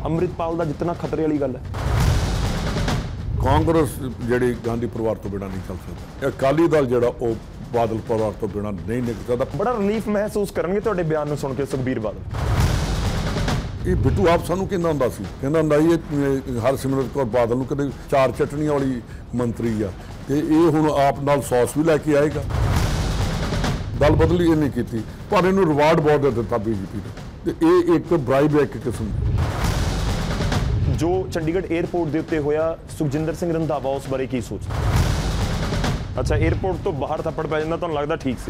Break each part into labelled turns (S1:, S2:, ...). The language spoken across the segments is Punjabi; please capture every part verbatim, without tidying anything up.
S1: ਅੰਮ੍ਰਿਤਪਾਲ ਦਾ ਜਿੱਤਣਾ ਖਤਰੇ ਵਾਲੀ ਗੱਲ ਹੈ?
S2: ਕਾਂਗਰਸ ਜਿਹੜੀ ਗਾਂਧੀ ਪਰਿਵਾਰ ਤੋਂ ਬਿਨਾਂ ਨਹੀਂ ਚੱਲ ਸਕਦਾ। ਅਕਾਲੀ ਦਲ ਜਿਹੜਾ ਉਹ ਬਾਦਲ ਪਰਿਵਾਰ ਤੋਂ ਬਿਨਾਂ ਨਹੀਂ ਨਿਕਲ ਸਕਦਾ।
S1: ਬੜਾ ਰਿਲੀਫ ਮਹਿਸੂਸ ਕਰਨਗੇ ਤੁਹਾਡੇ ਬਿਆਨ ਨੂੰ ਸੁਣ ਕੇ ਸੁਖਬੀਰ ਬਾਦਲ।
S2: ਇਹ ਬਿੱਟੂ ਆਪ ਸਾਨੂੰ ਕਹਿੰਦਾ ਹੁੰਦਾ ਸੀ ਕਹਿੰਦਾ ਹੁੰਦਾ ਸੀ ਇਹ ਹਰਸਿਮਰਤ ਕੌਰ ਬਾਦਲ ਨੂੰ ਕਦੇ ਚਾਰ ਚਟਨੀਆਂ ਵਾਲੀ ਮੰਤਰੀ ਆ, ਤੇ ਇਹ ਹੁਣ ਆਪ ਨਾਲ ਸੌਸ ਵੀ ਲੈ ਕੇ ਆਏਗਾ। ਦਲ ਬਦਲੀ ਇਹ ਨਹੀਂ ਕੀਤੀ, ਪਰ ਇਹਨੂੰ ਰਿਵਾਰਡ ਬਹੁਤ ਦੇ ਦਿੱਤਾ ਬੀਜੇਪੀ ਨੇ, ਤੇ ਇਹ ਇੱਕ ਬ੍ਰਾਈਬ ਹੈ ਇੱਕ ਕਿਸਮ ਦੀ।
S1: ਜੋ ਚੰਡੀਗੜ੍ਹ 에ਅਰਪੋਰਟ ਦੇ ਉੱਤੇ ਹੋਇਆ, ਸੁਖਜਿੰਦਰ ਸਿੰਘ ਰੰਧਾਵਾ ਉਸ ਬਾਰੇ ਕੀ ਸੋਚਦੇ? ਅੱਛਾ, 에ਅਰਪੋਰਟ ਤੋਂ ਬਾਹਰ ਥੱਪੜ ਪੈ ਜਾਂਦਾ, ਤੁਹਾਨੂੰ ਲੱਗਦਾ ਠੀਕ ਸੀ?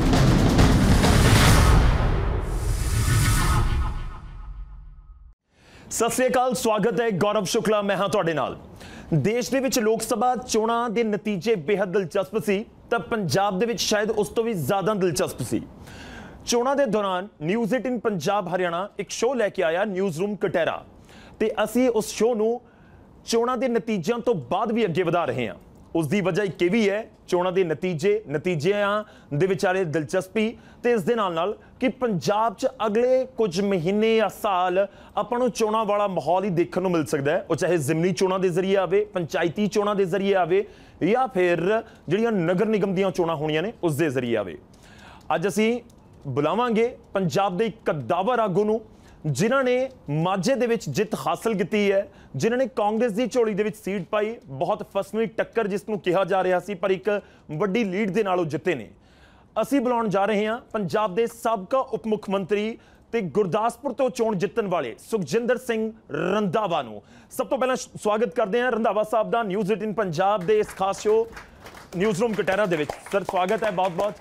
S1: ਸਤਿ ਸ੍ਰੀ ਅਕਾਲ, ਸਵਾਗਤ ਹੈ, ਗੌਰਵ ਸ਼ੁਕਲਾ ਮੈਂ ਹਾਂ ਤੁਹਾਡੇ ਨਾਲ। ਦੇਸ਼ ਦੇ ਵਿੱਚ ਲੋਕ ਸਭਾ ਚੋਣਾਂ ਦੇ ਨਤੀਜੇ ਬੇहद ਦਿਲਚਸਪ ਸੀ, ਤਾਂ ਪੰਜਾਬ ਦੇ ਵਿੱਚ ਸ਼ਾਇਦ ਉਸ ਤੋਂ ਵੀ ਜ਼ਿਆਦਾ ਦਿਲਚਸਪ ਸੀ। ਚੋਣਾਂ ਦੇ ਦੌਰਾਨ ਨਿਊਜ਼ ਅਠਾਰਾਂ ਪੰਜਾਬ ਹਰਿਆਣਾ ਇੱਕ ਸ਼ੋਅ ਲੈ ਕੇ ਆਇਆ, ਨਿਊਜ਼ ਰੂਮ ਕਟਹਿਰਾ, ਤੇ ਅਸੀਂ ਉਸ ਸ਼ੋਅ ਨੂੰ ਚੋਣਾਂ ਦੇ ਨਤੀਜਿਆਂ ਤੋਂ ਬਾਅਦ ਵੀ ਅੱਗੇ ਵਧਾ ਰਹੇ ਹਾਂ। ਉਸ ਦੀ ਵਜ੍ਹਾ ਇੱਕ ਇਹ ਵੀ ਹੈ, ਚੋਣਾਂ ਦੇ ਨਤੀਜੇ ਨਤੀਜਿਆਂ ਦੇ ਵਿਚਾਲੇ ਦਿਲਚਸਪੀ, ਤੇ ਇਸ ਦੇ ਨਾਲ ਨਾਲ ਕਿ ਪੰਜਾਬ 'ਚ ਅਗਲੇ ਕੁਝ ਮਹੀਨੇ ਜਾਂ ਸਾਲ ਆਪਾਂ ਨੂੰ ਚੋਣਾਂ ਵਾਲਾ ਮਾਹੌਲ ਹੀ ਦੇਖਣ ਨੂੰ ਮਿਲ ਸਕਦਾ ਹੈ। ਉਹ ਚਾਹੇ ਜ਼ਿਮਨੀ ਚੋਣਾਂ ਦੇ ਜ਼ਰੀਏ ਆਵੇ, ਪੰਚਾਇਤੀ ਚੋਣਾਂ ਦੇ ਜ਼ਰੀਏ ਆਵੇ, ਜਾਂ ਫਿਰ ਜਿਹੜੀਆਂ ਨਗਰ ਨਿਗਮ ਦੀਆਂ ਚੋਣਾਂ ਹੋਣੀਆਂ ਨੇ ਉਸ ਦੇ ਜ਼ਰੀਏ ਆਵੇ। ਅੱਜ ਅਸੀਂ ਬੁਲਾਵਾਂਗੇ ਪੰਜਾਬ ਦੇ ਇੱਕ ਕਦਾਵਰ ਆਗੂ ਨੂੰ, ਜਿਨ੍ਹਾਂ ਨੇ ਮਾਝੇ ਦੇ ਵਿੱਚ ਜਿੱਤ ਹਾਸਲ ਕੀਤੀ ਹੈ, ਜਿਨ੍ਹਾਂ ਨੇ ਕਾਂਗਰਸ ਦੀ ਝੋਲੀ ਦੇ ਵਿੱਚ ਸੀਟ ਪਾਈ, ਬਹੁਤ ਫਸਵੀਂ ਟੱਕਰ ਜਿਸ ਨੂੰ ਕਿਹਾ ਜਾ ਰਿਹਾ ਸੀ, ਪਰ ਇੱਕ ਵੱਡੀ ਲੀਡ ਦੇ ਨਾਲ ਉਹ ਜਿੱਤੇ ਨੇ। ਅਸੀਂ ਬੁਲਾਉਣ ਜਾ ਰਹੇ ਹਾਂ ਪੰਜਾਬ ਦੇ ਸਾਬਕਾ ਉਪ ਮੁੱਖ ਮੰਤਰੀ ਤੇ ਗੁਰਦਾਸਪੁਰ ਤੋਂ ਚੋਣ ਜਿੱਤਣ ਵਾਲੇ ਸੁਖਜਿੰਦਰ ਸਿੰਘ ਰੰਧਾਵਾ ਨੂੰ। ਸਭ ਤੋਂ ਪਹਿਲਾਂ ਸਵਾਗਤ ਕਰਦੇ ਹਾਂ ਰੰਧਾਵਾ ਸਾਹਿਬ ਦਾ ਨਿਊਜ਼ ਅਠਾਰਾਂ ਪੰਜਾਬ ਦੇ ਇਸ ਖਾਸ ਸ਼ੋਅ ਨਿਊਜ਼ ਰੂਮ ਕਟਹਿਰਾ ਦੇ ਵਿੱਚ। ਸਰ ਸਵਾਗਤ ਹੈ, ਬਹੁਤ ਬਹੁਤ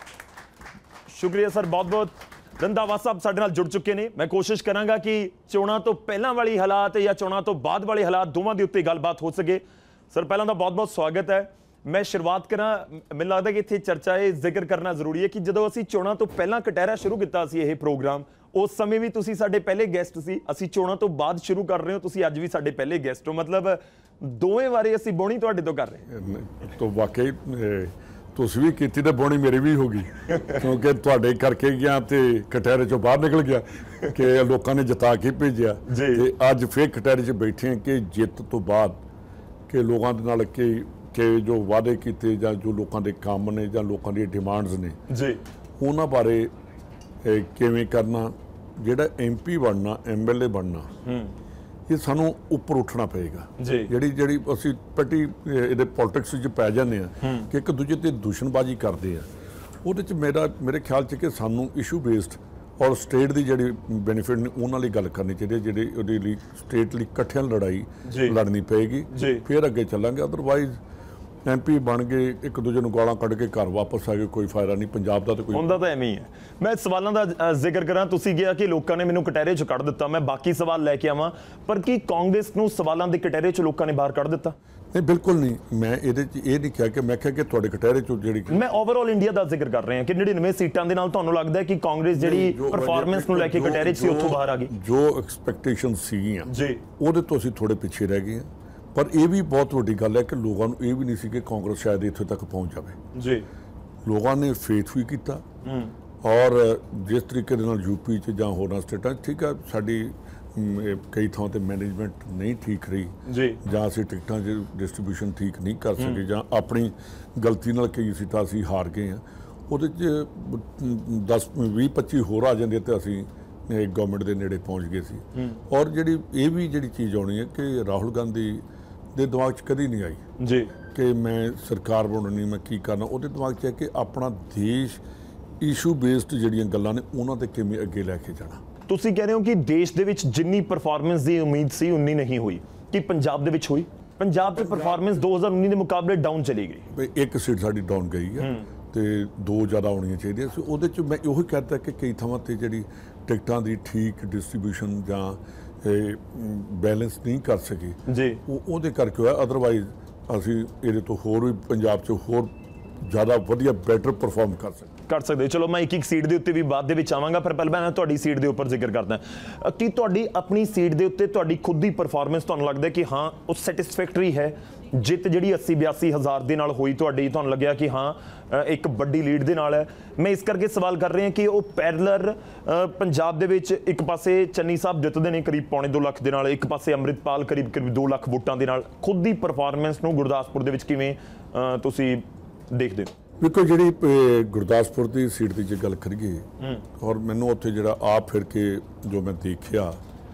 S1: ਸ਼ੁਕਰੀਆ ਸਰ, ਬਹੁਤ ਬਹੁਤ। ਰੰਧਾਵਾ ਸਾਹਿਬ ਸਾਡੇ ਨਾਲ ਜੁੜ ਚੁੱਕੇ ਨੇ। ਮੈਂ ਕੋਸ਼ਿਸ਼ ਕਰਾਂਗਾ ਕਿ ਚੋਣਾਂ ਤੋਂ ਪਹਿਲਾਂ ਵਾਲੀ ਹਾਲਾਤ ਜਾਂ ਚੋਣਾਂ ਤੋਂ ਬਾਅਦ ਵਾਲੇ ਹਾਲਾਤ ਦੋਵਾਂ ਦੇ ਉੱਤੇ ਗੱਲਬਾਤ ਹੋ ਸਕੇ। ਸਰ ਪਹਿਲਾਂ ਤਾਂ ਬਹੁਤ ਬਹੁਤ ਸਵਾਗਤ ਹੈ। ਮੈਂ ਸ਼ੁਰੂਆਤ ਕਰਾਂ, ਮੈਨੂੰ ਲੱਗਦਾ ਕਿ ਇੱਥੇ ਚਰਚਾ ਇਹ ਜ਼ਿਕਰ ਕਰਨਾ ਜ਼ਰੂਰੀ ਹੈ ਕਿ ਜਦੋਂ ਅਸੀਂ ਚੋਣਾਂ ਤੋਂ ਪਹਿਲਾਂ ਕਟਹਿਰਾ ਸ਼ੁਰੂ ਕੀਤਾ ਸੀ ਇਹ ਪ੍ਰੋਗਰਾਮ, ਉਸ ਸਮੇਂ ਵੀ ਤੁਸੀਂ ਸਾਡੇ ਪਹਿਲੇ ਗੈਸਟ ਸੀ। ਅਸੀਂ ਚੋਣਾਂ ਤੋਂ ਬਾਅਦ ਸ਼ੁਰੂ ਕਰ ਰਹੇ ਹੋ, ਤੁਸੀਂ ਅੱਜ ਵੀ ਸਾਡੇ ਪਹਿਲੇ ਗੈਸਟ ਹੋ। ਮਤਲਬ ਦੋਵੇਂ ਵਾਰੇ ਅਸੀਂ ਬੋਣੀ ਤੁਹਾਡੇ ਤੋਂ ਕਰ ਰਹੇ ਹਾਂ।
S2: ਤਾਂ ਵਾਕਈ ਤੁਸੀਂ ਵੀ ਕੀਤੀ ਤੇ ਬੋਣੀ ਮੇਰੀ ਵੀ ਹੋ ਗਈ, ਕਿਉਂਕਿ ਤੁਹਾਡੇ ਕਰਕੇ ਗਿਆ ਤੇ ਕਟਹਿਰੇ ਚੋਂ ਬਾਹਰ ਨਿਕਲ ਗਿਆ ਕਿ ਲੋਕਾਂ ਨੇ ਜਿਤਾ ਕੇ ਭੇਜਿਆ, ਤੇ ਅੱਜ ਫਿਰ ਕਟਹਿਰੇ 'ਚ ਬੈਠੇ ਹਾਂ ਕਿ ਜਿੱਤ ਤੋਂ ਬਾਅਦ ਕਿ ਲੋਕਾਂ ਦੇ ਨਾਲ ਕਿ ਕਿ ਜੋ ਵਾਅਦੇ ਕੀਤੇ ਜਾਂ ਜੋ ਲੋਕਾਂ ਦੇ ਕੰਮ ਨੇ ਜਾਂ ਲੋਕਾਂ ਦੀਆਂ ਡਿਮਾਂਡਸ ਨੇ ਜੀ, ਉਹਨਾਂ ਬਾਰੇ ਕਿਵੇਂ ਕਰਨਾ, ਜਿਹੜਾ ਐਮ ਪੀ ਬਣਨਾ, ਐਮ ਐਲ ਏ ਬਣਨਾ, ਇਹ ਸਾਨੂੰ ਉੱਪਰ ਉੱਠਣਾ ਪਏਗਾ। ਜਿਹੜੀ ਜਿਹੜੀ ਅਸੀਂ ਪੱਟੀ ਇਹਦੇ ਪੋਲਿਟਿਕਸ 'ਚ ਪੈ ਜਾਂਦੇ ਹਾਂ ਕਿ ਇੱਕ ਦੂਜੇ ਤੇ ਦੁਸ਼ਮਣਬਾਜ਼ੀ ਕਰਦੇ ਆ, ਉਹਦੇ 'ਚ ਮੇਰਾ ਮੇਰੇ ਖਿਆਲ 'ਚ ਕਿ ਸਾਨੂੰ ਇਸ਼ੂ ਬੇਸਡ ਔਰ ਸਟੇਟ ਦੀ ਜਿਹੜੀ ਬੈਨੀਫਿਟ ਨੇ ਉਹਨਾਂ ਲਈ ਗੱਲ ਕਰਨੀ ਚਾਹੀਦੀ ਹੈ, ਜਿਹੜੀ ਉਹਦੇ ਲਈ ਸਟੇਟ ਲਈ ਇਕੱਠਿਆਂ ਲੜਾਈ ਲੜਨੀ ਪਏਗੀ, ਫਿਰ ਅੱਗੇ ਚੱਲਾਂਗੇ। ਅਦਰਵਾਈਜ਼ ਐਮ ਪੀ ਬਣ ਗਏ, ਇੱਕ ਦੂਜੇ ਨੂੰ ਗਾਲਾਂ ਕੱਢ ਕੇ ਘਰ ਵਾਪਸ ਆ ਗਏ, ਕੋਈ ਫਾਇਦਾ ਨਹੀਂ। ਪੰਜਾਬ ਦਾ ਤਾਂ ਕੋਈ
S1: ਹੁੰਦਾ ਤਾਂ ਐਵੇਂ ਹੀ ਹੈ। ਮੈਂ ਸਵਾਲਾਂ ਦਾ ਜ਼ਿਕਰ ਕਰਾਂ, ਤੁਸੀਂ ਕਿਹਾ ਕਿ ਲੋਕਾਂ ਨੇ ਮੈਨੂੰ ਕਟਹਿਰੇ 'ਚ ਕੱਢ ਦਿੱਤਾ, ਮੈਂ ਬਾਕੀ ਸਵਾਲ ਲੈ ਕੇ ਆਵਾਂ, ਪਰ ਕੀ ਕਾਂਗਰਸ ਨੂੰ ਸਵਾਲਾਂ ਦੇ ਕਟਹਿਰੇ 'ਚ ਲੋਕਾਂ ਨੇ ਬਾਹਰ ਕੱਢ ਦਿੱਤਾ?
S2: ਨਹੀਂ, ਬਿਲਕੁਲ ਨਹੀਂ। ਮੈਂ ਇਹਦੇ 'ਚ ਇਹ ਨਹੀਂ ਕਿਹਾ ਕਿ ਮੈਂ ਕਿਹਾ ਕਿ ਤੁਹਾਡੇ ਕਟਹਿਰੇ 'ਚ ਜਿਹੜੀ, ਮੈਂ
S1: ਓਵਰਆਲ ਇੰਡੀਆ ਦਾ ਜ਼ਿਕਰ ਕਰ ਰਿਹਾ ਕਿ ਨੜਿਨਵੇਂ ਸੀਟਾਂ ਦੇ ਨਾਲ ਤੁਹਾਨੂੰ ਲੱਗਦਾ ਹੈ ਕਿ ਕਾਂਗਰਸ ਜਿਹੜੀ ਪਰਫਾਰਮੈਂਸ ਨੂੰ ਲੈ ਕੇ ਕਟਹਿਰੇ 'ਚ ਸੀ ਉੱਥੋਂ ਬਾਹਰ ਆ ਗਈ?
S2: ਜੋ ਐਕਸਪੈਕਟੇਸ਼ਨ ਸੀਗੀਆਂ ਜੀ, ਉਹਦੇ ਤੋਂ ਅਸੀਂ ਥੋੜੇ ਪਿੱਛੇ ਰਹਿ ਗਏ ਹਾਂ। ਪਰ ਇਹ ਵੀ ਬਹੁਤ ਵੱਡੀ ਗੱਲ ਹੈ ਕਿ ਲੋਕਾਂ ਨੂੰ ਇਹ ਵੀ ਨਹੀਂ ਸੀ ਕਿ ਕਾਂਗਰਸ ਸ਼ਾਇਦ ਇੱਥੇ ਤੱਕ ਪਹੁੰਚ ਜਾਵੇ ਜੀ। ਲੋਕਾਂ ਨੇ ਫੇਥ ਵੀ ਕੀਤਾ, ਔਰ ਜਿਸ ਤਰੀਕੇ ਦੇ ਨਾਲ ਯੂਪੀ 'ਚ ਜਾਂ ਹੋਰਾਂ ਸਟੇਟਾਂ, ਠੀਕ ਆ, ਸਾਡੀ ਕਈ ਥਾਂ ਤੇ ਮੈਨੇਜਮੈਂਟ ਨਹੀਂ ਠੀਕ ਰਹੀ ਜੀ, ਜਾਂ ਅਸੀਂ ਟਿਕਟਾਂ ਦੀ ਡਿਸਟਰੀਬਿਊਸ਼ਨ ਠੀਕ ਨਹੀਂ ਕਰ ਸਕੇ, ਜਾਂ ਆਪਣੀ ਗਲਤੀ ਨਾਲ ਕਈ ਸੀਟਾਂ ਅਸੀਂ ਹਾਰ ਗਏ ਹਾਂ। ਉਹਦੇ 'ਚ ਦਸ ਵੀਹ ਪੱਚੀ ਹੋਰ ਆ ਜਾਂਦੇ ਤੇ ਅਸੀਂ ਗਵਰਨਮੈਂਟ ਦੇ ਨੇੜੇ ਪਹੁੰਚ ਗਏ ਸੀ। ਔਰ ਜਿਹੜੀ ਇਹ ਵੀ ਜਿਹੜੀ ਚੀਜ਼ ਆਉਣੀ ਹੈ ਕਿ ਰਾਹੁਲ ਗਾਂਧੀ ਦੇ ਦਿਮਾਗ 'ਚ ਕਦੀ ਨਹੀਂ ਆਈ ਜੀ ਕਿ ਮੈਂ ਸਰਕਾਰ ਬਣਾਉਣੀ, ਮੈਂ ਕੀ ਕਰਨਾ। ਉਹਦੇ ਦਿਮਾਗ 'ਚ ਹੈ ਕਿ ਆਪਣਾ ਦੇਸ਼ ਇਸ਼ੂ ਬੇਸਡ ਜਿਹੜੀਆਂ ਗੱਲਾਂ ਨੇ ਉਹਨਾਂ 'ਤੇ ਕਿਵੇਂ ਅੱਗੇ ਲੈ ਕੇ ਜਾਣਾ। ਤੁਸੀਂ ਕਹਿ ਰਹੇ ਹੋ ਕਿ ਦੇਸ਼ ਦੇ ਵਿੱਚ ਜਿੰਨੀ ਪਰਫਾਰਮੈਂਸ ਦੀ ਉਮੀਦ ਸੀ ਉਨੀ ਨਹੀਂ ਹੋਈ, ਕਿ ਪੰਜਾਬ ਦੇ ਵਿੱਚ ਹੋਈ? ਪੰਜਾਬ 'ਚ ਪਰਫਾਰਮੈਂਸ ਦੋ ਹਜ਼ਾਰ ਉੱਨੀ ਦੇ ਮੁਕਾਬਲੇ ਡਾਊਨ ਚਲੀ ਗਈ। ਇੱਕ ਸੀਟ ਸਾਡੀ ਡਾਊਨ ਗਈ ਹੈ ਤੇ ਦੋ ਜ਼ਿਆਦਾ ਹੋਣੀਆਂ ਚਾਹੀਦੀਆਂ ਸੀ। ਉਹਦੇ 'ਚ ਮੈਂ ਇਹੋ ਕਹਿਤਾ ਕਿ ਕਈ ਥਾਵਾਂ 'ਤੇ ਜਿਹੜੀ ਟਿਕਟਾਂ ਦੀ ਠੀਕ ਡਿਸਟਰੀਬਿਊਸ਼ਨ ਜਾਂ ਬੈਲੈਂਸ ਨਹੀਂ ਕਰ ਸਕੇ ਜੀ, ਉਹ ਉਹਦੇ ਕਰਕੇ ਹੋਇਆ। ਅਦਰਵਾਈਜ਼ ਅਸੀਂ ਇਹਦੇ ਤੋਂ ਹੋਰ ਵੀ ਪੰਜਾਬ 'ਚ ਹੋਰ ਜ਼ਿਆਦਾ ਵਧੀਆ ਬੈਟਰ ਪਰਫਾਰਮ ਕਰ ਸਕਦੇ।
S1: ਕਰ ਸਕਦੇ। ਚਲੋ ਮੈਂ ਇੱਕ ਇੱਕ ਸੀਟ ਦੇ ਉੱਤੇ ਵੀ ਬਾਅਦ ਦੇ ਵਿੱਚ ਆਵਾਂਗਾ, ਪਰ ਪਹਿਲਾਂ ਮੈਂ ਤੁਹਾਡੀ ਸੀਟ ਦੇ ਉੱਪਰ ਜ਼ਿਕਰ ਕਰਦਾ ਕਿ ਤੁਹਾਡੀ ਆਪਣੀ ਸੀਟ ਦੇ ਉੱਤੇ ਤੁਹਾਡੀ ਖੁਦ ਦੀ ਪਰਫਾਰਮੈਂਸ ਤੁਹਾਨੂੰ ਲੱਗਦਾ ਕਿ ਹਾਂ ਉਹ ਸੈਟੀਸਫੈਕਟਰੀ ਹੈ? ਜਿੱਤ ਜਿਹੜੀ अस्सी ਬਿਆਸੀ ਹਜ਼ਾਰ ਦੇ ਨਾਲ ਹੋਈ ਤੁਹਾਡੀ, ਤੁਹਾਨੂੰ ਲੱਗਿਆ ਕਿ ਹਾਂ ਇੱਕ ਵੱਡੀ ਲੀਡ ਦੇ ਨਾਲ ਹੈ? ਮੈਂ ਇਸ ਕਰਕੇ ਸਵਾਲ ਕਰ ਰਿਹਾ ਕਿ ਉਹ ਪੈਰਲਰ ਪੰਜਾਬ ਦੇ ਵਿੱਚ ਇੱਕ ਪਾਸੇ ਚੰਨੀ ਸਾਹਿਬ ਜਿੱਤਦੇ ਨੇ ਕਰੀਬ ਪੌਣੇ ਦੋ ਲੱਖ ਦੇ ਨਾਲ, ਇੱਕ ਪਾਸੇ ਅੰਮ੍ਰਿਤਪਾਲ ਕਰੀਬ ਕਰੀਬ ਦੋ ਲੱਖ ਵੋਟਾਂ ਦੇ ਨਾਲ, ਖੁਦ ਦੀ ਪਰਫਾਰਮੈਂਸ ਨੂੰ ਗੁਰਦਾਸਪੁਰ ਦੇ ਵਿੱਚ ਕਿਵੇਂ ਤੁਸੀਂ ਦੇਖਦੇ ਹੋ?
S2: ਦੇਖੋ, ਜਿਹੜੀ ਗੁਰਦਾਸਪੁਰ ਦੀ ਸੀਟ ਦੀ ਜੇ ਗੱਲ ਕਰੀਏ, ਔਰ ਮੈਨੂੰ ਉੱਥੇ ਜਿਹੜਾ ਆਪ ਫਿਰ ਕੇ ਜੋ ਮੈਂ ਦੇਖਿਆ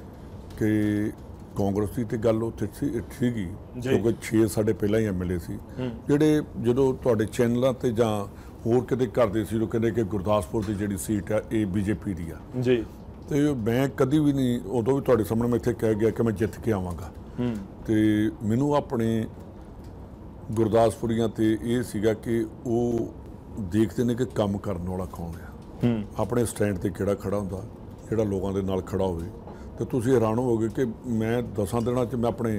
S2: ਕਿ ਕਾਂਗਰਸ ਦੀ ਤੇ ਗੱਲ ਉੱਥੇ ਸੀਗੀ, ਕਿਉਂਕਿ ਛੇ ਸਾਡੇ ਪਹਿਲਾਂ ਹੀ ਐਮ ਐਲ ਏ ਸੀ ਜਿਹੜੇ ਜਦੋਂ ਤੁਹਾਡੇ ਚੈਨਲਾਂ ਤੇ ਜਾਂ ਹੋਰ ਕਿਤੇ ਕਰਦੇ ਸੀ, ਉਹ ਕਹਿੰਦੇ ਕਿ ਗੁਰਦਾਸਪੁਰ ਦੀ ਜਿਹੜੀ ਸੀਟ ਆ ਇਹ ਬੀਜੇਪੀ ਦੀ ਆ ਜੀ। ਤੇ ਮੈਂ ਕਦੀ ਵੀ ਨਹੀਂ, ਉਦੋਂ ਵੀ ਤੁਹਾਡੇ ਸਾਹਮਣੇ ਮੈਂ ਇੱਥੇ ਕਹਿ ਗਿਆ ਕਿ ਮੈਂ ਜਿੱਤ ਕੇ ਆਵਾਂਗਾ। ਤੇ ਮੈਨੂੰ ਆਪਣੇ ਗੁਰਦਾਸਪੁਰੀਆਂ ਤੇ ਇਹ ਸੀਗਾ ਕਿ ਉਹ ਦੇਖਦੇ ਨੇ ਕਿ ਕੰਮ ਕਰਨ ਵਾਲਾ ਕੌਣ ਆ, ਆਪਣੇ ਸਟੈਂਡ ਤੇ ਕਿਹੜਾ ਖੜਾ ਹੁੰਦਾ, ਜਿਹੜਾ ਲੋਕਾਂ ਦੇ ਨਾਲ ਖੜਾ ਹੋਵੇ। ਤੇ ਤੁਸੀਂ ਹੈਰਾਨ ਹੋਵੋਗੇ ਕਿ ਮੈਂ ਦਸਾਂ ਦਿਨਾਂ 'ਚ ਮੈਂ ਆਪਣੇ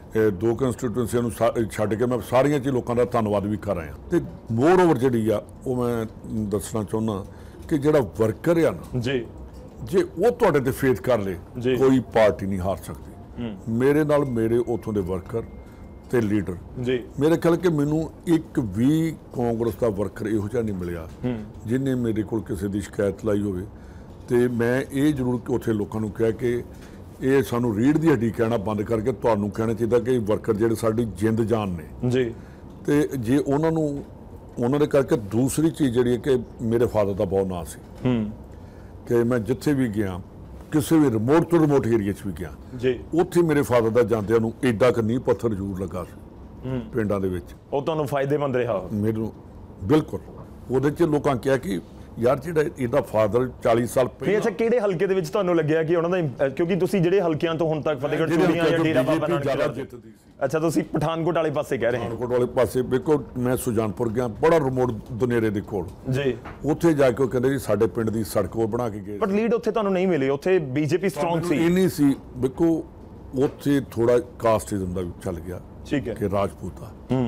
S2: ਦੋ ਕੰਸਟੀਟੂਐਂਸੀਆਂ ਨੂੰ ਛੱਡ ਕੇ ਮੈਂ ਸਾਰੀਆਂ 'ਚ ਲੋਕਾਂ ਦਾ ਧੰਨਵਾਦ ਵੀ ਕਰ ਆਇਆ। ਤੇ ਮੋਰ ਓਵਰ ਜਿਹੜੀ ਆ ਉਹ ਮੈਂ ਦੱਸਣਾ ਚਾਹੁੰਦਾ ਕਿ ਜਿਹੜਾ ਵਰਕਰ ਆ ਨਾ ਜੀ, ਜੇ ਉਹ ਤੁਹਾਡੇ ਤੇ ਫੇਥ ਕਰ ਲੇ, ਕੋਈ ਪਾਰਟੀ ਨਹੀਂ ਹਾਰ ਸਕਦੀ। ਮੇਰੇ ਨਾਲ ਮੇਰੇ ਉੱਥੋਂ ਦੇ ਵਰਕਰ ਤੇ ਲੀਡਰ ਜੀ, ਮੇਰੇ ਖਿਆਲ ਕਿ ਮੈਨੂੰ ਇੱਕ ਵੀ ਕਾਂਗਰਸ ਦਾ ਵਰਕਰ ਇਹੋ ਜਿਹਾ ਨਹੀਂ ਮਿਲਿਆ ਜਿਹਨੇ ਮੇਰੇ ਕੋਲ ਕਿਸੇ ਦੀ ਸ਼ਿਕਾਇਤ ਲਾਈ ਹੋਵੇ। ਤੇ ਮੈਂ ਇਹ ਜ਼ਰੂਰ ਉੱਥੇ ਲੋਕਾਂ ਨੂੰ ਕਿਹਾ ਕਿ ਇਹ ਸਾਨੂੰ ਰੀੜ੍ਹ ਦੀ ਹੱਡੀ ਕਹਿਣਾ ਬੰਦ ਕਰਕੇ ਤੁਹਾਨੂੰ ਕਹਿਣਾ ਚਾਹੀਦਾ ਕਿ ਵਰਕਰ ਜਿਹੜੇ ਸਾਡੀ ਜਿੰਦ ਜਾਨ ਨੇ ਜੀ। ਤੇ ਜੇ ਉਹਨਾਂ ਨੂੰ ਉਹਨਾਂ ਦੇ ਕਰਕੇ ਦੂਸਰੀ ਚੀਜ਼ ਜਿਹੜੀ ਹੈ ਕਿ ਮੇਰੇ ਫਾਦਰ ਦਾ ਬਹੁਤ ਨਾਂ ਸੀ ਕਿ ਮੈਂ ਜਿੱਥੇ ਵੀ ਗਿਆ, ਕਿਸੇ ਵੀ ਰਿਮੋਟ ਤੋਂ ਰਿਮੋਟ ਏਰੀਆ 'ਚ ਵੀ ਗਿਆ ਜੀ, ਉੱਥੇ ਮੇਰੇ ਫਾਦਰ ਦਾ ਜਾਂਦਿਆਂ ਨੂੰ ਏਡਾ ਕੁ ਨੀਂਹ ਪੱਥਰ ਜ਼ਰੂਰ ਲੱਗਾ ਸੀ ਪਿੰਡਾਂ ਦੇ ਵਿੱਚ। ਉਹ ਤੁਹਾਨੂੰ ਫਾਇਦੇਮੰਦ ਰਿਹਾ? ਮੈਨੂੰ ਬਿਲਕੁਲ। ਉਹਦੇ 'ਚ ਲੋਕਾਂ ਕਿਹਾ ਕਿ ਯਾਰ ਜਿਹੜਾ ਇਹਦਾ ਫਾਦਰ ਚਾਲੀ ਸਾਲ ਪਹਿਲਾਂ। ਅੱਛਾ, ਕਿਹੜੇ ਹਲਕੇ ਦੇ ਵਿੱਚ ਤੁਹਾਨੂੰ ਲੱਗਿਆ ਕਿ ਉਹਨਾਂ ਦਾ, ਕਿਉਂਕਿ ਤੁਸੀਂ ਜਿਹੜੇ ਹਲਕਿਆਂ ਤੋਂ ਹੁਣ ਤੱਕ ਫਤਿਹਗੜ੍ਹ ਚੂੜੀਆਂ ਜਾਂ ਡੇਰਾ ਬਾਬਾ ਨਾਨਕ ਜਿੱਤਦੀ ਸੀ? ਅੱਛਾ, ਤੁਸੀਂ ਪਠਾਨਕੋਟ ਵਾਲੇ ਪਾਸੇ ਕਹਿ ਰਹੇ ਹੋ? ਪਠਾਨਕੋਟ ਵਾਲੇ ਪਾਸੇ। ਵੇਖੋ, ਮੈਂ ਸੁਜਾਨਪੁਰ ਗਿਆ, ਬੜਾ ਰਿਮੋਟ ਦੁਨੇਰੇ ਦੇ ਕੋਲ ਜੀ, ਉੱਥੇ ਜਾ ਕੇ ਉਹ ਕਹਿੰਦੇ ਜੀ ਸਾਡੇ ਪਿੰਡ ਦੀ ਸੜਕ ਉਹ ਬਣਾ ਕੇ ਗਏ, ਪਰ ਲੀਡ ਉੱਥੇ ਤੁਹਾਨੂੰ ਨਹੀਂ ਮਿਲੀ। ਉੱਥੇ ਬੀਜੇਪੀ ਸਟਰੋਂਗ ਸੀ? ਇਹ ਨਹੀਂ ਸੀ। ਵੇਖੋ, ਉੱਥੇ ਥੋੜਾ ਕਾਸਟਿਜ਼ਮ ਦਾ ਵੀ ਚੱਲ ਗਿਆ, ਠੀਕ ਹੈ, ਕਿ ਰਾਜਪੂਤ ਆ।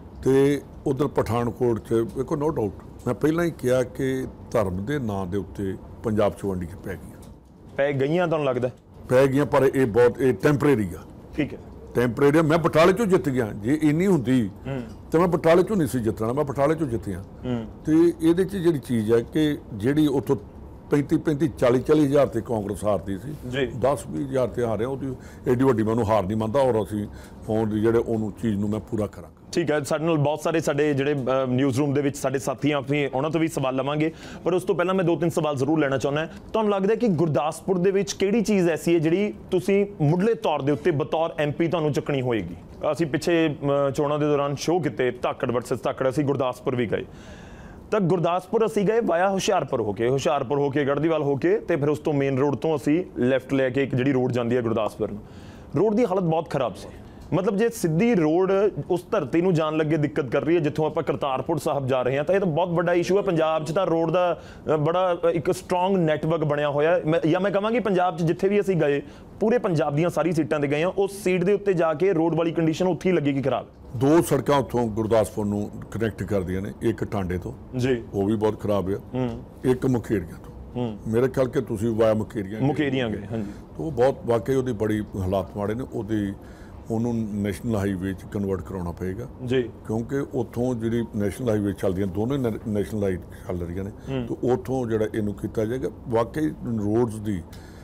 S2: ਤੇ ਉਧਰ ਪਠਾਨਕੋਟ 'ਚ ਵੇਖੋ, ਨੋ ਡਾਊਟ ਮੈਂ ਪਹਿਲਾਂ ਹੀ ਕਿਹਾ ਕਿ ਧਰਮ ਦੇ ਨਾਂ ਦੇ ਉੱਤੇ ਪੰਜਾਬ 'ਚ ਵੰਡੀ ਪੈ ਗਈਆਂ ਪੈ ਗਈਆਂ ਤੁਹਾਨੂੰ ਲੱਗਦਾ? ਪੈ ਗਈਆਂ, ਪਰ ਇਹ ਬਹੁਤ ਇਹ ਟੈਂਪਰੇਰੀ ਆ। ਠੀਕ ਹੈ, ਟੈਂਪਰੇਰੀ। ਮੈਂ ਬਟਾਲੇ 'ਚੋਂ ਜਿੱਤ ਗਿਆ। ਜੇ ਇੰਨੀ ਹੁੰਦੀ ਤਾਂ ਮੈਂ ਬਟਾਲੇ 'ਚੋਂ ਨਹੀਂ ਸੀ ਜਿੱਤਣਾ, ਮੈਂ ਬਟਾਲੇ 'ਚੋਂ ਜਿੱਤਿਆ। ਤੇ ਇਹਦੇ 'ਚ ਜਿਹੜੀ ਚੀਜ਼ ਹੈ ਕਿ ਜਿਹੜੀ ਉੱਥੋਂ ਪੈਂਤੀ ਪੈਂਤੀ ਚਾਲੀ ਚਾਲੀ ਹਜ਼ਾਰ ਤੇ ਕਾਂਗਰਸ ਹਾਰਦੀ ਸੀ, ਦਸ ਵੀਹ ਹਜ਼ਾਰ ਤੇ ਹਾਰਿਆ, ਉਹਦੀ ਏਡੀ ਵੱਡੀ ਮੈਂ ਉਹਨੂੰ ਹਾਰ ਨਹੀਂ ਮੰਨਦਾ। ਔਰ ਅਸੀਂ ਫੋਨ ਦੀ ਜਿਹੜੇ ਉਹਨੂੰ ਚੀਜ਼ ਨੂੰ ਮੈਂ ਪੂਰਾ ਕਰਾਂਗਾ। ਠੀਕ ਹੈ, ਸਾਡੇ ਨਾਲ ਬਹੁਤ ਸਾਰੇ ਸਾਡੇ ਜਿਹੜੇ ਨਿਊਜ਼ ਰੂਮ ਦੇ ਵਿੱਚ ਸਾਡੇ ਸਾਥੀ ਆ, ਅਸੀਂ ਉਹਨਾਂ ਤੋਂ ਵੀ ਸਵਾਲ ਲਵਾਂਗੇ, ਪਰ ਉਸ ਤੋਂ ਪਹਿਲਾਂ ਮੈਂ ਦੋ ਤਿੰਨ ਸਵਾਲ ਜ਼ਰੂਰ ਲੈਣਾ ਚਾਹੁੰਦਾ। ਤੁਹਾਨੂੰ ਲੱਗਦਾ ਕਿ ਗੁਰਦਾਸਪੁਰ ਦੇ ਵਿੱਚ ਕਿਹੜੀ ਚੀਜ਼ ਐਸੀ ਹੈ ਜਿਹੜੀ ਤੁਸੀਂ ਮੁੱਢਲੇ ਤੌਰ ਦੇ ਉੱਤੇ ਬਤੌਰ ਐਮਪੀ ਤੁਹਾਨੂੰ ਚੱਕਣੀ ਹੋਏਗੀ? ਅਸੀਂ ਪਿੱਛੇ ਚੋਣਾਂ ਦੇ ਦੌਰਾਨ ਸ਼ੋਅ ਕੀਤੇ, ਧਾਕੜ ਵਰਸਸ ਧਾਕੜ, ਅਸੀਂ ਗੁਰਦਾਸਪੁਰ ਵੀ ਗਏ। ਤਾਂ ਗੁਰਦਾਸਪੁਰ ਅਸੀਂ ਗਏ ਵਾਇਆ ਹੁਸ਼ਿਆਰਪੁਰ ਹੋ ਕੇ, ਹੁਸ਼ਿਆਰਪੁਰ ਹੋ ਕੇ ਗੜ੍ਹਦੀਵਾਲ ਹੋ ਕੇ, ਤੇ ਫਿਰ ਉਸ ਤੋਂ ਮੇਨ ਰੋਡ ਤੋਂ ਅਸੀਂ ਲੈਫਟ ਲੈ ਕੇ ਇੱਕ ਜਿਹੜੀ ਰੋਡ ਜਾਂਦੀ ਹੈ ਗੁਰਦਾਸਪੁਰ ਨੂੰ, ਰੋਡ ਦੀ ਹਾਲਤ ਬਹੁਤ ਖਰਾਬ ਸੀ। ਮਤਲਬ ਜੇ ਸਿੱਧੀ ਰੋਡ ਉਸ ਧਰਤੀ ਨੂੰ ਜਾਣ ਲੱਗੇ ਦਿੱਕਤ ਕਰ ਰਹੀ ਹੈ ਜਿੱਥੋਂ ਆਪਾਂ ਕਰਤਾਰਪੁਰ ਸਾਹਿਬ ਜਾ ਰਹੇ ਹਾਂ, ਤਾਂ ਇਹ ਤਾਂ ਬਹੁਤ ਵੱਡਾ ਇਸ਼ੂ ਹੈ। ਪੰਜਾਬ 'ਚ ਤਾਂ ਰੋਡ ਦਾ ਬੜਾ ਇੱਕ ਸਟਰੋਂਗ ਨੈਟਵਰਕ ਬਣਿਆ ਹੋਇਆ, ਜਾਂ ਮੈਂ ਕਹਾਂਗੀ ਪੰਜਾਬ 'ਚ ਜਿੱਥੇ ਵੀ ਅਸੀਂ ਗਏ, ਪੂਰੇ ਪੰਜਾਬ ਦੀਆਂ ਸਾਰੀ ਸੀਟਾਂ ਤੇ ਗਏ ਹਾਂ, ਉਸ ਸੀਟ ਦੇ ਉੱਤੇ ਜਾ ਕੇ ਰੋਡ ਵਾਲੀ ਕੰਡੀਸ਼ਨ ਉੱਥੇ ਹੀ ਲੱਗੇਗੀ ਖਰਾਬ। ਦੋ ਸੜਕਾਂ ਉੱਥੋਂ ਗੁਰਦਾਸਪੁਰ ਨੂੰ ਕਨੈਕਟ ਕਰਦੀਆਂ ਨੇ, ਇੱਕ ਟਾਂਡੇ ਤੋਂ ਜੀ, ਉਹ ਵੀ ਬਹੁਤ ਖਰਾਬ ਆ, ਇੱਕ ਮੁਖੇਰੀਆਂ ਤੋਂ। ਮੇਰੇ ਖਿਆਲ ਕਿ ਤੁਸੀਂ ਵਾਇਆ ਮੁਖੇਰੀਆਂ ਮੁਖੇਰੀਆਂ ਗਏ? ਹਾਂਜੀ। ਉਹ ਬਹੁਤ ਵਾਕਈ ਉਹਦੀ ਬੜੀ ਹਾਲਾਤ ਮਾੜੇ ਨੇ। ਉਹਦੀ ਉਹਨੂੰ ਨੈਸ਼ਨਲ ਹਾਈਵੇ 'ਚ ਕਨਵਰਟ ਕਰਾਉਣਾ ਪਏਗਾ ਜੀ, ਕਿਉਂਕਿ ਉੱਥੋਂ ਜਿਹੜੀ ਨੈਸ਼ਨਲ ਹਾਈਵੇ ਚੱਲਦੀਆਂ, ਦੋਨੋਂ ਨੈਸ਼ਨਲ ਹਾਈਵੇ ਚੱਲ ਰਹੀਆਂ ਨੇ, ਤੇ ਉੱਥੋਂ ਜਿਹੜਾ ਇਹਨੂੰ ਕੀਤਾ ਜਾਏਗਾ। ਵਾਕਈ ਰੋਡਸ ਦੀ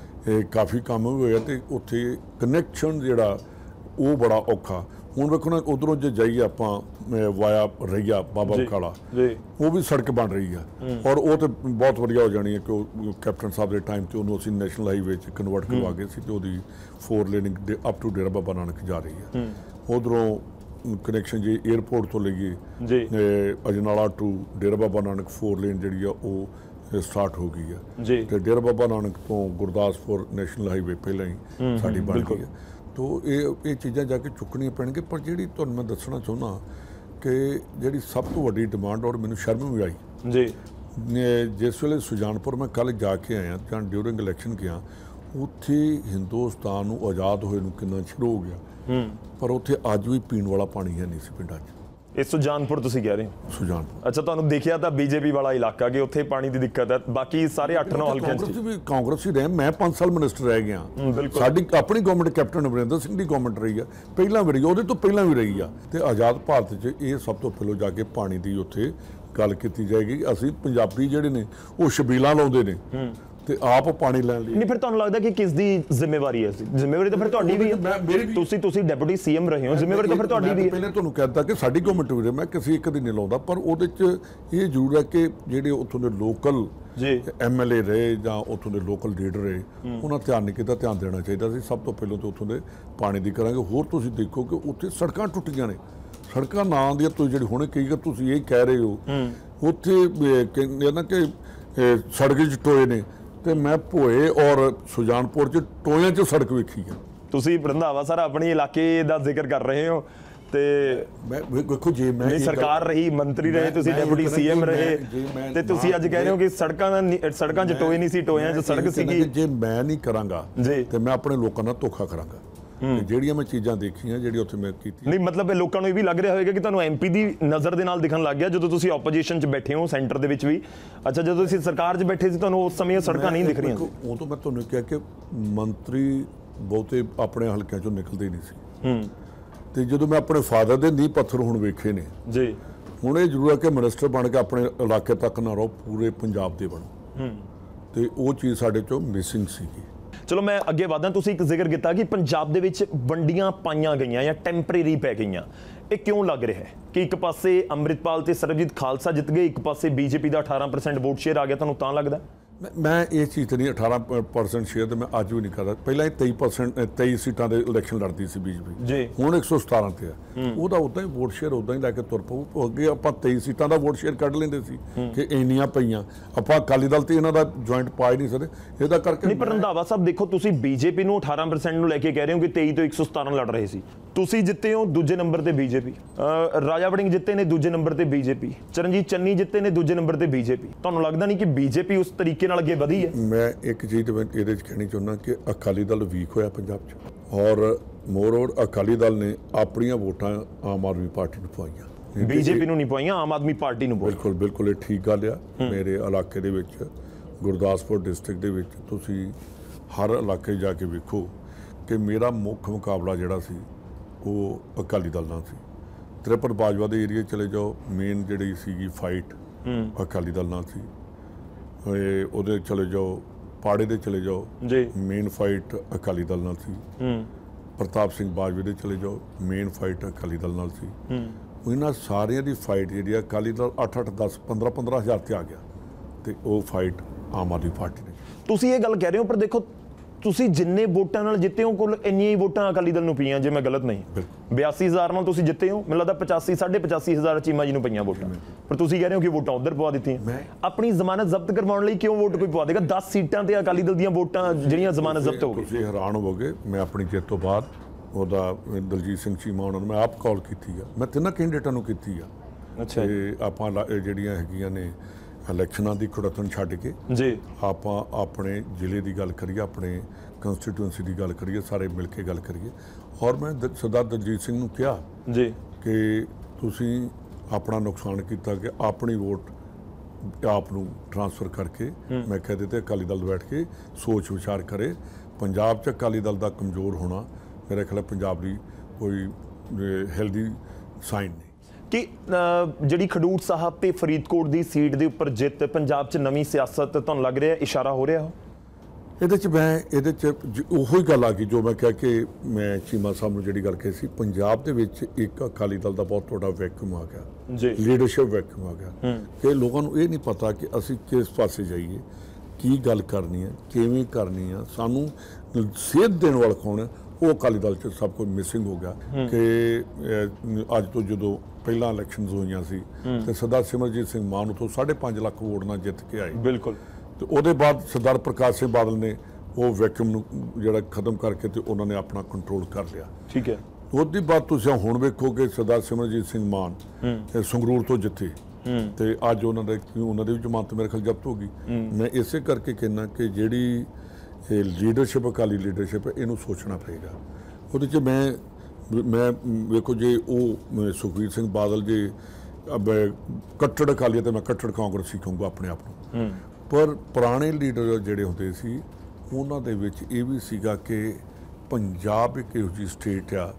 S2: ਕਾਫੀ ਕੰਮ ਵੀ ਹੋਇਆ, ਤੇ ਉੱਥੇ ਕਨੈਕਸ਼ਨ ਜਿਹੜਾ ਉਹ ਬੜਾ ਔਖਾ। ਹੁਣ ਵੇਖੋ ਨਾ, ਉਧਰੋਂ ਜੇ ਜਾਈਏ ਆਪਾਂ ਵਾਇਆ ਰਈਆ ਬਾਬਾ ਬਕਾਲਾ, ਉਹ ਵੀ ਸੜਕ ਬਣ ਰਹੀ ਆ, ਔਰ ਉਹ ਤਾਂ ਬਹੁਤ ਵਧੀਆ ਹੋ ਜਾਣੀ ਹੈ ਕਿ ਉਹ ਕੈਪਟਨ ਸਾਹਿਬ ਦੇ ਟਾਈਮ 'ਤੇ ਉਹਨੂੰ ਅਸੀਂ ਨੈਸ਼ਨਲ ਹਾਈਵੇ 'ਚ ਕਨਵਰਟ ਕਰਵਾ ਗਏ ਸੀ, ਤੇ ਉਹਦੀ four laning up to Dera Baba Nanak ਜਾ ਰਹੀ ਹੈ। ਉਧਰੋਂ ਕਨੈਕਸ਼ਨ ਜੇ ਏਅਰਪੋਰਟ ਤੋਂ ਲਈਏ Ajnala to Dera Baba Nanak four lane ਜਿਹੜੀ ਆ ਉਹ ਸਟਾਰਟ ਹੋ ਗਈ ਹੈ, ਤੇ ਡੇਰਾ ਬਾਬਾ ਨਾਨਕ ਤੋਂ ਗੁਰਦਾਸਪੁਰ ਨੈਸ਼ਨਲ ਹਾਈਵੇ ਪਹਿਲਾਂ ਹੀ ਸਾਡੀ ਬਣ ਗਈ ਹੈ। ਤੋ ਇਹ ਇਹ ਚੀਜ਼ਾਂ ਜਾ ਕੇ ਚੁੱਕਣੀਆਂ ਪੈਣਗੀਆਂ। ਪਰ ਜਿਹੜੀ ਤੁਹਾਨੂੰ ਮੈਂ ਦੱਸਣਾ ਚਾਹੁੰਦਾ ਕਿ ਜਿਹੜੀ ਸਭ ਤੋਂ ਵੱਡੀ ਡਿਮਾਂਡ, ਔਰ ਮੈਨੂੰ ਸ਼ਰਮ ਵੀ ਆਈ ਜੀ, ਜਿਸ ਵੇਲੇ ਸੁਜਾਨਪੁਰ ਮੈਂ ਕੱਲ੍ਹ ਜਾ ਕੇ ਆਇਆ ਜਾਂ ਡਿਊਰਿੰਗ ਇਲੈਕਸ਼ਨ ਗਿਆ, ਉੱਥੇ ਹਿੰਦੁਸਤਾਨ ਨੂੰ ਆਜ਼ਾਦ ਹੋਏ ਨੂੰ ਕਿੰਨਾ ਚਿਰ ਹੋ ਗਿਆ, ਪਰ ਉੱਥੇ ਅੱਜ ਵੀ ਪੀਣ ਵਾਲਾ ਪਾਣੀ ਹੈ ਨਹੀਂ ਸੀ ਪਿੰਡਾਂ 'ਚ।
S1: ਇਹ ਸੁਜਾਨਪੁਰ ਤੁਸੀਂ ਕਹਿ ਰਹੇ ਹੋ?
S2: ਸੁਜਾਨਪੁਰ।
S1: ਅੱਛਾ, ਤੁਹਾਨੂੰ ਦੇਖਿਆ ਤਾਂ ਬੀਜੇਪੀ ਵਾਲਾ ਇਲਾਕਾ ਕਿ ਉੱਥੇ ਪਾਣੀ ਦੀ ਦਿੱਕਤ ਹੈ, ਬਾਕੀ ਸਾਰੇ ਅੱਠ ਨੌ ਹਲਕਿਆਂ 'ਚ
S2: ਕਾਂਗਰਸ ਵੀ ਕਾਂਗਰਸ ਹੀ ਰਹੇ। ਮੈਂ ਪੰਜ ਸਾਲ ਮਿਨਿਸਟਰ ਰਹਿ ਗਿਆ। ਸਾਡੀ ਆਪਣੀ ਗਵਰਨਮੈਂਟ ਕੈਪਟਨ ਅਮਰਿੰਦਰ ਸਿੰਘ ਦੀ ਗਵਰਨਮੈਂਟ ਰਹੀ ਆ, ਪਹਿਲਾਂ ਵੀ ਰਹੀ ਆ, ਉਹਦੇ ਤੋਂ ਪਹਿਲਾਂ ਵੀ ਰਹੀ ਆ। ਤੇ ਆਜ਼ਾਦ ਭਾਰਤ 'ਚ ਇਹ ਸਭ ਤੋਂ ਪਹਿਲਾਂ ਜਾ ਕੇ ਪਾਣੀ ਦੀ ਉੱਥੇ ਗੱਲ ਕੀਤੀ ਜਾਏਗੀ। ਅਸੀਂ ਪੰਜਾਬੀ ਜਿਹੜੇ ਨੇ ਉਹ ਛਬੀਲਾਂ ਲਾਉਂਦੇ ਨੇ ਤੇ ਆਪ ਪਾਣੀ ਲੈਣ ਲਈ।
S1: ਨਹੀਂ, ਫਿਰ ਤੁਹਾਨੂੰ ਲੱਗਦਾ ਕਿ ਕਿਸ ਦੀ ਜ਼ਿੰਮੇਵਾਰੀ ਹੈ? ਜ਼ਿੰਮੇਵਾਰੀ ਤਾਂ ਫਿਰ ਤੁਹਾਡੀ ਵੀ ਹੈ। ਤੁਸੀਂ ਤੁਸੀਂ ਡਿਪਟੀ ਸੀਐਮ ਰਹੇ ਹੋ, ਜ਼ਿੰਮੇਵਾਰੀ ਤਾਂ ਫਿਰ ਤੁਹਾਡੀ ਵੀ ਹੈ।
S2: ਪਹਿਲੇ ਤੁਹਾਨੂੰ ਕਹਿਤਾ ਕਿ ਸਾਡੀ ਗਵਰਨਮੈਂਟ ਵੀ, ਮੈਂ ਕਿਸੇ ਇੱਕ ਦੀ ਨਹੀਂ ਲਾਉਂਦਾ, ਪਰ ਉਹਦੇ 'ਚ ਇਹ ਜ਼ਰੂਰ ਹੈ ਕਿ ਜਿਹੜੇ ਉੱਥੋਂ ਦੇ ਲੋਕਲ
S1: ਜੀ
S2: ਐਮ ਐਲ ਏ ਰਹੇ ਜਾਂ ਉੱਥੋਂ ਦੇ ਲੋਕਲ ਲੀਡਰ ਰਹੇ, ਉਹਨਾਂ ਧਿਆਨ ਨਹੀਂ ਕੀਤਾ। ਧਿਆਨ ਦੇਣਾ ਚਾਹੀਦਾ ਸੀ। ਸਭ ਤੋਂ ਪਹਿਲਾਂ ਤਾਂ ਉੱਥੋਂ ਦੇ ਪਾਣੀ ਦੀ ਕਰਾਂਗੇ। ਹੋਰ ਤੁਸੀਂ ਦੇਖੋ ਕਿ ਉੱਥੇ ਸੜਕਾਂ ਟੁੱਟੀਆਂ ਨੇ। ਸੜਕਾਂ ਨਾਂ ਦੀਆਂ ਤੁਸੀਂ ਜਿਹੜੀ ਹੁਣੇ ਕਹੀ ਤੁਸੀਂ ਇਹ ਕਹਿ ਰਹੇ ਹੋ, ਉੱਥੇ ਕਹਿੰਦੇ ਨਾ ਕਿ ਸੜਕ 'ਚ ਟੋਏ ਨੇ, ਤੇ ਮੈਂ ਭੋਏ ਔਰ ਸੁਜਾਨਪੁਰ 'ਚ ਟੋਇਆਂ 'ਚ ਸੜਕ ਵੇਖੀ ਹੈ। ਤੁਸੀਂ
S1: ਰੰਧਾਵਾ ਸਰ ਆਪਣੇ ਇਲਾਕੇ ਦਾ ਜ਼ਿਕਰ ਕਰ ਰਹੇ ਹੋ ਤੇ
S2: ਮੈਂ ਵੇਖੋ ਜੇ ਮੈਂ
S1: ਸਰਕਾਰ ਰਹੀ, ਮੰਤਰੀ ਰਹੇ, ਤੁਸੀਂ ਡਿਪਟੀ ਸੀਐਮ ਰਹੇ ਤੇ ਤੁਸੀਂ ਅੱਜ ਕਹਿ ਰਹੇ ਹੋ ਕਿ ਸੜਕਾਂ ਸੜਕਾਂ 'ਚ ਟੋਏ ਨਹੀਂ ਸੀ, ਟੋਇਆਂ 'ਚ ਸੜਕ ਸੀਗੀ।
S2: ਜੇ ਮੈਂ ਨਹੀਂ ਕਰਾਂਗਾ ਤੇ ਮੈਂ ਆਪਣੇ ਲੋਕਾਂ ਨਾਲ ਧੋਖਾ ਕਰਾਂਗਾ। ਜਿਹੜੀਆਂ ਮੈਂ ਚੀਜ਼ਾਂ ਦੇਖੀਆਂ, ਜਿਹੜੀ ਉੱਥੇ ਮੈਂ ਕੀਤੀ।
S1: ਨਹੀਂ, ਮਤਲਬ ਇਹ ਲੋਕਾਂ ਨੂੰ ਇਹ ਵੀ ਲੱਗ ਰਿਹਾ ਹੋਵੇਗਾ ਕਿ ਤੁਹਾਨੂੰ ਐਮਪੀ ਦੀ ਨਜ਼ਰ ਦੇ ਨਾਲ ਦਿਖਣ ਲੱਗ ਗਿਆ ਜਦੋਂ ਤੁਸੀਂ ਆਪੋਜੀਸ਼ਨ 'ਚ ਬੈਠੇ ਹੋ, ਸੈਂਟਰ ਦੇ ਵਿੱਚ ਵੀ। ਅੱਛਾ, ਜਦੋਂ ਤੁਸੀਂ ਸਰਕਾਰ 'ਚ ਬੈਠੇ ਸੀ ਤੁਹਾਨੂੰ ਉਸ ਸਮੇਂ ਸੜਕਾਂ ਨਹੀਂ ਦਿਖ ਰਹੀਆਂ ਸੀ?
S2: ਉਹ ਤੋਂ ਮੈਂ ਤੁਹਾਨੂੰ ਕਿਹਾ ਕਿ ਮੰਤਰੀ ਬਹੁਤੇ ਆਪਣੇ ਹਲਕਿਆਂ 'ਚੋਂ ਨਿਕਲਦੇ ਨਹੀਂ ਸੀ। ਤੇ ਜਦੋਂ ਮੈਂ ਆਪਣੇ ਫਾਦਰ ਦੇ ਨੀਂਹ ਪੱਥਰ ਹੁਣ ਵੇਖੇ ਨੇ
S1: ਜੀ,
S2: ਹੁਣ ਇਹ ਜ਼ਰੂਰ ਹੈ ਕਿ ਮਿਨਿਸਟਰ ਬਣ ਕੇ ਆਪਣੇ ਇਲਾਕੇ ਤੱਕ ਨਾ ਰਹੋ, ਪੂਰੇ ਪੰਜਾਬ ਦੇ ਬਣੋ। ਤੇ ਉਹ ਚੀਜ਼ ਸਾਡੇ 'ਚੋਂ ਮਿਸਿੰਗ ਸੀਗੀ।
S1: ਚਲੋ ਮੈਂ ਅੱਗੇ ਵਧਾਂ। ਤੁਸੀਂ ਇੱਕ ਜ਼ਿਕਰ ਕੀਤਾ ਕਿ ਪੰਜਾਬ ਦੇ ਵਿੱਚ ਵੰਡੀਆਂ ਪਾਈਆਂ ਗਈਆਂ ਜਾਂ ਟੈਂਪਰੇਰੀ ਪੈ ਗਈਆਂ। ਇਹ ਕਿਉਂ ਲੱਗ ਰਿਹਾ ਹੈ ਕਿ ਇੱਕ ਪਾਸੇ ਅੰਮ੍ਰਿਤਪਾਲ ਤੇ ਸਰਬਜੀਤ ਖਾਲਸਾ ਜਿੱਤ ਗਏ, ਇੱਕ ਪਾਸੇ ਬੀਜੇਪੀ ਦਾ ਅਠਾਰਾਂ ਪਰਸੈਂਟ ਵੋਟ ਸ਼ੇਅਰ ਆ ਗਿਆ? ਤੁਹਾਨੂੰ ਤਾਂ ਲੱਗਦਾ?
S2: ਮੈਂ ਇਹ ਚੀਜ਼ ਤੇ ਨਹੀਂ, ਅਠਾਰਾਂ ਪਰਸੈਂਟ ਸ਼ੇਅਰ ਤੇ ਮੈਂ ਅੱਜ ਵੀ ਨਹੀਂ ਕਰਦਾ। ਪਹਿਲਾਂ ਇਹ ਤੇਈ ਪਰਸੈਂਟ ਤੇਈ ਸੀਟਾਂ ਦੇ ਇਲੈਕਸ਼ਨ ਲੜਦੀ ਸੀ ਬੀਜੇਪੀ
S1: ਜੀ,
S2: ਹੁਣ ਇੱਕ ਸੌ ਸਤਾਰਾਂ ਤੇ ਆ। ਉਹਦਾ ਉਦਾਂ ਹੀ ਵੋਟ ਸ਼ੇਅਰ ਉਦਾਂ ਹੀ ਲੈ ਕੇ ਤੁਰ ਪਊ। ਅੱਗੇ ਆਪਾਂ ਤੇਈ ਸੀਟਾਂ ਦਾ ਵੋਟ ਸ਼ੇਅਰ ਕੱਢ ਲੈਂਦੇ ਸੀ ਕਿ ਇੰਨੀਆਂ ਪਈਆਂ। ਆਪਾਂ ਅਕਾਲੀ ਦਲ ਤੇ ਇਹਨਾਂ ਦਾ ਜੁਆਇੰਟ ਪਾ ਹੀ ਨਹੀਂ ਸਕਦੇ, ਇਹਦਾ ਕਰਕੇ
S1: ਨਹੀਂ। ਪਰ ਰੰਧਾਵਾ ਸਾਹਿਬ ਦੇਖੋ, ਤੁਸੀਂ ਬੀਜੇਪੀ ਨੂੰ ਅਠਾਰਾਂ ਪਰਸੈਂਟ ਨੂੰ ਲੈ ਕੇ ਕਹਿ ਰਹੇ ਹੋ ਕਿ ਤੇਈ ਤੋਂ ਇੱਕ ਸੌ ਸਤਾਰਾਂ ਲੜ ਰਹੇ ਸੀ। ਤੁਸੀਂ ਜਿੱਤੇ ਹੋ ਦੂਜੇ ਨੰਬਰ ਤੇ ਬੀਜੇਪੀ, ਰਾਜਾ ਵੜਿੰਗ ਜਿੱਤੇ ਨੇ ਦੂਜੇ ਨੰਬਰ ਤੇ ਬੀਜੇਪੀ, ਚਰਨਜੀਤ ਚੰਨੀ ਜਿੱਤੇ ਨੇ ਦੂਜੇ ਨੰਬਰ ਤੇ ਬੀਜੇਪੀ। ਤੁਹਾਨੂੰ ਲੱਗਦਾ ਨਹੀਂ ਕਿ ਬੀਜੇਪੀ ਉਸ ਤਰੀਕੇ ਨਾਲ ਅੱਗੇ ਵਧੀ ਹੈ?
S2: ਮੈਂ ਇੱਕ ਚੀਜ਼ ਇਹਦੇ 'ਚ ਕਹਿਣੀ ਚਾਹੁੰਦਾ ਕਿ ਅਕਾਲੀ ਦਲ ਵੀਕ ਹੋਇਆ ਪੰਜਾਬ 'ਚ, ਔਰ ਮੋਰਓਵਰ ਅਕਾਲੀ ਦਲ ਨੇ ਆਪਣੀਆਂ ਵੋਟਾਂ ਆਮ ਆਦਮੀ ਪਾਰਟੀ ਨੂੰ ਪਵਾਈਆਂ,
S1: ਬੀਜੇਪੀ ਨੂੰ ਨਹੀਂ ਪਵਾਈਆਂ, ਆਮ ਆਦਮੀ ਪਾਰਟੀ ਨੂੰ।
S2: ਬਿਲਕੁਲ ਬਿਲਕੁਲ ਇਹ ਠੀਕ ਗੱਲ ਆ। ਮੇਰੇ ਇਲਾਕੇ ਦੇ ਵਿੱਚ, ਗੁਰਦਾਸਪੁਰ ਡਿਸਟ੍ਰਿਕਟ ਦੇ ਵਿੱਚ, ਤੁਸੀਂ ਹਰ ਇਲਾਕੇ ਜਾ ਕੇ ਵੇਖੋ ਕਿ ਮੇਰਾ ਮੁੱਖ ਮੁਕਾਬਲਾ ਜਿਹੜਾ ਸੀ ਉਹ ਅਕਾਲੀ ਦਲ ਨਾਲ ਸੀ। ਤ੍ਰਿਪਤ ਬਾਜਵਾ ਦੇ ਏਰੀਏ ਚਲੇ ਜਾਓ, ਮੇਨ ਜਿਹੜੀ ਸੀਗੀ ਫਾਈਟ ਅਕਾਲੀ ਦਲ ਨਾਲ ਸੀ। ਉਹਦੇ ਚਲੇ ਜਾਓ, ਪਾੜੇ ਦੇ ਚਲੇ ਜਾਓ ਜੀ, ਮੇਨ ਫਾਈਟ ਅਕਾਲੀ ਦਲ ਨਾਲ ਸੀ। ਪ੍ਰਤਾਪ ਸਿੰਘ ਬਾਜਵੇ ਦੇ ਚਲੇ ਜਾਓ, ਮੇਨ ਫਾਈਟ ਅਕਾਲੀ ਦਲ ਨਾਲ ਸੀ। ਇਹਨਾਂ ਸਾਰਿਆਂ ਦੀ ਫਾਈਟ ਜਿਹੜੀ ਆ ਅਕਾਲੀ ਦਲ ਅੱਠ ਅੱਠ ਦਸ ਪੰਦਰਾਂ ਪੰਦਰਾਂ ਹਜ਼ਾਰ ਤੇ ਆ ਗਿਆ, ਤੇ ਉਹ ਫਾਈਟ ਆਮ ਆਦਮੀ ਪਾਰਟੀ ਨੇ।
S1: ਤੁਸੀਂ ਇਹ ਗੱਲ ਕਹਿ ਰਹੇ ਹੋ, ਪਰ ਦੇਖੋ ਤੁਸੀਂ ਜਿੰਨੇ ਵੋਟਾਂ ਨਾਲ ਜਿੱਤੇ ਹੋ, ਕੁੱਲ ਇੰਨੀਆਂ ਹੀ ਵੋਟਾਂ ਅਕਾਲੀ ਦਲ ਨੂੰ ਪਈਆਂ, ਜੇ ਮੈਂ ਗਲਤ ਨਹੀਂ। ਬਿਆਸੀ ਹਜ਼ਾਰ ਨਾਲ ਤੁਸੀਂ ਜਿੱਤੇ ਹੋ, ਮੈਨੂੰ ਲੱਗਦਾ ਪਚਾਸੀ ਸਾਢੇ ਪਚਾਸੀ ਹਜ਼ਾਰ ਚੀਮਾ ਜੀ ਨੂੰ ਪਈਆਂ ਵੋਟਾਂ, ਪਰ ਤੁਸੀਂ ਕਹਿ ਰਹੇ ਹੋ ਕਿ ਵੋਟਾਂ ਉਧਰ ਪਵਾ ਦਿੱਤੀਆਂ। ਆਪਣੀ ਜ਼ਮਾਨਤ ਜ਼ਬਤ ਕਰਵਾਉਣ ਲਈ ਕਿਉਂ ਵੋਟ ਕੋਈ ਪਵਾ ਦੇਗਾ? ਦਸ ਸੀਟਾਂ ਤੇ ਅਕਾਲੀ ਦਲ ਦੀਆਂ ਵੋਟਾਂ ਜਿਹੜੀਆਂ ਜ਼ਮਾਨਤ ਜ਼ਬਤ ਹੋ ਗਈ।
S2: ਤੁਸੀਂ ਹੈਰਾਨ ਹੋਵੋਗੇ, ਮੈਂ ਆਪਣੀ ਜਿੱਤ ਤੋਂ ਬਾਅਦ ਉਹਦਾ ਦਲਜੀਤ ਸਿੰਘ ਚੀਮਾ ਉਹਨਾਂ ਨੂੰ ਮੈਂ ਆਪ ਕਾਲ ਕੀਤੀ ਆ, ਮੈਂ ਤਿੰਨਾਂ ਕੈਂਡੀਡੇਟਾਂ ਨੂੰ ਕੀਤੀ ਆ।
S1: ਅੱਛਾ,
S2: ਤੇ ਆਪਾਂ ਜਿਹੜੀਆਂ ਹੈਗੀਆਂ ਨੇ ਇਲੈਕਸ਼ਨਾਂ ਦੀ ਖੁੜਤਨ ਛੱਡ ਕੇ
S1: ਜੀ, ਆਪਾਂ
S2: ਆਪਣੇ ਜ਼ਿਲ੍ਹੇ ਦੀ ਗੱਲ ਕਰੀਏ, ਆਪਣੇ ਕੰਸਟੀਟੂਐਂਸੀ ਦੀ ਗੱਲ ਕਰੀਏ, ਸਾਰੇ ਮਿਲ ਕੇ ਗੱਲ ਕਰੀਏ। ਔਰ ਮੈਂ ਸਰਦਾਰ ਦਲਜੀਤ ਸਿੰਘ ਨੂੰ ਕਿਹਾ
S1: ਜੀ
S2: ਕਿ ਤੁਸੀਂ ਆਪਣਾ ਨੁਕਸਾਨ ਕੀਤਾ ਕਿ ਆਪਣੀ ਵੋਟ ਆਪ ਨੂੰ ਟ੍ਰਾਂਸਫਰ ਕਰਕੇ, ਮੈਂ ਕਹਿ ਦਿੱਤੇ ਅਕਾਲੀ ਦਲ ਬੈਠ ਕੇ ਸੋਚ ਵਿਚਾਰ ਕਰੇ। ਪੰਜਾਬ 'ਚ ਅਕਾਲੀ ਦਲ ਦਾ ਕਮਜ਼ੋਰ ਹੋਣਾ ਮੇਰੇ ਖਿਆਲ ਪੰਜਾਬ ਦੀ ਕੋਈ ਹੈਲਦੀ ਸਾਈਨ ਨਹੀਂ।
S1: ਕਿ ਜਿਹੜੀ ਖਡੂਰ ਸਾਹਿਬ ਤੇ ਫਰੀਦਕੋਟ ਦੀ ਸੀਟ ਦੇ ਉੱਪਰ ਜਿੱਤ ਪੰਜਾਬ 'ਚ ਨਵੀਂ ਸਿਆਸਤ ਤੁਹਾਨੂੰ ਲੱਗ ਰਿਹਾ ਇਸ਼ਾਰਾ ਹੋ ਰਿਹਾ?
S2: ਇਹਦੇ 'ਚ ਮੈਂ ਇਹਦੇ 'ਚ ਉਹੋ ਹੀ ਗੱਲ ਆ ਗਈ ਜੋ ਮੈਂ ਕਿਹਾ ਕਿ ਮੈਂ ਚੀਮਾ ਸਾਹਿਬ ਨੂੰ ਜਿਹੜੀ ਗੱਲ ਕਹੀ ਸੀ, ਪੰਜਾਬ ਦੇ ਵਿੱਚ ਇੱਕ ਅਕਾਲੀ ਦਲ ਦਾ ਬਹੁਤ ਵੱਡਾ ਵੈਕਿਊਮ ਆ ਗਿਆ ਜੀ, ਲੀਡਰਸ਼ਿਪ ਵੈਕਿਊਮ ਆ ਗਿਆ ਕਿ ਲੋਕਾਂ ਨੂੰ ਇਹ ਨਹੀਂ ਪਤਾ ਕਿ ਅਸੀਂ ਕਿਸ ਪਾਸੇ ਜਾਈਏ, ਕੀ ਗੱਲ ਕਰਨੀ ਹੈ, ਕਿਵੇਂ ਕਰਨੀ ਆ, ਸਾਨੂੰ ਸੇਧ ਦੇਣ ਵਾਲਾ ਕੌਣ ਹੈ। ਉਹ ਅਕਾਲੀ ਦਲ 'ਚ ਸਭ ਕੁਝ ਮਿਸਿੰਗ ਹੋ ਗਿਆ ਕਿ ਅੱਜ ਤੋਂ ਜਦੋਂ ਪਹਿਲਾਂ ਇਲੈਕਸ਼ਨਸ ਹੋਈਆਂ ਸੀ ਤੇ ਸਰਦਾਰ ਸਿਮਰਜੀਤ ਸਿੰਘ ਮਾਨ ਉਥੋਂ ਸਾਢੇ ਪੰਜ ਲੱਖ ਵੋਟ ਨਾਲ ਜਿੱਤ ਕੇ ਆਏ।
S1: ਬਿਲਕੁਲ।
S2: ਤੇ ਉਹਦੇ ਬਾਅਦ ਸਰਦਾਰ ਪ੍ਰਕਾਸ਼ ਸਿੰਘ ਬਾਦਲ ਨੇ ਉਹ ਵੈਕਿਊਮ ਨੂੰ ਜਿਹੜਾ ਖਤਮ ਕਰਕੇ ਤੇ ਉਹਨਾਂ ਨੇ ਆਪਣਾ ਕੰਟਰੋਲ ਕਰ ਲਿਆ।
S1: ਠੀਕ ਹੈ।
S2: ਉਹਦੀ ਬਾਅਦ ਤੁਸੀਂ ਹੁਣ ਵੇਖੋ ਕਿ ਸਰਦਾਰ ਸਿਮਰਜੀਤ ਸਿੰਘ ਮਾਨ ਸੰਗਰੂਰ ਤੋਂ ਜਿੱਤੇ ਤੇ ਅੱਜ ਉਹਨਾਂ ਦਾ ਉਹਨਾਂ ਦੀ ਵੀ ਜ਼ਮਾਨਤ ਮੇਰੇ ਖਿਆਲ ਜ਼ਬਤ ਹੋ ਗਈ। ਮੈਂ ਇਸੇ ਕਰਕੇ ਕਹਿੰਦਾ ਕਿ ਜਿਹੜੀ ਲੀਡਰਸ਼ਿਪ ਅਕਾਲੀ ਲੀਡਰਸ਼ਿਪ ਹੈ, ਇਹਨੂੰ ਸੋਚਣਾ ਪਏਗਾ। ਉਹਦੇ 'ਚ ਮੈਂ ਮੈਂ ਵੇਖੋ ਜੇ ਉਹ ਸੁਖਬੀਰ ਸਿੰਘ ਬਾਦਲ ਜੇ ਕੱਟੜ ਅਕਾਲੀ ਤੇ ਮੈਂ ਕੱਟੜ ਕਾਂਗਰਸੀ ਕਹੂੰਗਾ ਆਪਣੇ ਆਪ ਨੂੰ, ਪਰ ਪੁਰਾਣੇ ਲੀਡਰ ਜਿਹੜੇ ਹੁੰਦੇ ਸੀ ਉਹਨਾਂ ਦੇ ਵਿੱਚ ਇਹ ਵੀ ਸੀਗਾ ਕਿ ਪੰਜਾਬ ਇੱਕ ਇਹੋ ਜਿਹੀ ਸਟੇਟ ਆ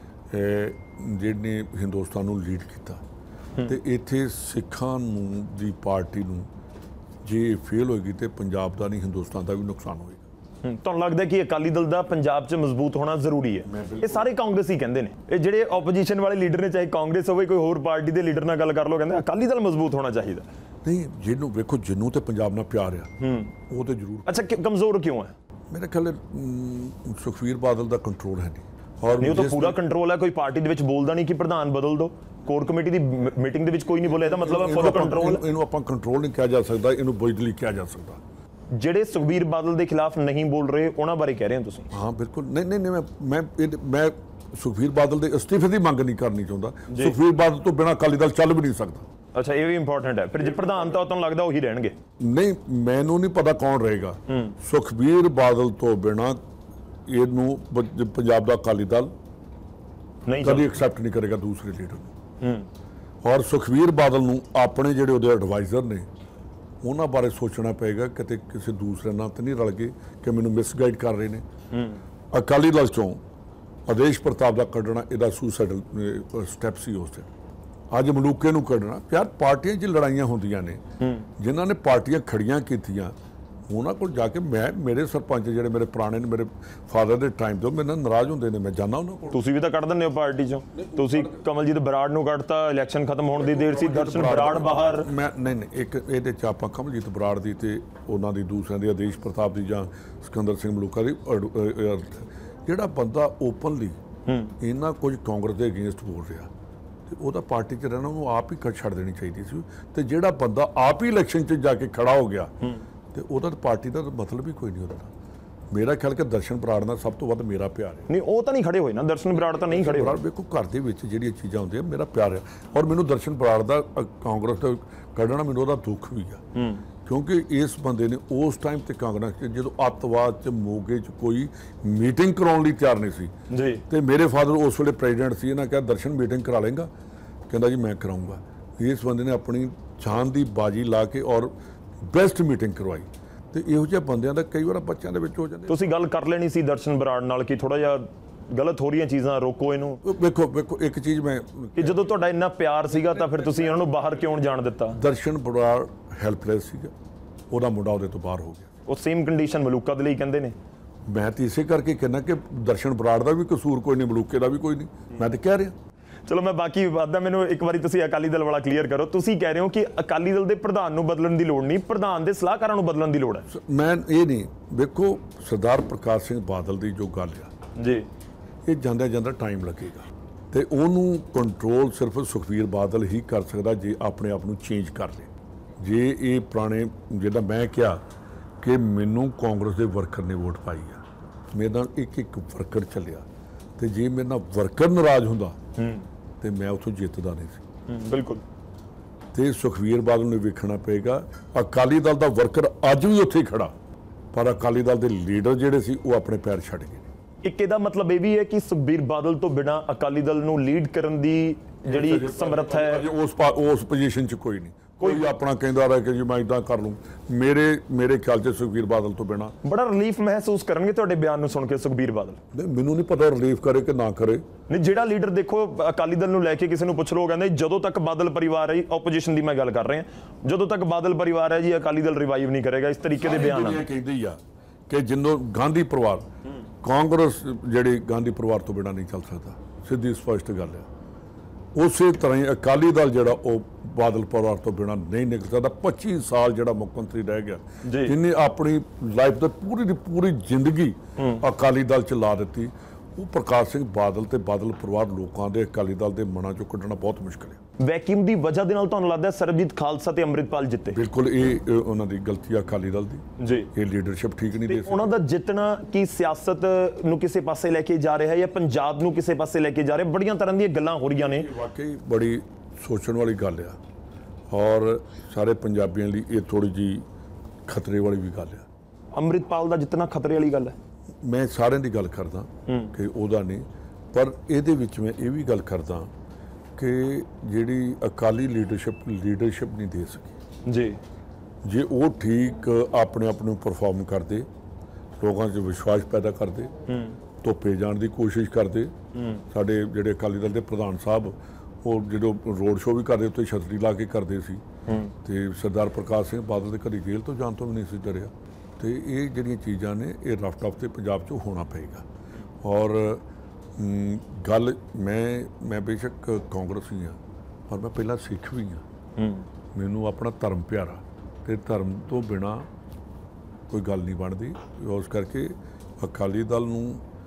S2: ਜਿਹਨੇ ਹਿੰਦੁਸਤਾਨ ਨੂੰ ਲੀਡ ਕੀਤਾ, ਤੇ ਇੱਥੇ ਸਿੱਖਾਂ ਨੂੰ ਦੀ ਪਾਰਟੀ ਨੂੰ ਜੇ ਫੇਲ ਹੋਏਗੀ ਤੇ ਪੰਜਾਬ ਦਾ ਨਹੀਂ ਹਿੰਦੁਸਤਾਨ ਦਾ ਵੀ ਨੁਕਸਾਨ ਹੋਏਗਾ।
S1: ਤੁਹਾਨੂੰ ਲੱਗਦਾ ਕਿ ਅਕਾਲੀ ਦਲ ਦਾ ਪੰਜਾਬ 'ਚ ਮਜ਼ਬੂਤ ਹੋਣਾ ਜ਼ਰੂਰੀ ਹੈ? ਇਹ ਸਾਰੇ ਕਾਂਗਰਸੀ ਕਹਿੰਦੇ ਨੇ, ਇਹ ਜਿਹੜੇ ਆਪੋਜੀਸ਼ਨ ਵਾਲੇ ਲੀਡਰ ਨੇ, ਚਾਹੇ ਕਾਂਗਰਸ ਹੋਵੇ ਕੋਈ ਹੋਰ ਪਾਰਟੀ ਦੇ ਲੀਡਰ ਨਾਲ ਗੱਲ ਕਰ ਲਓ, ਕਹਿੰਦੇ ਅਕਾਲੀ ਦਲ ਮਜ਼ਬੂਤ ਹੋਣਾ ਚਾਹੀਦਾ।
S2: ਨਹੀਂ, ਜਿਹਨੂੰ ਵੇਖੋ ਜਿਹਨੂੰ ਤੇ ਪੰਜਾਬ ਨਾਲ ਪਿਆਰ ਆ ਉਹ ਤੇ ਜ਼ਰੂਰ।
S1: ਅੱਛਾ, ਕਮਜ਼ੋਰ ਕਿਉਂ ਹੈ?
S2: ਮੇਰੇ ਖਿਆਲ ਸੁਖਬੀਰ ਬਾਦਲ ਦਾ ਕੰਟਰੋਲ ਹੈ ਨਹੀਂ, ਔਰ
S1: ਨਹੀਂ ਉਹ ਤਾਂ ਪੂਰਾ ਕੰਟਰੋਲ ਹੈ। ਕੋਈ ਪਾਰਟੀ ਦੇ ਵਿੱਚ ਬੋਲਦਾ ਨਹੀਂ ਕਿ ਪ੍ਰਧਾਨ ਬਦਲ ਦਿਓ, ਕੋਰ ਕਮੇਟੀ ਦੀ ਮੀਟਿੰਗ ਦੇ ਵਿੱਚ ਕੋਈ ਨਹੀਂ ਬੋਲਿਆ, ਇਹਦਾ ਮਤਲਬ ਹੈ ਫੁੱਲ ਕੰਟਰੋਲ।
S2: ਇਹਨੂੰ ਆਪਾਂ ਕੰਟਰੋਲ ਨਹੀਂ ਕਿਹਾ ਜਾ ਸਕਦਾ, ਇਹਨੂੰ ਬੁਜ਼ਦਿਲੀ ਕਿਹਾ ਜਾ ਸਕਦਾ।
S1: ਜਿਹੜੇ ਸੁਖਬੀਰ ਬਾਦਲ ਦੇ ਖਿਲਾਫ ਨਹੀਂ ਬੋਲ ਰਹੇ ਉਹਨਾਂ ਬਾਰੇ ਕਹਿ ਰਹੇ ਹੋ ਤੁਸੀਂ?
S2: ਹਾਂ ਬਿਲਕੁਲ। ਨਹੀਂ ਨਹੀਂ ਮੈਂ ਮੈਂ ਮੈਂ ਸੁਖਬੀਰ ਬਾਦਲ ਦੇ ਅਸਤੀਫੇ ਦੀ ਮੰਗ ਨਹੀਂ ਕਰਨੀ ਚਾਹੁੰਦਾ। ਸੁਖਬੀਰ ਬਾਦਲ ਤੋਂ ਬਿਨਾਂ ਅਕਾਲੀ ਦਲ ਚੱਲ ਵੀ ਨਹੀਂ ਸਕਦਾ।
S1: ਅੱਛਾ, ਇਹ ਵੀ ਇੰਪੋਰਟੈਂਟ ਹੈ। ਫਿਰ ਜੇ ਪ੍ਰਧਾਨ ਤਾਂ ਤੁਹਾਨੂੰ ਲੱਗਦਾ ਉਹੀ ਰਹਿਣਗੇ?
S2: ਨਹੀਂ, ਮੈਨੂੰ ਨਹੀਂ ਪਤਾ ਕੌਣ ਰਹੇਗਾ। ਸੁਖਬੀਰ ਬਾਦਲ ਤੋਂ ਬਿਨਾਂ ਇਹਨੂੰ ਪੰਜਾਬ ਦਾ ਅਕਾਲੀ ਦਲ ਨਹੀਂ ਕਦੀ ਐਕਸੈਪਟ ਨਹੀਂ ਕਰੇਗਾ ਦੂਸਰੇ ਲੀਡਰ ਨੂੰ। ਔਰ ਸੁਖਬੀਰ ਬਾਦਲ ਨੂੰ ਆਪਣੇ ਜਿਹੜੇ ਉਹਦੇ ਐਡਵਾਈਜ਼ਰ ਨੇ ਉਹਨਾਂ ਬਾਰੇ ਸੋਚਣਾ ਪਏਗਾ ਕਿਤੇ ਕਿਸੇ ਦੂਸਰੇ ਨਾਲ ਤਾਂ ਨਹੀਂ ਰਲ ਗਏ ਕਿ ਮੈਨੂੰ ਮਿਸਗਾਈਡ ਕਰ ਰਹੇ ਨੇ। ਅਕਾਲੀ ਦਲ ਚੋਂ ਆਦੇਸ਼ ਪ੍ਰਤਾਪ ਦਾ ਕੱਢਣਾ ਇਹਦਾ ਸੁਸਾਈਡਲ ਸਟੈਪ ਸੀ ਉਸ ਤੇ। ਅੱਜ ਮਲੂਕੇ ਨੂੰ ਕੱਢਣਾ, ਯਾਰ ਪਾਰਟੀਆਂ 'ਚ ਲੜਾਈਆਂ ਹੁੰਦੀਆਂ ਨੇ, ਜਿਨ੍ਹਾਂ ਨੇ ਪਾਰਟੀਆਂ ਖੜੀਆਂ ਕੀਤੀਆਂ ਉਹਨਾਂ ਕੋਲ ਜਾ ਕੇ ਮੈਂ ਮੇਰੇ ਸਰਪੰਚ ਜਿਹੜੇ ਮੇਰੇ ਪੁਰਾਣੇ ਨੇ, ਮੇਰੇ ਫਾਦਰ ਦੇ ਟਾਈਮ ਤੋਂ ਮੇਰੇ ਨਾਲ ਨਾਰਾਜ਼ ਹੁੰਦੇ ਨੇ, ਮੈਂ ਜਾਂਦਾ ਉਹਨਾਂ ਕੋਲ।
S1: ਤੁਸੀਂ ਵੀ ਤਾਂ ਕੱਢ ਦਿੰਦੇ ਹੋ ਪਾਰਟੀ 'ਚੋਂ। ਤੁਸੀਂ ਕਮਲਜੀਤ ਬਰਾੜ ਨੂੰ ਕੱਢਤਾ, ਇਲੈਕਸ਼ਨ ਖਤਮ ਹੋਣ ਦੀ ਦੇਰ ਸੀ, ਦਰਸ਼ਨ ਬਰਾੜ ਬਾਹਰ। ਮੈਂ
S2: ਨਹੀਂ ਨਹੀਂ ਇੱਕ ਇਹਦੇ 'ਚ ਆਪਾਂ ਕਮਲਜੀਤ ਬਰਾੜ ਦੀ ਤੇ ਉਹਨਾਂ ਦੀ ਦੂਸਰਿਆਂ ਦੀ ਆਦੇਸ਼ ਪ੍ਰਤਾਪ ਦੀ ਜਾਂ ਸਿਕੰਦਰ ਸਿੰਘ ਮਲੂਕਾ ਦੀ, ਜਿਹੜਾ ਬੰਦਾ ਓਪਨਲੀ ਇਹਨਾਂ ਕੁਝ ਕਾਂਗਰਸ ਦੇ ਅਗੇਂਸਟ ਬੋਲ ਰਿਹਾ ਤੇ ਉਹਦਾ ਪਾਰਟੀ 'ਚ ਰਹਿਣਾ ਉਹਨੂੰ ਆਪ ਹੀ ਕੱਢ ਛੱਡ ਦੇਣੀ ਚਾਹੀਦੀ ਸੀ। ਤੇ ਜਿਹੜਾ ਬੰਦਾ ਆਪ ਹੀ ਇਲੈਕਸ਼ਨ 'ਚ ਜਾ ਕੇ ਖੜਾ ਹੋ ਗਿਆ ਤੇ ਉਹਦਾ ਪਾਰਟੀ ਦਾ ਮਤਲਬ ਹੀ ਕੋਈ ਨਹੀਂ ਹੁੰਦਾ। ਮੇਰਾ ਖਿਆਲ ਕਿ ਦਰਸ਼ਨ ਬਰਾੜ ਨਾਲ ਸਭ ਤੋਂ ਵੱਧ ਮੇਰਾ ਪਿਆਰ ਹੈ।
S1: ਨਹੀਂ, ਉਹ ਤਾਂ ਨਹੀਂ ਖੜੇ ਹੋਏ ਨਾ, ਦਰਸ਼ਨ ਬਰਾੜ ਤਾਂ ਨਹੀਂ ਖੜੇ ਹੋਏ।
S2: ਵੇਖੋ ਘਰ ਦੇ ਵਿੱਚ ਜਿਹੜੀਆਂ ਚੀਜ਼ਾਂ ਹੁੰਦੀਆਂ ਮੇਰਾ ਪਿਆਰ ਹੈ, ਔਰ ਮੈਨੂੰ ਦਰਸ਼ਨ ਬਰਾੜ ਦਾ ਕਾਂਗਰਸ ਦਾ ਕੱਢਣਾ ਮੈਨੂੰ ਉਹਦਾ ਦੁੱਖ ਵੀ ਆ, ਕਿਉਂਕਿ ਇਸ ਬੰਦੇ ਨੇ ਉਸ ਟਾਈਮ ਤੇ ਕਾਂਗਰਸ 'ਚ ਜਦੋਂ ਅੱਤਵਾਦ 'ਚ ਮੋਗੇ 'ਚ ਕੋਈ ਮੀਟਿੰਗ ਕਰਾਉਣ ਲਈ ਤਿਆਰ ਨਹੀਂ ਸੀ ਜੀ, ਤੇ ਮੇਰੇ ਫਾਦਰ ਉਸ ਵੇਲੇ ਪ੍ਰੈਜ਼ੀਡੈਂਟ ਸੀ, ਇਹਨਾਂ ਕਿਹਾ ਦਰਸ਼ਨ ਮੀਟਿੰਗ ਕਰਾ ਲੇਗਾ, ਕਹਿੰਦਾ ਜੀ ਮੈਂ ਕਰਾਊਂਗਾ। ਇਸ ਬੰਦੇ ਨੇ ਆਪਣੀ ਜਾਨ ਦੀ ਬਾਜੀ ਲਾ ਕੇ ਔਰ ਬੈਸਟ ਮੀਟਿੰਗ ਕਰਵਾਈ। ਤੇ ਇਹੋ ਜਿਹੇ ਬੰਦਿਆਂ ਦਾ ਕਈ ਵਾਰ ਬੱਚਿਆਂ ਦੇ ਵਿੱਚ ਹੋ ਜਾਂਦੇ। ਤੁਸੀਂ
S1: ਗੱਲ ਕਰ ਲੈਣੀ ਸੀ ਦਰਸ਼ਨ ਬਰਾੜ ਨਾਲ ਕਿ ਥੋੜਾ ਜਿਹਾ ਗਲਤ ਹੋ ਰਹੀਆਂ ਚੀਜ਼ਾਂ, ਰੋਕੋ ਇਹਨੂੰ।
S2: ਵੇਖੋ ਵੇਖੋ ਇੱਕ ਚੀਜ਼ ਮੈਂ
S1: ਕਿ ਜਦੋਂ ਤੁਹਾਡਾ ਇੰਨਾ ਪਿਆਰ ਸੀਗਾ ਤਾਂ ਫਿਰ ਤੁਸੀਂ ਇਹਨਾਂ ਨੂੰ ਬਾਹਰ ਕਿਉਂ ਜਾਣ ਦਿੱਤਾ?
S2: ਦਰਸ਼ਨ ਬਰਾੜ ਹੈਲਪਲੈਸ ਸੀਗਾ, ਉਹਦਾ ਮੁੰਡਾ ਉਹਦੇ ਤੋਂ ਬਾਹਰ ਹੋ ਗਿਆ।
S1: ਉਹ ਸੇਮ ਕੰਡੀਸ਼ਨ ਮਲੂਕਾ ਦੇ ਲਈ ਕਹਿੰਦੇ ਨੇ।
S2: ਮੈਂ ਤਾਂ ਇਸੇ ਕਰਕੇ ਕਹਿੰਦਾ ਕਿ ਦਰਸ਼ਨ ਬਰਾੜ ਦਾ ਵੀ ਕਸੂਰ ਕੋਈ ਨਹੀਂ, ਮਲੂਕੇ ਦਾ ਵੀ ਕੋਈ ਨਹੀਂ, ਮੈਂ ਤਾਂ ਕਹਿ ਰਿਹਾ।
S1: ਚਲੋ ਮੈਂ ਬਾਕੀ ਵਿਵਾਦ ਦਾ, ਮੈਨੂੰ ਇੱਕ ਵਾਰੀ ਤੁਸੀਂ ਅਕਾਲੀ ਦਲ ਵਾਲਾ ਕਲੀਅਰ ਕਰੋ। ਤੁਸੀਂ ਕਹਿ ਰਹੇ ਹੋ ਕਿ ਅਕਾਲੀ ਦਲ ਦੇ ਪ੍ਰਧਾਨ ਨੂੰ ਬਦਲਣ ਦੀ ਲੋੜ ਨਹੀਂ, ਪ੍ਰਧਾਨ ਦੇ ਸਲਾਹਕਾਰਾਂ ਨੂੰ ਬਦਲਣ ਦੀ ਲੋੜ ਹੈ।
S2: ਮੈਂ ਇਹ ਨਹੀਂ, ਵੇਖੋ ਸਰਦਾਰ ਪ੍ਰਕਾਸ਼ ਸਿੰਘ ਬਾਦਲ ਦੀ ਜੋ ਗੱਲ ਆ
S1: ਜੀ, ਇਹ
S2: ਜਾਂਦਾ ਜਾਂਦਾ ਟਾਈਮ ਲੱਗੇਗਾ ਤੇ ਉਹਨੂੰ ਕੰਟਰੋਲ ਸਿਰਫ ਸੁਖਬੀਰ ਬਾਦਲ ਹੀ ਕਰ ਸਕਦਾ ਜੇ ਆਪਣੇ ਆਪ ਨੂੰ ਚੇਂਜ ਕਰ ਲੇ। ਜੇ ਇਹ ਪੁਰਾਣੇ ਜਿਹੜਾ ਮੈਂ ਕਿਹਾ ਕਿ ਮੈਨੂੰ ਕਾਂਗਰਸ ਦੇ ਵਰਕਰ ਨੇ ਵੋਟ ਪਾਈ ਆ, ਮੇਰੇ ਨਾਲ ਇੱਕ ਇੱਕ ਵਰਕਰ ਚੱਲਿਆ, ਤੇ ਜੇ ਮੇਰੇ ਨਾਲ ਵਰਕਰ ਨਾਰਾਜ਼ ਹੁੰਦਾ ਤੇ ਮੈਂ ਉੱਥੋਂ ਜਿੱਤਦਾ ਨਹੀਂ ਸੀ।
S1: ਬਿਲਕੁਲ।
S2: ਤੇ ਸੁਖਬੀਰ ਬਾਦਲ ਨੂੰ ਵੇਖਣਾ ਪਏਗਾ, ਅਕਾਲੀ ਦਲ ਦਾ ਵਰਕਰ ਅੱਜ ਵੀ ਉੱਥੇ ਖੜਾ, ਪਰ ਅਕਾਲੀ ਦਲ ਦੇ ਲੀਡਰ ਜਿਹੜੇ ਸੀ ਉਹ ਆਪਣੇ ਪੈਰ ਛੱਡ ਗਏ।
S1: ਇੱਕ ਇਹਦਾ ਮਤਲਬ ਇਹ ਵੀ ਹੈ ਕਿ ਸੁਖਬੀਰ ਬਾਦਲ ਤੋਂ ਬਿਨਾਂ ਅਕਾਲੀ ਦਲ ਨੂੰ ਲੀਡ ਕਰਨ ਦੀ ਜਿਹੜੀ ਸਮਰੱਥਾ ਹੈ
S2: ਉਸ ਉਸ ਪੋਜੀਸ਼ਨ 'ਚ ਕੋਈ ਨਹੀਂ। ਕੋਈ ਆਪਣਾ ਕਹਿੰਦਾ ਰਿਹਾ ਕਿ ਜੀ ਮੈਂ ਇਦਾਂ ਕਰ ਲੂੰ, ਮੇਰੇ ਮੇਰੇ ਖਿਆਲ 'ਚ ਸੁਖਬੀਰ ਬਾਦਲ ਤੋਂ ਬਿਨਾਂ
S1: ਬੜਾ ਰਿਲੀਫ ਮਹਿਸੂਸ ਕਰਨਗੇ ਤੁਹਾਡੇ ਬਿਆਨ ਨੂੰ ਸੁਣ ਕੇ ਸੁਖਬੀਰ ਬਾਦਲ।
S2: ਨਹੀਂ, ਮੈਨੂੰ ਨਹੀਂ ਪਤਾ ਰਿਲੀਫ ਕਰੇ ਕਿ ਨਾ ਕਰੇ।
S1: ਨਹੀਂ, ਜਿਹੜਾ ਲੀਡਰ ਦੇਖੋ ਅਕਾਲੀ ਦਲ ਨੂੰ ਲੈ ਕੇ ਕਿਸੇ ਨੂੰ ਪੁੱਛ ਲਓ, ਕਹਿੰਦੇ ਜਦੋਂ ਤੱਕ ਬਾਦਲ ਪਰਿਵਾਰ ਹੈ, ਆਪੋਜੀਸ਼ਨ ਦੀ ਮੈਂ ਗੱਲ ਕਰ ਰਿਹਾ, ਜਦੋਂ ਤੱਕ ਬਾਦਲ ਪਰਿਵਾਰ ਹੈ ਜੀ ਅਕਾਲੀ ਦਲ ਰਿਵਾਈਵ ਨਹੀਂ ਕਰੇਗਾ। ਇਸ ਤਰੀਕੇ ਦੇ ਬਿਆਨ ਆ
S2: ਕਹਿੰਦੇ ਆ ਕਿ ਜਿੰਦੋਂ ਗਾਂਧੀ ਪਰਿਵਾਰ, ਕਾਂਗਰਸ ਜਿਹੜੀ ਗਾਂਧੀ ਪਰਿਵਾਰ ਤੋਂ ਬਿਨਾਂ ਨਹੀਂ ਚੱਲ ਸਕਦਾ, ਸਿੱਧੀ ਸਪਸ਼ਟ ਗੱਲ ਆ। ਉਸੇ ਤਰ੍ਹਾਂ ਹੀ ਅਕਾਲੀ ਦਲ ਜਿਹੜਾ ਉਹ ਬਾਦਲ ਪਰਿਵਾਰ ਤੋਂ ਬਿਨਾਂ ਨਹੀਂ ਨਿਕਲ ਸਕਦਾ। ਪੱਚੀ ਸਾਲ ਜਿਹੜਾ ਮੁੱਖ ਮੰਤਰੀ ਰਹਿ ਗਿਆ, ਜਿਹਨੇ ਆਪਣੀ ਲਾਈਫ ਦਾ ਪੂਰੀ ਦੀ ਪੂਰੀ ਜ਼ਿੰਦਗੀ ਅਕਾਲੀ ਦਲ 'ਚ ਲਾ ਦਿੱਤੀ, ਉਹ ਪ੍ਰਕਾਸ਼ ਸਿੰਘ ਬਾਦਲ ਤੇ ਬਾਦਲ ਪਰਿਵਾਰ ਲੋਕਾਂ ਦੇ ਅਕਾਲੀ ਦਲ ਦੇ ਮਨਾਂ 'ਚੋਂ ਕੱਢਣਾ ਬਹੁਤ ਮੁਸ਼ਕਿਲ ਹੈ।
S1: ਵੈਕਿਊਮ ਦੀ ਵਜ੍ਹਾ ਦੇ ਨਾਲ ਤੁਹਾਨੂੰ ਲੱਗਦਾ ਸਰਬਜੀਤ ਖਾਲਸਾ ਤੇ ਅੰਮ੍ਰਿਤਪਾਲ ਜਿੱਤੇ?
S2: ਬਿਲਕੁਲ, ਇਹ ਉਹਨਾਂ ਦੀ ਗਲਤੀ ਆ ਅਕਾਲੀ ਦਲ ਦੀ ਜੀ, ਇਹ ਲੀਡਰਸ਼ਿਪ ਠੀਕ ਨਹੀਂ ਦੇ ਸਕਦੀ।
S1: ਉਹਨਾਂ ਦਾ ਜਿੱਤਣਾ ਕੀ ਸਿਆਸਤ ਨੂੰ ਕਿਸੇ ਪਾਸੇ ਲੈ ਕੇ ਜਾ ਰਿਹਾ ਹੈ ਜਾਂ ਪੰਜਾਬ ਨੂੰ ਕਿਸੇ ਪਾਸੇ ਲੈ ਕੇ ਜਾ ਰਿਹਾ? ਬੜੀਆਂ ਤਰ੍ਹਾਂ ਦੀਆਂ ਗੱਲਾਂ ਹੋ ਰਹੀਆਂ ਨੇ।
S2: ਵਾਕਈ ਬੜੀ ਸੋਚਣ ਵਾਲੀ ਗੱਲ ਆ, ਔਰ ਸਾਰੇ ਪੰਜਾਬੀਆਂ ਲਈ ਇਹ ਥੋੜੀ ਜਿਹੀ ਖਤਰੇ ਵਾਲੀ ਵੀ ਗੱਲ ਆ।
S1: ਅੰਮ੍ਰਿਤਪਾਲ ਦਾ ਜਿੱਤਣਾ ਖਤਰੇ ਵਾਲੀ ਗੱਲ ਹੈ?
S2: ਮੈਂ ਸਾਰਿਆਂ ਦੀ ਗੱਲ ਕਰਦਾ ਕਿ ਉਹਦਾ ਨਹੀਂ, पर ਇਹਦੇ ਵਿੱਚ मैं ये भी गल करदा कि ਜਿਹੜੀ अकाली लीडरशिप लीडरशिप नहीं दे सकी
S1: जी
S2: जे वो ठीक अपने आप ਨੂੰ परफॉर्म करते लोगों 'ਚ विश्वास पैदा करते ਧੁੱਪੇ ਜਾਣ ਦੀ ਕੋਸ਼ਿਸ਼ ਕਰਦੇ ਸਾਡੇ ਜਿਹੜੇ ਅਕਾਲੀ ਦਲ ਦੇ ਪ੍ਰਧਾਨ ਸਾਹਿਬ ਉਹ ਜਦੋਂ ਰੋਡ ਸ਼ੋਅ ਵੀ ਕਰਦੇ ਉੱਤੇ ਛਤਰੀ ਲਾ ਕੇ ਕਰਦੇ ਸੀ ਤੇ ਸਰਦਾਰ ਪ੍ਰਕਾਸ਼ ਸਿੰਘ ਬਾਦਲ ਦੇ ਘਰੀ ਜੇਲ੍ਹ ਤੋਂ ਜਾਣ ਤੋਂ ਵੀ ਨਹੀਂ ਸੀ ਡਰਿਆ ਤੇ ਇਹ ਜਿਹੜੀਆਂ ਚੀਜ਼ਾਂ ਨੇ ਇਹ ਰਫ ਰਫ ਤੇ ਪੰਜਾਬ 'ਚ ਹੋਣਾ ਪਏਗਾ ਔਰ ਗੱਲ ਮੈਂ ਮੈਂ ਬੇਸ਼ੱਕ ਕਾਂਗਰਸੀ ਹਾਂ ਪਰ ਮੈਂ ਪਹਿਲਾਂ ਸਿੱਖ ਵੀ ਹਾਂ ਮੈਨੂੰ ਆਪਣਾ ਧਰਮ ਪਿਆਰਾ ਤੇ ਧਰਮ ਤੋਂ ਬਿਨਾ ਕੋਈ ਗੱਲ ਨਹੀਂ ਬਣਦੀ ਉਸ ਕਰਕੇ ਅਕਾਲੀ ਦਲ ਨੂੰ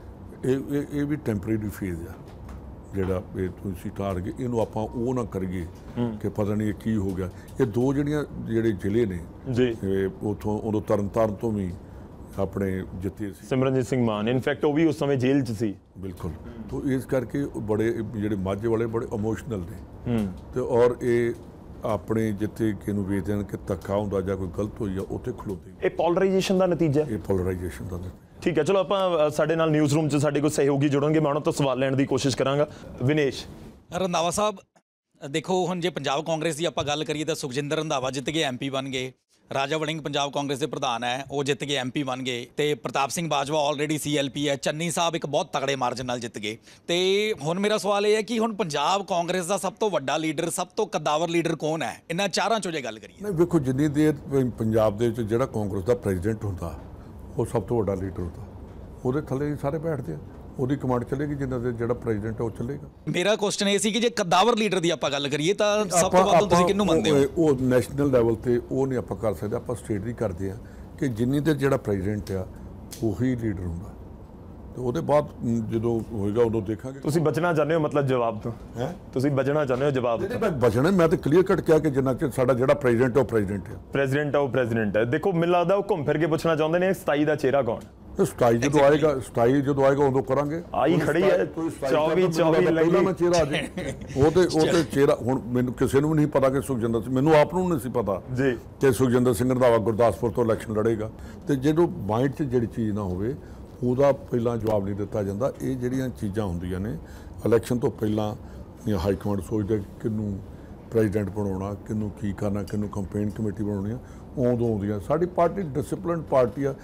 S2: ਇਹ ਇਹ ਵੀ ਟੈਂਪਰੇਰੀ ਫੇਜ਼ ਆ ਜਿਹੜਾ ਇਹ ਤੁਸੀਂ ਟਾਰਗੇ ਇਹਨੂੰ ਆਪਾਂ ਉਹ ਨਾ ਕਰੀਏ ਕਿ ਪਤਾ ਨਹੀਂ ਇਹ ਕੀ ਹੋ ਗਿਆ ਇਹ ਦੋ ਜਿਹੜੀਆਂ ਜਿਹੜੇ ਜ਼ਿਲ੍ਹੇ ਨੇ
S1: ਜੀ
S2: ਉਥੋਂ ਉਦੋਂ ਤਰਨਤਾਰਨ ਤੋਂ ਵੀ ਆਪਣੇ ਜਿੱਤੇ ਸੀ
S1: ਸਿਮਰਨਜੀਤ ਸਿੰਘ ਮਾਨ ਇਨਫੈਕਟ ਉਹ ਵੀ ਉਸ ਸਮੇਂ ਜੇਲ੍ਹ 'ਚ ਸੀ ਬਿਲਕੁਲ
S2: ਤਾਂ ਇਸ ਕਰਕੇ ਬੜੇ ਜਿਹੜੇ ਮਾਝੇ ਵਾਲੇ ਬੜੇ ਇਮੋਸ਼ਨਲ ਨੇ ਤੇ ਔਰ ਇਹ ਆਪਣੇ ਜਿੱਥੇ ਕਿਨੂੰ ਵੇਚਦੇ ਹਨ ਕਿ ਧੱਕਾ ਹੁੰਦਾ ਜਾਂ ਕੋਈ ਗਲਤ ਹੋਈ ਆ ਉੱਥੇ ਖਲੋਤੇ
S1: ਇਹ ਪੋਲਰਾਈਜੇਸ਼ਨ ਦਾ ਨਤੀਜਾ
S2: ਇਹ ਪੋਲਰਾਈਜੇਸ਼ਨ ਦਾ ਨਤੀਜਾ
S1: ਠੀਕ ਹੈ ਚਲੋ ਆਪਾਂ ਸਾਡੇ ਨਾਲ ਨਿਊਜ਼ ਰੂਮ 'ਚ ਸਾਡੇ ਕੋਲ ਸਹਿਯੋਗੀ ਜੁੜਨਗੇ ਮੈਂ ਉਹਨਾਂ ਤੋਂ ਸਵਾਲ ਲੈਣ ਦੀ ਕੋਸ਼ਿਸ਼ ਕਰਾਂਗਾ ਵਿਨੇਸ਼
S3: ਰੰਧਾਵਾ ਸਾਹਿਬ ਦੇਖੋ ਹੁਣ ਜੇ ਪੰਜਾਬ ਕਾਂਗਰਸ ਦੀ ਆਪਾਂ ਗੱਲ ਕਰੀਏ ਤਾਂ ਸੁਖਜਿੰਦਰ ਰੰਧਾਵਾ ਜਿੱਤ ਕੇ ਐਮਪੀ ਬਣ ਗਏ ਰਾਜਾ ਵੜਿੰਗ ਪੰਜਾਬ ਕਾਂਗਰਸ ਦੇ ਪ੍ਰਧਾਨ ਹੈ ਉਹ ਜਿੱਤ ਕੇ ਐਮਪੀ ਬਣ ਗਏ ਤੇ ਪ੍ਰਤਾਪ ਸਿੰਘ ਬਾਜਵਾ ਆਲਰੇਡੀ ਸੀਐਲਪੀ ਹੈ ਚੰਨੀ ਸਾਹਿਬ ਇੱਕ ਬਹੁਤ ਤਗੜੇ ਮਾਰਜਨ ਨਾਲ ਜਿੱਤ ਗਏ ਤੇ ਹੁਣ ਮੇਰਾ ਸਵਾਲ ਇਹ ਹੈ ਕਿ ਹੁਣ ਪੰਜਾਬ ਕਾਂਗਰਸ ਦਾ ਸਭ ਤੋਂ ਵੱਡਾ ਲੀਡਰ ਸਭ ਤੋਂ ਕਦਾਵਰ ਲੀਡਰ ਕੌਣ ਹੈ ਇਹਨਾਂ ਚਾਰਾਂ ਚੋਂ ਜੇ ਗੱਲ ਕਰੀਏ
S2: ਨਹੀਂ ਵੇਖੋ ਜਿੰਨੀ ਦੇਰ ਪੰਜਾਬ ਦੇ ਵਿੱਚ ਜਿਹੜਾ ਕਾਂਗਰਸ ਦਾ ਪ੍ਰੈਜ਼ੀਡੈਂਟ ਹੁੰਦਾ ਉਹ ਸਭ ਤੋਂ ਵੱਡਾ ਲੀਡਰ ਹੁੰਦਾ ਉਹਦੇ ਥੱਲੇ ਸਾਰੇ ਬੈਠਦੇ ਆ ਉਹਦੀ ਕਮਾਂਡ ਚੱਲੇਗੀ ਜਿੰਨਾ ਦੇ ਜਿਹੜਾ ਪ੍ਰੈਜ਼ੀਡੈਂਟ ਉਹ ਚੱਲੇਗਾ
S3: ਮੇਰਾ ਕੁਐਸਚਨ ਇਹ ਸੀ ਕਿ ਜੇ ਕਦਾਵਰ ਲੀਡਰ ਦੀ ਆਪਾਂ ਗੱਲ ਕਰੀਏ ਤਾਂ ਸਭ ਤੋਂ ਵੱਧ ਤੁਸੀਂ ਕਿਹਨੂੰ ਮੰਨਦੇ ਹੋ
S2: ਉਹ ਨੈਸ਼ਨਲ ਲੈਵਲ ਤੇ ਉਹ ਨਹੀਂ ਆਪਾਂ ਕਰ ਸਕਦੇ ਆਪਾਂ ਸਟੇਟ ਦੀ ਕਰਦੇ ਆ ਕਿ ਜਿੰਨੀ ਦੇਰ ਜਿਹੜਾ ਪ੍ਰੈਜ਼ੀਡੈਂਟ ਆ ਉਹੀ ਲੀਡਰ ਹੁੰਦਾ ਤੇ ਉਹਦੇ ਬਾਅਦ ਜਦੋਂ ਹੋਏਗਾ ਉਦੋਂ ਦੇਖਾਂਗੇ
S1: ਤੁਸੀਂ ਬਚਣਾ ਚਾਹੁੰਦੇ ਹੋ ਮਤਲਬ ਜਵਾਬ ਤੋਂ ਹੈ ਤੁਸੀਂ ਬਚਣਾ ਚਾਹੁੰਦੇ ਹੋ ਜਵਾਬ ਤੋਂ
S2: ਮੈਂ ਬਚਣਾ ਮੈਂ ਤਾਂ ਕਲੀਅਰ ਕੱਟ ਕਿਹਾ ਕਿ ਜਿੰਨਾ ਚਿਰ ਸਾਡਾ ਜਿਹੜਾ ਪ੍ਰੈਜ਼ੀਡੈਂਟ ਉਹ ਪ੍ਰੈਜ਼ੀਡੈਂਟ ਹੈ
S1: ਪ੍ਰੈਜ਼ੀਡੈਂਟ ਉਹ ਪ੍ਰੈਜ਼ੀਡੈਂਟ ਹੈ ਦੇਖੋ ਮੈਨੂੰ ਲੱਗਦਾ ਉਹ ਘੁੰਮ ਫਿਰ ਕੇ ਪੁੱਛਣਾ ਚਾਹੁੰਦੇ ਨੇ ਸਤਾਈ ਦਾ ਚਿਹਰਾ ਕੌਣ
S2: ਸਤਾਈ ਜਦੋਂ ਆਏਗਾ ਸਤਾਈ ਜਦੋਂ ਆਏਗਾ ਉਦੋਂ ਕਰਾਂਗੇ
S1: ਆਈ ਖੜੀ ਹੈ ਚੌਵੀ ਚੌਵੀ ਲੱਗੀ
S2: ਮੈਂ ਚਿਹਰਾ ਆ ਜੇ ਉਹ ਤੇ ਉਹ ਤੇ ਚਿਹਰਾ ਹੁਣ ਮੈਨੂੰ ਕਿਸੇ ਨੂੰ ਵੀ ਨਹੀਂ ਪਤਾ ਕਿ ਸੁਖਜਿੰਦਰ ਸਿੰਘ ਮੈਨੂੰ ਆਪ ਨੂੰ ਨਹੀਂ ਸੀ ਪਤਾ
S1: ਜੀ
S2: ਕਿ ਸੁਖਜਿੰਦਰ ਸਿੰਘ ਰੰਧਾਵਾ ਗੁਰਦਾਸਪੁਰ ਤੋਂ ਇਲੈਕਸ਼ਨ ਲੜੇਗਾ ਤੇ ਜਦੋਂ ਮਾਈਂਡ 'ਚ ਜਿਹੜੀ ਚੀਜ਼ ਨਾ ਹੋਵੇ ਉਹਦਾ ਪਹਿਲਾਂ ਜਵਾਬ ਨਹੀਂ ਦਿੱਤਾ ਜਾਂਦਾ ਇਹ ਜਿਹੜੀਆਂ ਚੀਜ਼ਾਂ ਹੁੰਦੀਆਂ ਨੇ ਇਲੈਕਸ਼ਨ ਤੋਂ ਪਹਿਲਾਂ ਹਾਈ ਕਮਾਂਡ ਸੋਚਦਾ ਕਿਹਨੂੰ ਪ੍ਰੈਜ਼ੀਡੈਂਟ ਬਣਾਉਣਾ ਕਿਹਨੂੰ ਕੀ ਕਰਨਾ ਕਿਹਨੂੰ ਕੰਪੇਨ ਕਮੇਟੀ ਬਣਾਉਣੀ ਆ ਉਦੋਂ ਆਉਂਦੀਆਂ ਸਾਡੀ ਪਾਰਟੀ ਡਿਸਪਲਿਨਡ ਪਾਰਟੀ ਆ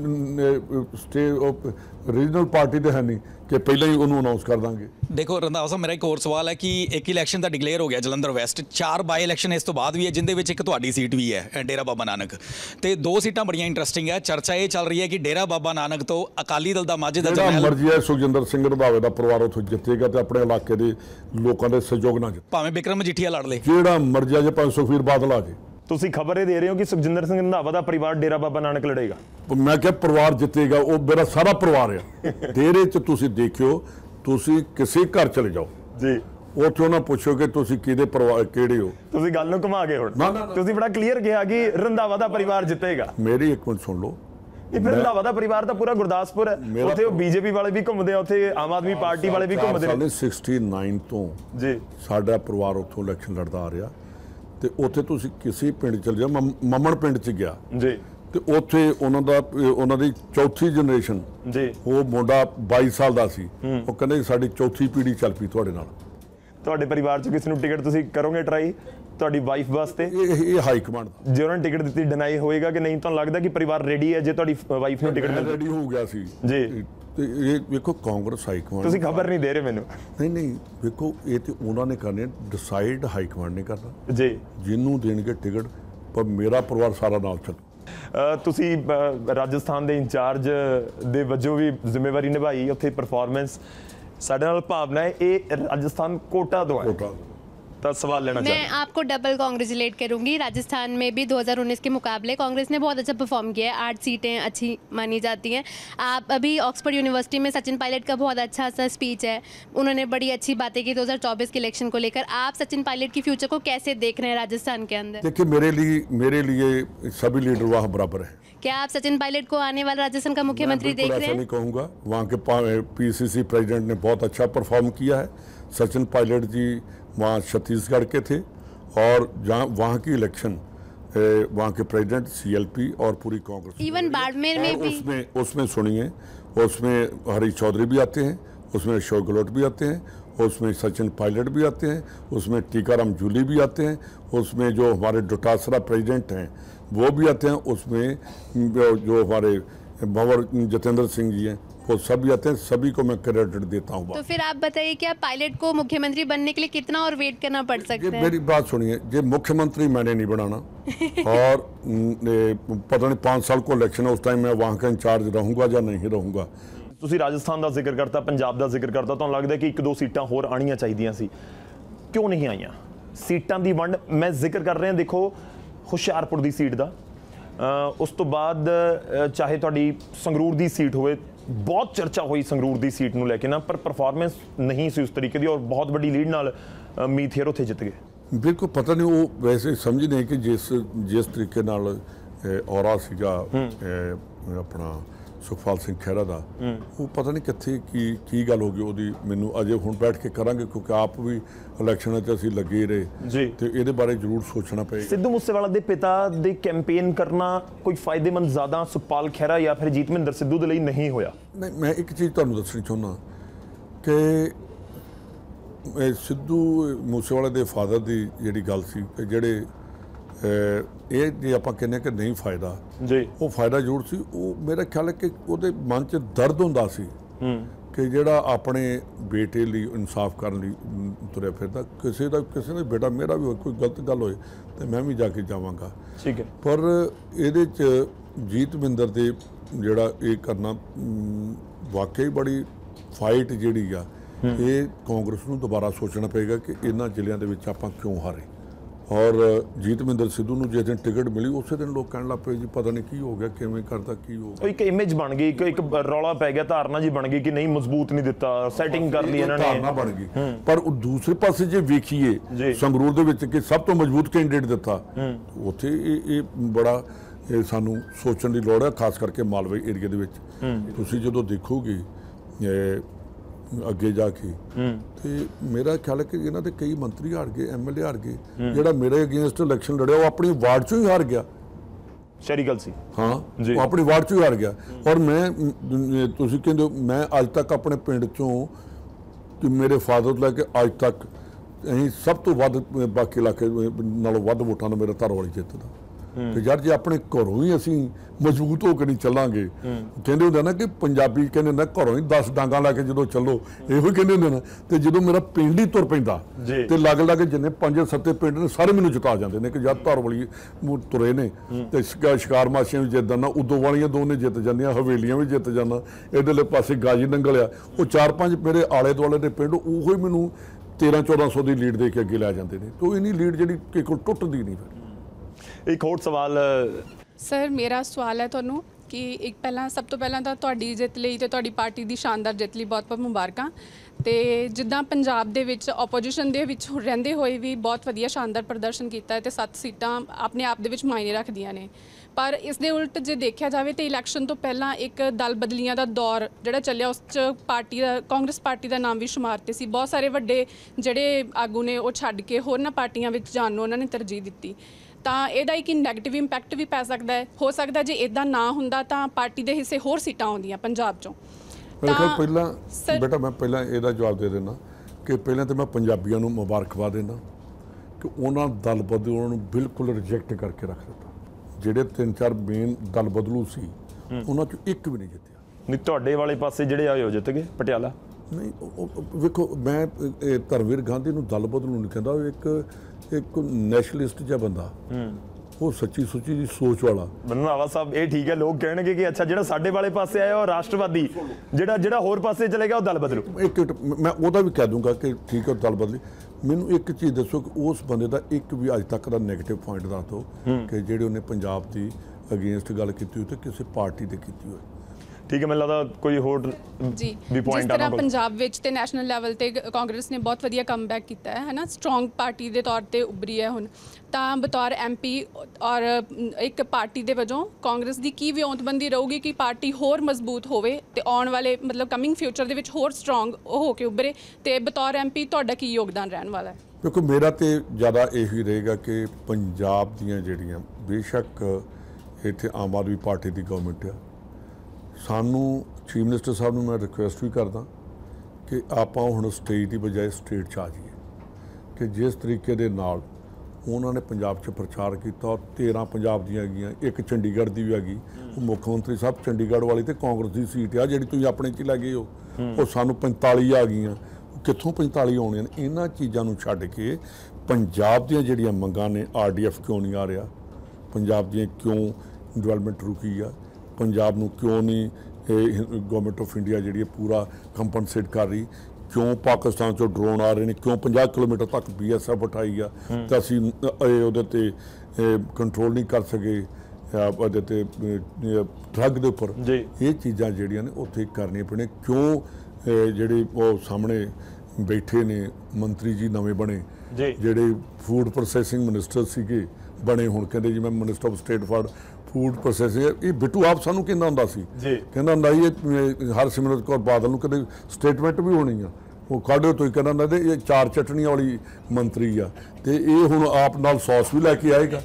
S2: ਸਟੇ ਰੀਜਨਲ ਪਾਰਟੀ ਤੇ ਹੈ ਨਹੀਂ ਕਿ ਪਹਿਲਾਂ ਹੀ ਉਹਨੂੰ ਅਨਾਉਂਸ ਕਰ ਦਾਂਗੇ
S3: ਦੇਖੋ ਰੰਧਾਵਾ ਸਾਹਿਬ ਮੇਰਾ ਇੱਕ ਹੋਰ ਸਵਾਲ ਹੈ ਕਿ ਇੱਕ ਇਲੈਕਸ਼ਨ ਤਾਂ ਡਿਕਲੇਅਰ ਹੋ ਗਿਆ ਜਲੰਧਰ ਵੈਸਟ ਚਾਰ ਬਾਈ ਇਲੈਕਸ਼ਨ ਇਸ ਤੋਂ ਬਾਅਦ ਵੀ ਹੈ ਜਿੰਦੇ ਵਿੱਚ ਇੱਕ ਤੁਹਾਡੀ ਸੀਟ ਵੀ ਹੈ ਡੇਰਾ ਬਾਬਾ ਨਾਨਕ ਤੇ ਦੋ ਸੀਟਾਂ ਬੜੀਆਂ ਇੰਟਰਸਟਿੰਗ ਹੈ ਚਰਚਾ ਇਹ ਚੱਲ ਰਹੀ ਹੈ ਕਿ ਡੇਰਾ ਬਾਬਾ ਨਾਨਕ ਤੋਂ ਅਕਾਲੀ ਦਲ ਦਾ ਮਾਝੇ ਦਾ
S2: ਜਿਹੜਾ ਮਰਜ਼ੀ ਹੈ ਸੁਖਜਿੰਦਰ ਸਿੰਘ ਰੰਧਾਵੇ ਦਾ ਪਰਿਵਾਰ ਉੱਥੋਂ ਜਿੱਤੇਗਾ ਤੇ ਆਪਣੇ ਇਲਾਕੇ ਦੇ ਲੋਕਾਂ ਦੇ ਸਹਿਯੋਗ ਨਾਲ ਜਿੱਤੇ
S3: ਭਾਵੇਂ ਬਿਕਰਮ ਮਜੀਠੀਆ ਲੜ ਲੇ
S2: ਜਿਹੜਾ ਮਰਜ਼ੀ ਜੇ ਭਾਵੇਂ ਸੁਖਬੀਰ ਬਾਦਲ ਆ ਜੇ
S1: ਤੁਸੀਂ ਖਬਰ ਇਹ ਦੇ ਰਹੇ ਹੋ ਕਿ ਸੁਖਜਿੰਦਰ ਸਿੰਘ ਰੰਧਾਵਾ ਦਾ ਪਰਿਵਾਰ ਡੇਰਾ ਬਾਬਾ ਨਾਨਕ ਲੜੇਗਾ
S2: ਮੈਂ ਕਿਹਾ ਪਰਿਵਾਰ ਜਿੱਤੇਗਾ ਉਹ ਮੇਰਾ ਸਾਰਾ ਪਰਿਵਾਰ ਆ ਡੇਰੇ 'ਚ ਤੁਸੀਂ ਦੇਖਿਓ ਤੁਸੀਂ ਕਿਸੇ ਘਰ ਚਲੇ ਜਾਓ ਜੀ ਉੱਥੋਂ ਨਾ ਪੁੱਛੋ ਕਿ ਤੁਸੀਂ ਕਿਹਦੇ ਪਰਿਵਾਰ ਕਿਹੜੇ ਹੋ
S1: ਤੁਸੀਂ ਗੱਲ ਨੂੰ ਘੁਮਾ ਕੇ ਹੁਣ ਤੁਸੀਂ ਬੜਾ ਕਲੀਅਰ ਕਿਹਾ ਕਿ ਰੰਧਾਵਾ ਦਾ ਪਰਿਵਾਰ ਜਿੱਤੇਗਾ
S2: ਮੇਰੀ ਇੱਕ ਮਿੰਟ ਸੁਣ ਲਓ
S1: ਇਹ ਫਿਰ ਰੰਧਾਵਾ ਦਾ ਪਰਿਵਾਰ ਤਾਂ ਪੂਰਾ ਗੁਰਦਾਸਪੁਰ ਹੈ ਉੱਥੇ ਉਹ ਬੀਜੇਪੀ ਵਾਲੇ ਵੀ ਘੁੰਮਦੇ ਆ ਉੱਥੇ ਆਮ ਆਦਮੀ ਪਾਰਟੀ ਵਾਲੇ ਵੀ ਘੁੰਮਦੇ ਨੇ
S2: ਉਨਤਾਲੀ ਤੋਂ ਜੀ ਸਾਡਾ ਪਰਿਵਾਰ ਉੱਥੋਂ ਇਲੈਕਸ਼ਨ ਲੜਦਾ ਆ ਰਿਹਾ ਤੇ ਉੱਥੇ ਤੁਸੀਂ ਕਿਸੇ ਪਿੰਡ ਚਲ ਜਾਓ ਮਮਣ ਪਿੰਡ 'ਚ ਗਿਆ ਜੀ ਤੇ ਉੱਥੇ ਉਹਨਾਂ ਦਾ ਉਹਨਾਂ ਦੀ ਚੌਥੀ ਜਨਰੇਸ਼ਨ ਜੀ ਉਹ ਮੁੰਡਾ ਬਾਈ ਸਾਲ ਦਾ ਸੀ ਉਹ ਕਹਿੰਦੇ ਸਾਡੀ ਚੌਥੀ ਪੀੜ੍ਹੀ ਚੱਲ ਪਈ ਤੁਹਾਡੇ ਨਾਲ
S1: ਤੁਹਾਡੇ ਪਰਿਵਾਰ 'ਚ ਕਿਸੇ ਨੂੰ ਟਿਕਟ ਤੁਸੀਂ ਕਰੋਗੇ ਟਰਾਈ ਤੁਹਾਡੀ ਵਾਈਫ ਵਾਸਤੇ
S2: ਇਹ ਇਹ ਹਾਈ ਕਮਾਂਡ
S1: ਜੇ ਉਹਨਾਂ ਨੇ ਟਿਕਟ ਦਿੱਤੀ ਡਿਨਾਈ ਹੋਏਗਾ ਕਿ ਨਹੀਂ ਤੁਹਾਨੂੰ ਲੱਗਦਾ ਕਿ ਪਰਿਵਾਰ ਰੈਡੀ ਹੈ ਜੇ ਤੁਹਾਡੀ ਵਾਈਫ ਨੂੰ ਟਿਕਟ ਮਿਲ
S2: ਰੈਡੀ ਹੋ ਗਿਆ ਸੀ
S1: ਜੀ
S2: ਤੇ ਇਹ ਵੇਖੋ ਕਾਂਗਰਸ ਹਾਈ ਕਮਾਂਡ
S1: ਤੁਸੀਂ ਖਬਰ ਨਹੀਂ ਦੇ ਰਹੇ ਮੈਨੂੰ
S2: ਨਹੀਂ ਨਹੀਂ ਵੇਖੋ ਇਹ ਤੇ ਉਹਨਾਂ ਨੇ ਕਰਨੇ ਡਿਸਾਈਡ ਹਾਈ ਕਮਾਂਡ ਨੇ ਕਰਨਾ
S1: ਜੀ ਜਿਹਨੂੰ
S2: ਦੇਣਗੇ ਟਿਕਟ ਪਰ ਮੇਰਾ ਪਰਿਵਾਰ ਸਾਰਾ ਨਾਲ ਚੱਲ
S1: ਤੁਸੀਂ ਰਾਜਸਥਾਨ ਦੇ ਇੰਚਾਰਜ ਦੇ ਵਜੋਂ ਵੀ ਜ਼ਿੰਮੇਵਾਰੀ ਨਿਭਾਈ ਉੱਥੇ ਪਰਫਾਰਮੈਂਸ ਸਾਡੇ ਨਾਲ ਭਾਵਨਾ ਹੈ ਇਹ ਰਾਜਸਥਾਨ ਕੋਟਾ ਤੋਂ ਹੈ तो सवाल लेना
S4: मैं आपको डबल कांग्रेचुलेट करूंगी राजस्थान में भी दो हज़ार उन्नीस के मुकाबले कांग्रेस ने बहुत अच्छा परफॉर्म किया है आठ सीटें अच्छी मानी जाती हैं आप अभी ऑक्सफोर्ड यूनिवर्सिटी में सचिन पायलट का बहुत अच्छा सा स्पीच है उन्होंने बड़ी अच्छी बातें की दो हज़ार चौबीस के इलेक्शन को लेकर आप सचिन पायलट की फ्यूचर को कैसे देख रहे हैं राजस्थान के अंदर?
S2: देखिए मेरे लिए मेरे लिए सभी लीडर वहाँ बराबर है।
S4: क्या आप सचिन पायलट को आने वाले राजस्थान का मुख्यमंत्री देख रहे हैं?
S2: नहीं कहूँगा, वहाँ के पीसीसी प्रेसिडेंट ने बहुत अच्छा परफॉर्म किया है। सचिन पायलट जी वहाँ छत्तीसगढ़ के थे और जहाँ वहाँ की इलेक्शन वहाँ के प्रेसिडेंट सीएलपी और पूरी कांग्रेस
S4: इवन बाड़मेर में भी
S2: उसमें उसमें सुनिए उसमें हरीश चौधरी भी आते हैं, उसमें अशोक गहलोत भी आते हैं, उसमें सचिन पायलट भी आते हैं, उसमें टीकाराम जूली भी आते हैं, उसमें जो हमारे डोटासरा प्रेसिडेंट हैं वो भी आते हैं, उसमें जो हमारे भंवर जितेंद्र सिंह जी हैं वो सब भी आते हैं। सभी को मैं क्रेडिट देता हूँ।
S4: तो फिर आप बताइए क्या पायलट को मुख्यमंत्री बनने के लिए कितना और वेट करना पड़ सकता है?
S2: मेरी बात सुनिए, ये मुख्यमंत्री मैंने नहीं बनाना और पता नहीं पाँच साल को इलेक्शन है, उस टाइम मैं वहाँ का इंचार्ज रहूँगा या नहीं रहूँगा।
S1: ਤੁਸੀਂ ਰਾਜਸਥਾਨ ਦਾ ਜ਼ਿਕਰ ਕਰਤਾ, ਪੰਜਾਬ ਦਾ ਜ਼ਿਕਰ ਕਰਤਾ, ਤੁਹਾਨੂੰ ਲੱਗਦਾ ਕਿ ਇੱਕ ਦੋ ਸੀਟਾਂ ਹੋਰ ਆਣੀਆਂ ਚਾਹੀਦੀਆਂ ਸੀ, ਕਿਉਂ ਨਹੀਂ ਆਈਆਂ? ਸੀਟਾਂ ਦੀ ਵੰਡ ਮੈਂ ਜ਼ਿਕਰ ਕਰ ਰਿਹਾ, ਦੇਖੋ ਹੁਸ਼ਿਆਰਪੁਰ ਦੀ ਸੀਟ ਦਾ, ਉਸ ਤੋਂ ਬਾਅਦ ਚਾਹੇ ਤੁਹਾਡੀ ਸੰਗਰੂਰ ਦੀ ਸੀਟ ਹੋਵੇ, ਬਹੁਤ ਚਰਚਾ ਹੋਈ ਸੰਗਰੂਰ ਦੀ ਸੀਟ ਨੂੰ ਲੈ ਕੇ ਨਾ, ਪਰ ਪਰਫਾਰਮੈਂਸ ਨਹੀਂ ਸੀ ਉਸ ਤਰੀਕੇ ਦੀ ਔਰ ਬਹੁਤ ਵੱਡੀ ਲੀਡ ਨਾਲ ਮੀਤ ਹੇਅਰ ਉੱਥੇ ਜਿੱਤ ਗਏ।
S2: ਬਿਲਕੁਲ ਪਤਾ ਨਹੀਂ ਉਹ ਵੈਸੇ ਸਮਝ ਨਹੀਂ ਕਿ ਜਿਸ ਜਿਸ ਤਰੀਕੇ ਨਾਲ ਔਰਾ ਸੀਗਾ ਆਪਣਾ ਸੁਖਪਾਲ ਸਿੰਘ ਖਹਿਰਾ ਦਾ, ਉਹ ਪਤਾ ਨਹੀਂ ਕਿੱਥੇ ਕੀ ਕੀ ਗੱਲ ਹੋ ਗਈ ਉਹਦੀ, ਮੈਨੂੰ ਅਜੇ ਹੁਣ ਬੈਠ ਕੇ ਕਰਾਂਗੇ ਕਿਉਂਕਿ ਆਪ ਵੀ ਇਲੈਕਸ਼ਨਾਂ 'ਚ ਅਸੀਂ ਲੱਗੇ ਰਹੇ
S1: ਜੀ, ਤੇ
S2: ਇਹਦੇ ਬਾਰੇ ਜ਼ਰੂਰ ਸੋਚਣਾ ਪਏਗਾ।
S1: ਸਿੱਧੂ ਮੂਸੇਵਾਲਾ ਦੇ ਪਿਤਾ ਦੇ ਕੈਂਪੇਨ ਕਰਨਾ ਕੋਈ ਫਾਇਦੇਮੰਦ ਜ਼ਿਆਦਾ ਸੁਖਪਾਲ ਖਹਿਰਾ ਜਾਂ ਫਿਰ ਜੀਤਮਿੰਦਰ ਸਿੱਧੂ ਦੇ ਲਈ ਨਹੀਂ ਹੋਇਆ?
S2: ਨਹੀਂ, ਮੈਂ ਇੱਕ ਚੀਜ਼ ਤੁਹਾਨੂੰ ਦੱਸਣੀ ਚਾਹੁੰਦਾ ਕਿ ਸਿੱਧੂ ਮੂਸੇਵਾਲੇ ਦੇ ਫਾਦਰ ਦੀ ਜਿਹੜੀ ਗੱਲ ਸੀ ਕਿ ਜਿਹੜੇ ਇਹ ਜੇ ਆਪਾਂ ਕਹਿੰਦੇ ਕਿ ਨਹੀਂ ਫਾਇਦਾ
S1: ਜੀ, ਉਹ
S2: ਫਾਇਦਾ ਜ਼ਰੂਰ ਸੀ। ਉਹ ਮੇਰਾ ਖਿਆਲ ਹੈ ਕਿ ਉਹਦੇ ਮਨ 'ਚ ਦਰਦ ਹੁੰਦਾ ਸੀ ਕਿ ਜਿਹੜਾ ਆਪਣੇ ਬੇਟੇ ਲਈ ਇਨਸਾਫ ਕਰਨ ਲਈ ਤੁਰਿਆ ਫਿਰਦਾ, ਕਿਸੇ ਦਾ ਕਿਸੇ ਦਾ ਬੇਟਾ ਮੇਰਾ ਵੀ ਕੋਈ ਗਲਤ ਗੱਲ ਹੋਏ ਤਾਂ ਮੈਂ ਵੀ ਜਾ ਕੇ ਜਾਵਾਂਗਾ।
S1: ਠੀਕ ਹੈ,
S2: ਪਰ ਇਹਦੇ 'ਚ ਜੀਤਮਿੰਦਰ ਦੇ ਜਿਹੜਾ ਇਹ ਕਰਨਾ ਵਾਕਈ ਬੜੀ ਫਾਈਟ ਜਿਹੜੀ ਆ, ਇਹ ਕਾਂਗਰਸ ਨੂੰ ਦੁਬਾਰਾ ਸੋਚਣਾ ਪਏਗਾ ਕਿ ਇਹਨਾਂ ਜ਼ਿਲ੍ਹਿਆਂ ਦੇ ਵਿੱਚ ਆਪਾਂ ਕਿਉਂ ਹਾਰੇ। ਔਰ ਜੀਤਮਿੰਦਰ ਸਿੱਧੂ ਨੂੰ ਜਿਸ ਦਿਨ ਟਿਕਟ ਮਿਲੀ ਉਸੇ ਦਿਨ ਲੋਕ ਕਹਿਣ ਲੱਗ ਪਏ ਜੀ ਪਤਾ ਨਹੀਂ ਕੀ ਹੋ ਗਿਆ, ਕਿਵੇਂ ਕਰਦਾ, ਕੀ ਹੋ ਗਿਆ।
S1: ਇੱਕ ਇਮੇਜ ਬਣ ਗਈ, ਇੱਕ ਇੱਕ ਰੌਲਾ ਪੈ ਗਿਆ, ਧਾਰਨਾ ਜੀ ਬਣ ਗਈ ਕਿ ਨਹੀਂ ਮਜ਼ਬੂਤ ਨਹੀਂ ਦਿੱਤਾ, ਸੈਟਿੰਗ ਕਰ ਲਈ ਇਹਨਾਂ ਨੇ,
S2: ਧਾਰਨਾ ਬਣ ਗਈ। ਪਰ ਉਹ ਦੂਸਰੇ ਪਾਸੇ ਜੇ ਵੇਖੀਏ ਸੰਗਰੂਰ ਦੇ ਵਿੱਚ ਕਿ ਸਭ ਤੋਂ ਮਜ਼ਬੂਤ ਕੈਂਡੀਡੇਟ ਦਿੱਤਾ, ਉੱਥੇ ਇਹ ਇਹ ਬੜਾ ਇਹ ਸਾਨੂੰ ਸੋਚਣ ਦੀ ਲੋੜ ਹੈ, ਖਾਸ ਕਰਕੇ ਮਾਲਵੇ ਏਰੀਆ ਦੇ ਵਿੱਚ। ਤੁਸੀਂ ਜਦੋਂ ਦੇਖੋਗੇ ਅੱਗੇ ਜਾ ਕੇ ਤੇ ਮੇਰਾ ਖਿਆਲ ਹੈ ਕਿ ਇਹਨਾਂ ਦੇ ਕਈ ਮੰਤਰੀ ਹਾਰ ਗਏ, ਐਮ ਐਲ ਏ ਹਾਰ ਗਏ। ਜਿਹੜਾ ਮੇਰੇ ਅਗੇਂਸਟ ਇਲੈਕਸ਼ਨ ਲੜਿਆ ਉਹ ਆਪਣੀ ਵਾਰਡ ਚੋਂ ਹੀ ਹਾਰ ਗਿਆ।
S1: ਸ਼ਰੀ ਗੱਲ ਸੀ,
S2: ਹਾਂ, ਉਹ ਆਪਣੀ ਵਾਰਡ ਚੋਂ ਹੀ ਹਾਰ ਗਿਆ। ਔਰ ਮੈਂ ਤੁਸੀਂ ਕਹਿੰਦੇ ਮੈਂ ਅੱਜ ਤੱਕ ਆਪਣੇ ਪਿੰਡ ਚੋਂ ਕਿ ਮੇਰੇ ਫਾਦਰ ਤੋਂ ਲੈ ਕੇ ਅੱਜ ਤੱਕ ਅਸੀਂ ਸਭ ਤੋਂ ਵੱਧ ਬਾਕੀ ਇਲਾਕੇ ਨਾਲੋਂ ਵੱਧ ਵੋਟਾਂ ਨਾਲ ਮੇਰਾ ਧਰਵਾਲੀ ਜਿੱਤਦਾ। ਤੇ ਯਾਰ ਜੇ ਆਪਣੇ ਘਰੋਂ ਹੀ ਅਸੀਂ ਮਜ਼ਬੂਤ ਹੋ ਕੇ ਨਹੀਂ ਚੱਲਾਂਗੇ, ਕਹਿੰਦੇ ਹੁੰਦੇ ਨਾ ਕਿ ਪੰਜਾਬੀ ਕਹਿੰਦੇ ਨਾ ਘਰੋਂ ਹੀ ਦਸ ਡਾਂਗਾਂ ਲਾ ਕੇ ਜਦੋਂ ਚੱਲੋ, ਇਹੋ ਹੀ ਕਹਿੰਦੇ ਹੁੰਦੇ ਨਾ। ਤੇ ਜਦੋਂ ਮੇਰਾ ਪਿੰਡ ਹੀ ਤੁਰ ਪੈਂਦਾ ਤੇ ਲੱਗ ਲੱਗ ਜਿੰਨੇ ਪੰਜ ਸੱਤੇ ਪਿੰਡ ਨੇ ਸਾਰੇ ਮੈਨੂੰ ਜਿਤਾ ਜਾਂਦੇ ਨੇ ਕਿ ਯਾਰ ਧਰਵਾਲੀ ਤੁਰੇ ਨੇ ਤੇ ਸ਼ਿਕਾਰ ਮਾਸ਼ੀਆਂ ਵੀ ਜਿੱਦਾਂ ਨਾ, ਉਦੋਂ ਵਾਲੀਆਂ ਦੋਨੇ ਜਿੱਤ ਜਾਂਦੀਆਂ, ਹਵੇਲੀਆਂ ਵੀ ਜਿੱਤ ਜਾਂਦਾ, ਇਧਰਲੇ ਪਾਸੇ ਗਾਜੀ ਨੰਗਲ ਆ, ਉਹ ਚਾਰ ਪੰਜ ਮੇਰੇ ਆਲੇ ਦੁਆਲੇ ਦੇ ਪਿੰਡ ਉਹੋ ਹੀ ਮੈਨੂੰ ਤੇਰਾਂ ਚੌਦਾਂ ਸੌ ਦੀ ਲੀਡ ਦੇ ਕੇ ਅੱਗੇ ਲੈ ਜਾਂਦੇ ਨੇ। ਤੇ ਇੰਨੀ ਲੀਡ ਜਿਹੜੀ ਕਿ ਕੋਲ ਟੁੱਟਦੀ ਨਹੀਂ। ਫਿਰ
S1: ਇੱਕ ਹੋਰ ਸਵਾਲ
S5: ਸਰ, ਮੇਰਾ ਸਵਾਲ ਹੈ ਤੁਹਾਨੂੰ ਕਿ ਇੱਕ ਪਹਿਲਾਂ ਸਭ ਤੋਂ ਪਹਿਲਾਂ ਤਾਂ ਤੁਹਾਡੀ ਜਿੱਤ ਲਈ ਤੇ ਤੁਹਾਡੀ ਪਾਰਟੀ ਦੀ ਸ਼ਾਨਦਾਰ ਜਿੱਤ ਲਈ ਬਹੁਤ ਬਹੁਤ ਮੁਬਾਰਕਾਂ। ਤੇ ਜਿੱਦਾਂ ਪੰਜਾਬ ਦੇ ਵਿੱਚ ਆਪੋਜੀਸ਼ਨ ਦੇ ਵਿੱਚ ਰਹਿੰਦੇ ਹੋਏ ਵੀ ਬਹੁਤ ਵਧੀਆ ਸ਼ਾਨਦਾਰ ਪ੍ਰਦਰਸ਼ਨ ਕੀਤਾ ਹੈ ਤੇ ਸੱਤ ਸੀਟਾਂ ਆਪਣੇ ਆਪ ਦੇ ਵਿੱਚ ਮਾਇਨੇ ਰੱਖਦੀਆਂ ਨੇ। ਪਰ ਇਸ ਦੇ ਉਲਟ ਜੇ ਦੇਖਿਆ ਜਾਵੇ ਤੇ ਇਲੈਕਸ਼ਨ ਤੋਂ ਪਹਿਲਾਂ ਇੱਕ ਦਲ ਬਦਲੀਆਂ ਦਾ ਦੌਰ ਜਿਹੜਾ ਚੱਲਿਆ, ਉਸ 'ਚ ਪਾਰਟੀ ਦਾ ਕਾਂਗਰਸ ਪਾਰਟੀ ਦਾ ਨਾਮ ਵੀ ਸ਼ੁਮਾਰ 'ਤੇ ਸੀ। ਬਹੁਤ ਸਾਰੇ ਵੱਡੇ ਜਿਹੜੇ ਆਗੂ ਨੇ ਉਹ ਛੱਡ ਕੇ ਹੋਰਨਾਂ ਪਾਰਟੀਆਂ ਵਿੱਚ ਜਾਣ ਨੂੰ ਉਹਨਾਂ ਨੇ ਤਰਜੀਹ ਦਿੱਤੀ। ਤਾਂ ਇਹਦਾ ਇੱਕ ਨੈਗੇਟਿਵ ਇੰਪੈਕਟ ਵੀ ਪੈ ਸਕਦਾ ਹੈ। ਹੋ ਸਕਦਾ ਜੇ ਇੱਦਾਂ ਨਾ ਹੁੰਦਾ ਤਾਂ ਪਾਰਟੀ ਦੇ ਹਿੱਸੇ ਹੋਰ ਸੀਟਾਂ ਆਉਂਦੀਆਂ ਪੰਜਾਬ 'ਚੋਂ।
S2: ਮੇਰੇ ਖਿਆਲ ਪਹਿਲਾਂ ਬੇਟਾ ਮੈਂ ਪਹਿਲਾਂ ਇਹਦਾ ਜਵਾਬ ਦੇ ਦਿੰਦਾ ਕਿ ਪਹਿਲਾਂ ਤਾਂ ਮੈਂ ਪੰਜਾਬੀਆਂ ਨੂੰ ਮੁਬਾਰਕਬਾਦ ਦਿੰਦਾ ਕਿ ਉਹਨਾਂ ਦਲ ਬਦਲੂਆਂ ਨੂੰ ਬਿਲਕੁਲ ਰਿਜੈਕਟ ਕਰਕੇ ਰੱਖ ਦਿੱਤਾ। ਜਿਹੜੇ ਤਿੰਨ ਚਾਰ ਮੇਨ ਦਲ ਬਦਲੂ ਸੀ ਉਹਨਾਂ 'ਚੋਂ ਇੱਕ ਵੀ ਨਹੀਂ ਜਿੱਤਿਆ।
S1: ਨਹੀਂ, ਤੁਹਾਡੇ ਵਾਲੇ ਪਾਸੇ ਜਿਹੜੇ ਆਏ ਹੋ ਜਿੱਤ ਗਏ ਪਟਿਆਲਾ।
S2: ਨਹੀਂ, ਵੇਖੋ ਮੈਂ ਧਰਮਵੀਰ ਗਾਂਧੀ ਨੂੰ ਦਲ ਬਦਲੂ ਨਹੀਂ ਕਹਿੰਦਾ, ਉਹ ਇੱਕ ਇੱਕ ਨੈਸ਼ਨਲਿਸਟ ਜਿਹਾ ਬੰਦਾ, ਉਹ ਸੱਚੀ ਸੁੱਚੀ ਦੀ ਸੋਚ ਵਾਲਾ।
S1: ਰੰਧਾਵਾ ਸਾਹਿਬ ਇਹ ਠੀਕ ਹੈ, ਲੋਕ ਕਹਿਣਗੇ ਕਿ ਅੱਛਾ ਜਿਹੜਾ ਸਾਡੇ ਵਾਲੇ ਪਾਸੇ ਆਇਆ ਉਹ ਰਾਸ਼ਟਰਵਾਦੀ, ਜਿਹੜਾ ਜਿਹੜਾ ਹੋਰ ਪਾਸੇ ਚਲੇਗਾ ਉਹ ਦਲ ਬਦਲੂ।
S2: ਇੱਕ ਮੈਂ ਉਹਦਾ ਵੀ ਕਹਿ ਦੂੰਗਾ ਕਿ ਠੀਕ ਹੈ ਦਲ ਬਦਲੀ। ਮੈਨੂੰ ਇੱਕ ਚੀਜ਼ ਦੱਸੋ ਕਿ ਉਸ ਬੰਦੇ ਦਾ ਇੱਕ ਵੀ ਅੱਜ ਤੱਕ ਦਾ ਨੈਗੇਟਿਵ ਪੁਆਇੰਟ ਦੱਸ ਦਿਓ ਕਿ ਜਿਹੜੇ ਉਹਨੇ ਪੰਜਾਬ ਦੀ ਅਗੇਂਸਟ ਗੱਲ ਕੀਤੀ ਹੋਈ ਤੇ ਕਿਸੇ ਪਾਰਟੀ ਦੇ ਕੀਤੀ ਹੋਈ। ਠੀਕ ਹੈ, ਮੈਨੂੰ ਲੱਗਦਾ ਕੋਈ ਹੋਰ
S5: ਜੀ ਜਿਸ ਤਰ੍ਹਾਂ ਪੰਜਾਬ ਵਿੱਚ ਤੇ ਨੈਸ਼ਨਲ ਲੈਵਲ ਤੇ ਕਾਂਗਰਸ ਨੇ ਬਹੁਤ ਵਧੀਆ ਕਮਬੈਕ ਕੀਤਾ ਹੈ ਹੈ ਨਾ, ਸਟਰੋਂਗ ਪਾਰਟੀ ਦੇ ਤੌਰ ਤੇ ਉੱਭਰੀ ਹੈ ਹੁਣ। ਤਾਂ ਬਤੌਰ ਐਮਪੀ ਔਰ ਇੱਕ ਪਾਰਟੀ ਦੇ ਵਜੋਂ ਕਾਂਗਰਸ ਦੀ ਕੀ ਵਿਉਂਤਬੰਦੀ ਰਹੂਗੀ ਕਿ ਪਾਰਟੀ ਹੋਰ ਮਜ਼ਬੂਤ ਹੋਵੇ ਤੇ ਆਉਣ ਵਾਲੇ ਮਤਲਬ ਕਮਿੰਗ ਫਿਊਚਰ ਦੇ ਵਿੱਚ ਹੋਰ ਸਟਰੋਂਗ ਹੋ ਕੇ ਉੱਭਰੇ? ਤੇ ਬਤੌਰ ਐਮਪੀ ਤੁਹਾਡਾ ਕੀ ਯੋਗਦਾਨ ਰਹਿਣ ਵਾਲਾ ਹੈ?
S2: ਦੇਖੋ, ਮੇਰਾ ਤੇ ਜ਼ਿਆਦਾ ਇਹੀ ਰਹੇਗਾ ਕਿ ਪੰਜਾਬ ਦੀਆਂ ਜਿਹੜੀਆਂ ਬੇਸ਼ੱਕ ਇੱਥੇ ਆਮ ਆਦਮੀ ਪਾਰਟੀ ਦੀ ਗਵਰਨਮੈਂਟ ਆ, ਸਾਨੂੰ ਚੀਫ ਮਿਨਿਸਟਰ ਸਾਹਿਬ ਨੂੰ ਮੈਂ ਰਿਕੁਐਸਟ ਵੀ ਕਰਦਾ ਕਿ ਆਪਾਂ ਹੁਣ ਸਟੇਟ ਦੀ ਬਜਾਏ ਸਟੇਟ 'ਚ ਆ ਜਾਈਏ ਕਿ ਜਿਸ ਤਰੀਕੇ ਦੇ ਨਾਲ ਉਹਨਾਂ ਨੇ ਪੰਜਾਬ 'ਚ ਪ੍ਰਚਾਰ ਕੀਤਾ ਔਰ ਤੇਰਾਂ ਪੰਜਾਬ ਦੀਆਂ ਹੈਗੀਆਂ, ਇੱਕ ਚੰਡੀਗੜ੍ਹ ਦੀ ਵੀ ਹੈਗੀ। ਉਹ ਮੁੱਖ ਮੰਤਰੀ ਸਾਹਿਬ ਚੰਡੀਗੜ੍ਹ ਵਾਲੀ ਤੇ ਕਾਂਗਰਸ ਦੀ ਸੀਟ ਆ ਜਿਹੜੀ ਤੁਸੀਂ ਆਪਣੇ 'ਚ ਲੈ ਗਏ ਹੋ, ਉਹ ਸਾਨੂੰ ਪੰਤਾਲੀ ਆ ਗਈਆਂ। ਕਿੱਥੋਂ ਪੰਤਾਲੀ ਆਉਣੀਆਂ ਨੇ? ਇਹਨਾਂ ਚੀਜ਼ਾਂ ਨੂੰ ਛੱਡ ਕੇ ਪੰਜਾਬ ਦੀਆਂ ਜਿਹੜੀਆਂ ਮੰਗਾਂ ਨੇ, ਆਰ ਡੀ ਐਫ ਕਿਉਂ ਨਹੀਂ ਆ ਰਿਹਾ, ਪੰਜਾਬ ਦੀਆਂ ਕਿਉਂ ਡਿਵੈਲਪਮੈਂਟ ਰੁਕੀ ਆ, ਪੰਜਾਬ ਨੂੰ ਕਿਉਂ ਨਹੀਂ ਇਹ ਗਵਰਨਮੈਂਟ ਆਫ ਇੰਡੀਆ ਜਿਹੜੀ ਹੈ ਪੂਰਾ ਕੰਪਨਸੇਟ ਕਰ ਰਹੀ, ਕਿਉਂ ਪਾਕਿਸਤਾਨ 'ਚੋਂ ਡਰੋਨ ਆ ਰਹੇ ਨੇ, ਕਿਉਂ ਪੰਜਾਹ ਕਿਲੋਮੀਟਰ ਤੱਕ ਬੀ ਐਸ ਐਫ ਉਠਾਈ ਆ ਤਾਂ ਅਸੀਂ ਇਹ ਉਹਦੇ 'ਤੇ ਕੰਟਰੋਲ ਨਹੀਂ ਕਰ ਸਕੇ, ਉਹਦੇ 'ਤੇ ਡਰੱਗ ਦੇ ਉੱਪਰ। ਇਹ ਚੀਜ਼ਾਂ ਜਿਹੜੀਆਂ ਨੇ ਉੱਥੇ ਕਰਨੀਆਂ ਪੈਣੀਆਂ। ਕਿਉਂ ਜਿਹੜੇ ਉਹ ਸਾਹਮਣੇ ਬੈਠੇ ਨੇ ਮੰਤਰੀ ਜੀ ਨਵੇਂ ਬਣੇ, ਜਿਹੜੇ ਫੂਡ ਪ੍ਰੋਸੈਸਿੰਗ ਮਿਨਿਸਟਰ ਸੀਗੇ ਬਣੇ, ਹੁਣ ਕਹਿੰਦੇ ਜੀ ਮੈਂ minister of state for food processing. ਇਹ ਬਿੱਟੂ ਆਪ ਸਾਨੂੰ ਕਹਿੰਦਾ ਹੁੰਦਾ ਸੀ, ਕਹਿੰਦਾ ਹੁੰਦਾ ਸੀ ਇਹ ਹਰਸਿਮਰਤ ਕੌਰ ਬਾਦਲ ਨੂੰ ਕਦੇ ਸਟੇਟਮੈਂਟ ਵੀ ਹੋਣੀ ਆ, ਉਹ ਕਾਢੇ ਤੋਂ ਹੀ ਕਹਿੰਦਾ ਹੁੰਦਾ ਇਹ ਚਾਰ ਚਟਨੀਆਂ ਵਾਲੀ ਮੰਤਰੀ ਆ, ਤੇ ਇਹ ਹੁਣ ਆਪ ਨਾਲ ਸੌਸ ਵੀ ਲੈ ਕੇ ਆਏਗਾ।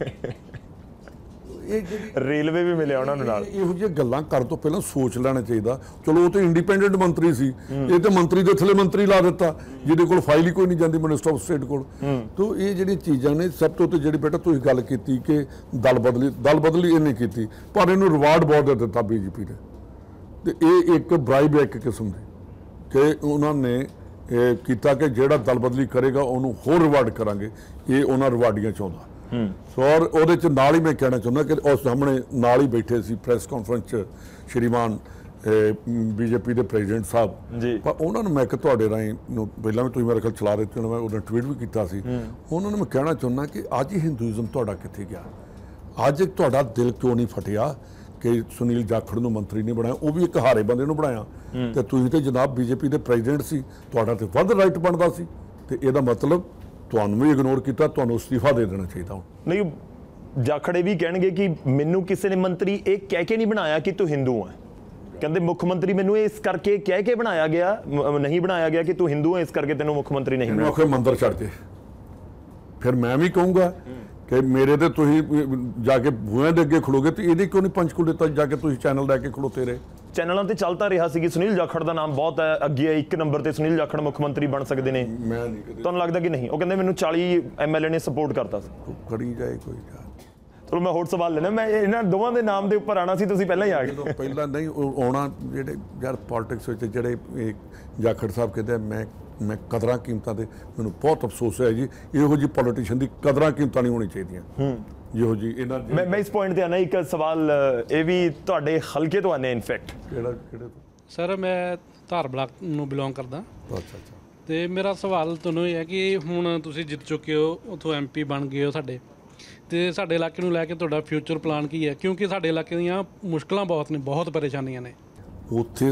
S2: ਇਹ ਜਿਹੜੀ
S1: ਰੇਲਵੇ ਵੀ ਮਿਲਿਆ ਉਹਨਾਂ ਨੂੰ ਨਾਲ।
S2: ਇਹੋ ਜਿਹੀਆਂ ਗੱਲਾਂ ਕਰਨ ਤੋਂ ਪਹਿਲਾਂ ਸੋਚ ਲੈਣਾ ਚਾਹੀਦਾ। ਚਲੋ ਉਹ ਤੇ ਇੰਡੀਪੈਂਡੈਂਟ ਮੰਤਰੀ ਸੀ, ਇਹ ਤੇ ਮੰਤਰੀ ਦੇ ਥੱਲੇ ਮੰਤਰੀ ਲਾ ਦਿੱਤਾ ਜਿਹਦੇ ਕੋਲ ਫਾਈਲ ਹੀ ਕੋਈ ਨਹੀਂ ਜਾਂਦੀ ਮਿਨਿਸਟਰ ਆਫ ਸਟੇਟ ਕੋਲ। ਤੋ ਇਹ ਜਿਹੜੀਆਂ ਚੀਜ਼ਾਂ ਨੇ ਸਭ ਤੋਂ ਤੇ ਜਿਹੜੀ ਬੇਟਾ ਤੁਸੀਂ ਗੱਲ ਕੀਤੀ ਕਿ ਦਲ ਬਦਲੀ, ਦਲ ਬਦਲੀ ਇਹਨੇ ਕੀਤੀ ਪਰ ਇਹਨੂੰ ਰਿਵਾਰਡ ਬਹੁਤ ਦੇ ਦਿੱਤਾ ਬੀਜੇਪੀ ਨੇ, ਤੇ ਇਹ ਇੱਕ ਬ੍ਰਾਈਬ ਇੱਕ ਕਿਸਮ ਦੀ ਕਿ ਉਹਨਾਂ ਨੇ ਇਹ ਕੀਤਾ ਕਿ ਜਿਹੜਾ ਦਲ ਬਦਲੀ ਕਰੇਗਾ ਉਹਨੂੰ ਹੋਰ ਰਿਵਾਰਡ ਕਰਾਂਗੇ। ਇਹ ਉਹਨਾਂ ਰਿਵਾਰਡੀਆਂ ਚਾਹੁੰਦਾ। ਸੋ ਔਰ ਉਹਦੇ 'ਚ ਨਾਲ ਹੀ ਮੈਂ ਕਹਿਣਾ ਚਾਹੁੰਦਾ ਕਿ ਉਸ ਸਾਹਮਣੇ ਨਾਲ ਹੀ ਬੈਠੇ ਸੀ ਪ੍ਰੈਸ ਕਾਨਫਰੰਸ 'ਚ ਸ਼੍ਰੀਮਾਨ ਬੀਜੇਪੀ ਦੇ ਪ੍ਰੈਜ਼ੀਡੈਂਟ ਸਾਹਿਬ, ਪਰ ਉਹਨਾਂ ਨੂੰ ਮੈਂ ਕਿ ਤੁਹਾਡੇ ਰਾਹੀਂ ਨੂੰ ਪਹਿਲਾਂ ਵੀ ਤੁਸੀਂ ਮੇਰੇ ਖਿਆਲ ਚਲਾ ਰਹੇ ਸੀ, ਮੈਂ ਉਹਦਾ ਟਵੀਟ ਵੀ ਕੀਤਾ ਸੀ, ਉਹਨਾਂ ਨੂੰ ਮੈਂ ਕਹਿਣਾ ਚਾਹੁੰਦਾ ਕਿ ਅੱਜ ਹਿੰਦੂਇਜ਼ਮ ਤੁਹਾਡਾ ਕਿੱਥੇ ਗਿਆ? ਅੱਜ ਤੁਹਾਡਾ ਦਿਲ ਕਿਉਂ ਨਹੀਂ ਫਟਿਆ ਕਿ ਸੁਨੀਲ ਜਾਖੜ ਨੂੰ ਮੰਤਰੀ ਨਹੀਂ ਬਣਾਇਆ? ਉਹ ਵੀ ਇੱਕ ਹਾਰੇ ਬੰਦੇ ਨੂੰ ਬਣਾਇਆ, ਤੇ ਤੁਸੀਂ ਤੇ ਜਨਾਬ ਬੀਜੇਪੀ ਦੇ ਪ੍ਰੈਜ਼ੀਡੈਂਟ ਸੀ, ਤੁਹਾਡਾ ਤੇ ਵੱਧ ਰਾਈਟ ਬਣਦਾ ਸੀ, ਤੇ ਇਹਦਾ ਮਤਲਬ ਤੁਹਾਨੂੰ ਵੀ ਇਗਨੋਰ ਕੀਤਾ, ਤੁਹਾਨੂੰ ਅਸਤੀਫਾ ਦੇ ਦੇਣਾ ਚਾਹੀਦਾ। ਹੁਣ
S1: ਨਹੀਂ, ਜਾਖੜੇ ਵੀ ਕਹਿਣਗੇ ਕਿ ਮੈਨੂੰ ਕਿਸੇ ਨੇ ਮੰਤਰੀ ਇਹ ਕਹਿ ਕੇ ਨਹੀਂ ਬਣਾਇਆ ਕਿ ਤੂੰ ਹਿੰਦੂ ਹੈ, ਕਹਿੰਦੇ ਮੁੱਖ ਮੰਤਰੀ ਮੈਨੂੰ ਇਸ ਕਰਕੇ ਕਹਿ ਕੇ ਬਣਾਇਆ ਗਿਆ, ਨਹੀਂ ਬਣਾਇਆ ਗਿਆ ਕਿ ਤੂੰ ਹਿੰਦੂ ਹੈ ਇਸ ਕਰਕੇ ਤੈਨੂੰ ਮੁੱਖ ਮੰਤਰੀ ਨਹੀਂ ਬਣਾਇਆ।
S2: ਆਖੇ ਮੰਦਰ ਛੱਡ ਕੇ ਫਿਰ ਮੈਂ ਵੀ ਕਹੂੰਗਾ ਕਿ ਮੇਰੇ ਤੇ ਤੁਸੀਂ ਜਾ ਕੇ ਬੂਹਿਆਂ ਦੇ ਅੱਗੇ ਖਲੋਗੇ, ਤੇ ਇਹਦੇ ਕਿਉਂ ਨਹੀਂ ਪੰਚਕੂਲੇ ਦਿੱਤਾ ਜਾ ਕੇ ਤੁਸੀਂ ਚੈਨਲ ਲੈ ਕੇ ਖਲੋਤੇ ਰਹੇ?
S1: ਚੈਨਲਾਂ ਤੇ ਚੱਲਦਾ ਰਿਹਾ ਸੀ ਕਿ ਸੁਨੀਲ ਜਾਖੜ ਦਾ ਨਾਮ ਬਹੁਤ ਹੈ ਅੱਗੇ, ਇੱਕ ਨੰਬਰ ਤੇ ਸੁਨੀਲ ਜਾਖੜ ਮੁੱਖ ਮੰਤਰੀ ਬਣ ਸਕਦੇ ਨੇ।
S2: ਮੈਂ ਨਹੀਂ ਕਦੇ,
S1: ਤੁਹਾਨੂੰ ਲੱਗਦਾ ਕਿ ਨਹੀਂ? ਉਹ ਕਹਿੰਦੇ ਮੈਨੂੰ ਚਾਲੀ ਐਮ ਐਲ ਏ ਨੇ ਸਪੋਰਟ ਕਰਤਾ ਸੀ।
S2: ਕਰੀ ਜਾਏ ਕੋਈ ਗੱਲ।
S1: ਚਲੋ ਮੈਂ ਹੋਰ ਸਵਾਲ ਲੈਣਾ, ਮੈਂ ਇਹਨਾਂ ਦੋਵਾਂ ਦੇ ਨਾਮ ਦੇ ਉੱਪਰ ਆਣਾ ਸੀ, ਤੁਸੀਂ ਪਹਿਲਾਂ ਹੀ ਆ ਗਏ।
S2: ਪਹਿਲਾਂ ਨਹੀਂ ਆਉਣਾ, ਜਿਹੜੇ ਯਾਰ ਪੋਲਿਟਿਕਸ ਵਿੱਚ ਜਿਹੜੇ ਜਾਖੜ ਸਾਹਿਬ ਕਹਿੰਦੇ ਮੈਂ ਮੈਂ ਕਦਰਾਂ ਕੀਮਤਾਂ ਤੇ ਮੈਨੂੰ ਬਹੁਤ ਅਫਸੋਸ ਹੈ ਜੀ, ਇਹੋ ਜਿਹੀ ਪੋਲੀਟੀਸ਼ੀਅਨ ਦੀ ਕਦਰਾਂ ਕੀਮਤਾਂ ਨਹੀਂ ਹੋਣੀ ਚਾਹੀਦੀਆਂ ਜਿਹੋ ਜੀ ਇਹਨਾਂ।
S1: ਮੈਂ ਮੈਂ ਇਸ ਪੁਆਇੰਟ ਤੇ ਆਣਾ, ਇੱਕ ਸਵਾਲ ਇਹ ਵੀ ਤੁਹਾਡੇ ਹਲਕੇ ਤੋਂ ਆਨੇ ਇਨਫੈਕਟ।
S2: ਕਿਹੜਾ ਕਿਹੜੇ
S6: ਸਰ ਮੈਂ ਧਾਰ ਬਲਾਕ ਨੂੰ ਬਿਲੋਂਗ ਕਰਦਾ।
S2: ਅੱਛਾ ਅੱਛਾ।
S6: ਤੇ ਮੇਰਾ ਸਵਾਲ ਤੁਹਾਨੂੰ ਇਹ ਹੈ ਕਿ ਹੁਣ ਤੁਸੀਂ ਜਿੱਤ ਚੁੱਕੇ ਹੋ, ਉੱਥੋਂ ਐਮ ਪੀ ਬਣ ਗਏ ਹੋ ਸਾਡੇ, ਤੇ ਸਾਡੇ ਇਲਾਕੇ ਨੂੰ ਲੈ ਕੇ ਤੁਹਾਡਾ ਫਿਊਚਰ ਪਲਾਨ ਕੀ ਹੈ? ਕਿਉਂਕਿ ਸਾਡੇ ਇਲਾਕੇ ਦੀਆਂ ਮੁਸ਼ਕਲਾਂ ਬਹੁਤ ਨੇ, ਬਹੁਤ ਪਰੇਸ਼ਾਨੀਆਂ ਨੇ।
S2: ਉੱਥੇ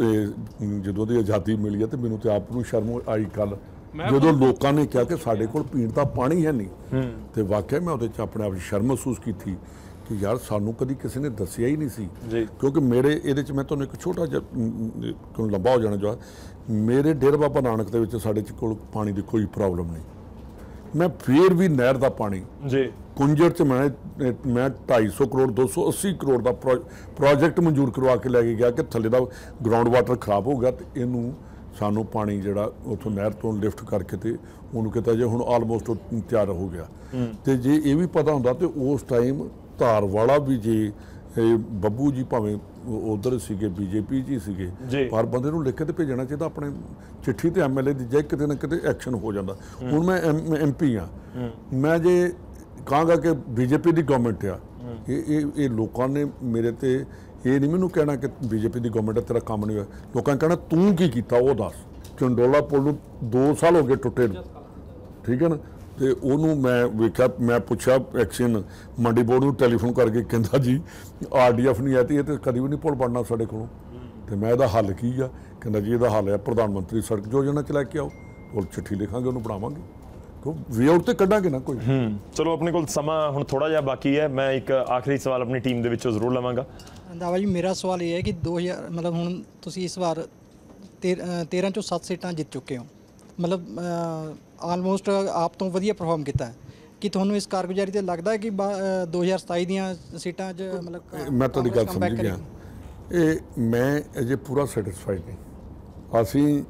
S2: ਜਦੋਂ ਦੀ ਆਜ਼ਾਦੀ ਮਿਲੀ ਹੈ ਤੇ ਮੈਨੂੰ ਤੇ ਆਪ ਨੂੰ ਸ਼ਰਮ ਆਈ ਕੱਲ ਜਦੋਂ ਲੋਕਾਂ ਨੇ ਕਿਹਾ ਕਿ ਸਾਡੇ ਕੋਲ ਪੀਣ ਦਾ ਪਾਣੀ ਹੈ ਨਹੀਂ, ਤੇ ਵਾਕਿਆ ਮੈਂ ਉਹਦੇ 'ਚ ਆਪਣੇ ਆਪ ਸ਼ਰਮ ਮਹਿਸੂਸ ਕੀਤੀ ਕਿ ਯਾਰ ਸਾਨੂੰ ਕਦੀ ਕਿਸੇ ਨੇ ਦੱਸਿਆ ਹੀ ਨਹੀਂ ਸੀ। ਕਿਉਂਕਿ ਮੇਰੇ ਇਹਦੇ 'ਚ ਮੈਂ ਤੁਹਾਨੂੰ ਇੱਕ ਛੋਟਾ ਜਿਹਾ ਕਿਉਂ ਲੰਬਾ ਹੋ ਜਾਣਾ ਚਾਹਾਂ, ਮੇਰੇ ਡੇਰਾ ਬਾਬਾ ਨਾਨਕ ਦੇ ਵਿੱਚ ਸਾਡੇ 'ਚ ਕੋਲ ਪਾਣੀ ਦੀ ਕੋਈ ਪ੍ਰੋਬਲਮ ਨਹੀਂ। ਮੈਂ ਫੇਰ ਵੀ ਨਹਿਰ ਦਾ ਪਾਣੀ ਜੀ ਕੁੰਜਰ 'ਚ ਮੈਂ ਮੈਂ ਢਾਈ ਸੌ ਕਰੋੜ ਦੋ ਸੌ ਅੱਸੀ ਕਰੋੜ ਦਾ ਪ੍ਰੋਜੈਕਟ ਮਨਜ਼ੂਰ ਕਰਵਾ ਕੇ ਲੈ ਕੇ ਗਿਆ ਕਿ ਥੱਲੇ ਦਾ ਗਰਾਊਂਡ ਵਾਟਰ ਖਰਾਬ ਹੋ ਗਿਆ, ਤੇ ਇਹਨੂੰ ਸਾਨੂੰ ਪਾਣੀ ਜਿਹੜਾ ਉੱਥੋਂ ਨਹਿਰ ਤੋਂ ਲਿਫਟ ਕਰਕੇ ਤੇ ਉਹਨੂੰ ਕਹਿੰਦਾ ਜੇ ਹੁਣ ਆਲਮੋਸਟ ਤਿਆਰ ਹੋ ਗਿਆ। ਤੇ ਜੇ ਇਹ ਵੀ ਪਤਾ ਹੁੰਦਾ ਤੇ ਉਸ ਟਾਈਮ ਧਾਰ ਵਾਲਾ ਵੀ ਜੇ ਬੱਬੂ ਜੀ ਭਾਵੇਂ ਉਧਰ ਸੀਗੇ ਬੀਜੇਪੀ ਜੀ ਸੀਗੇ, ਪਰ ਬੰਦੇ ਨੂੰ ਲਿਖ ਕੇ ਤੇ ਭੇਜਣਾ ਚਾਹੀਦਾ ਆਪਣੇ ਚਿੱਠੀ ਤੇ ਐਮ ਐਲ ਏ ਦੀ, ਜੇ ਕਿਤੇ ਨਾ ਕਿਤੇ ਐਕਸ਼ਨ ਹੋ ਜਾਂਦਾ। ਹੁਣ ਮੈਂ ਐਮ ਪੀ ਆ, ਮੈਂ ਜੇ ਕਹਾਂਗਾ ਕਿ ਬੀਜੇਪੀ ਦੀ ਗਵਰਨਮੈਂਟ ਆ, ਇਹ ਇਹ ਇਹ ਲੋਕਾਂ ਨੇ ਮੇਰੇ ਤੇ ਇਹ ਨਹੀਂ ਮੈਨੂੰ ਕਹਿਣਾ ਕਿ ਬੀਜੇਪੀ ਦੀ ਗਵਰਨਮੈਂਟ ਤੇਰਾ ਕੰਮ ਨਹੀਂ ਹੋਇਆ, ਲੋਕਾਂ ਨੇ ਕਹਿਣਾ ਤੂੰ ਕੀ ਕੀਤਾ ਉਹ ਦੱਸ। ਚੰਡੋਲਾ ਪੁਲ ਨੂੰ ਦੋ ਸਾਲ ਹੋ ਗਏ ਟੁੱਟੇ ਨੂੰ, ਠੀਕ ਹੈ ਨਾ, ਤੇ ਉਹਨੂੰ ਮੈਂ ਵੇਖਿਆ, ਮੈਂ ਪੁੱਛਿਆ ਐਕਸ਼ਨ ਮੰਡੀ ਬੋਰਡ ਨੂੰ ਟੈਲੀਫੋਨ ਕਰਕੇ, ਕਹਿੰਦਾ ਜੀ ਆਰ ਡੀ ਐਫ ਨਹੀਂ ਹੈ ਤੇ ਇਹ ਤੇ ਕਦੀ ਵੀ ਨਹੀਂ ਪੁਲ ਬਣਨਾ ਸਾਡੇ ਕੋਲੋਂ। ਤੇ ਮੈਂ ਇਹਦਾ ਹੱਲ ਕੀ ਆ? ਕਹਿੰਦਾ ਜੀ ਇਹਦਾ ਹੱਲ ਹੈ ਪ੍ਰਧਾਨ ਮੰਤਰੀ ਸੜਕ ਯੋਜਨਾ ਚ ਲੈ ਕੇ ਆਓ, ਉਹ ਚਿੱਠੀ ਲਿਖਾਂਗੇ ਉਹਨੂੰ ਬਣਾਵਾਂਗੇ, ਕਿਉਂ ਵੇ ਆਊਟ ਤੇ ਕੱਢਾਂਗੇ ਨਾ ਕੋਈ।
S1: ਚਲੋ ਆਪਣੇ ਕੋਲ ਸਮਾਂ ਹੁਣ ਥੋੜਾ ਜਿਹਾ ਬਾਕੀ ਹੈ, ਮੈਂ ਇੱਕ ਆਖਰੀ ਸਵਾਲ ਆਪਣੀ ਟੀਮ ਦੇ ਵਿੱਚੋਂ ਜ਼ਰੂਰ ਲਵਾਂਗਾ।
S7: ਰੰਧਾਵਾ ਜੀ ਮੇਰਾ ਸਵਾਲ ਇਹ ਹੈ ਕਿ ਦੋ ਹਜ਼ਾਰ ਮਤਲਬ ਹੁਣ ਤੁਸੀਂ ਇਸ ਵਾਰ ਤੇਰਾਂ ਚੋਂ ਸੱਤ ਸੀਟਾਂ ਜਿੱਤ ਚੁੱਕੇ ਹੋ, ਮਤਲਬ ਆਲਮੋਸਟ ਆਪ ਤੋਂ ਵਧੀਆ ਪਰਫਾਰਮ ਕੀਤਾ ਹੈ, ਕਿ ਤੁਹਾਨੂੰ ਇਸ ਕਾਰਗੁਜ਼ਾਰੀ ਤੇ ਲੱਗਦਾ ਹੈ ਕਿ ਦੋ ਹਜ਼ਾਰ ਸਤਾਈ ਦੀਆਂ ਸੀਟਾਂ 'ਚ ਮਤਲਬ?
S2: ਮੈਂ ਤੁਹਾਡੀ ਗੱਲ ਸਮਝ ਗਿਆ, ਇਹ ਮੈਂ ਅਜੇ ਪੂਰਾ ਸੈਟਿਸਫਾਈਡ ਨਹੀਂ। ਅਸੀਂ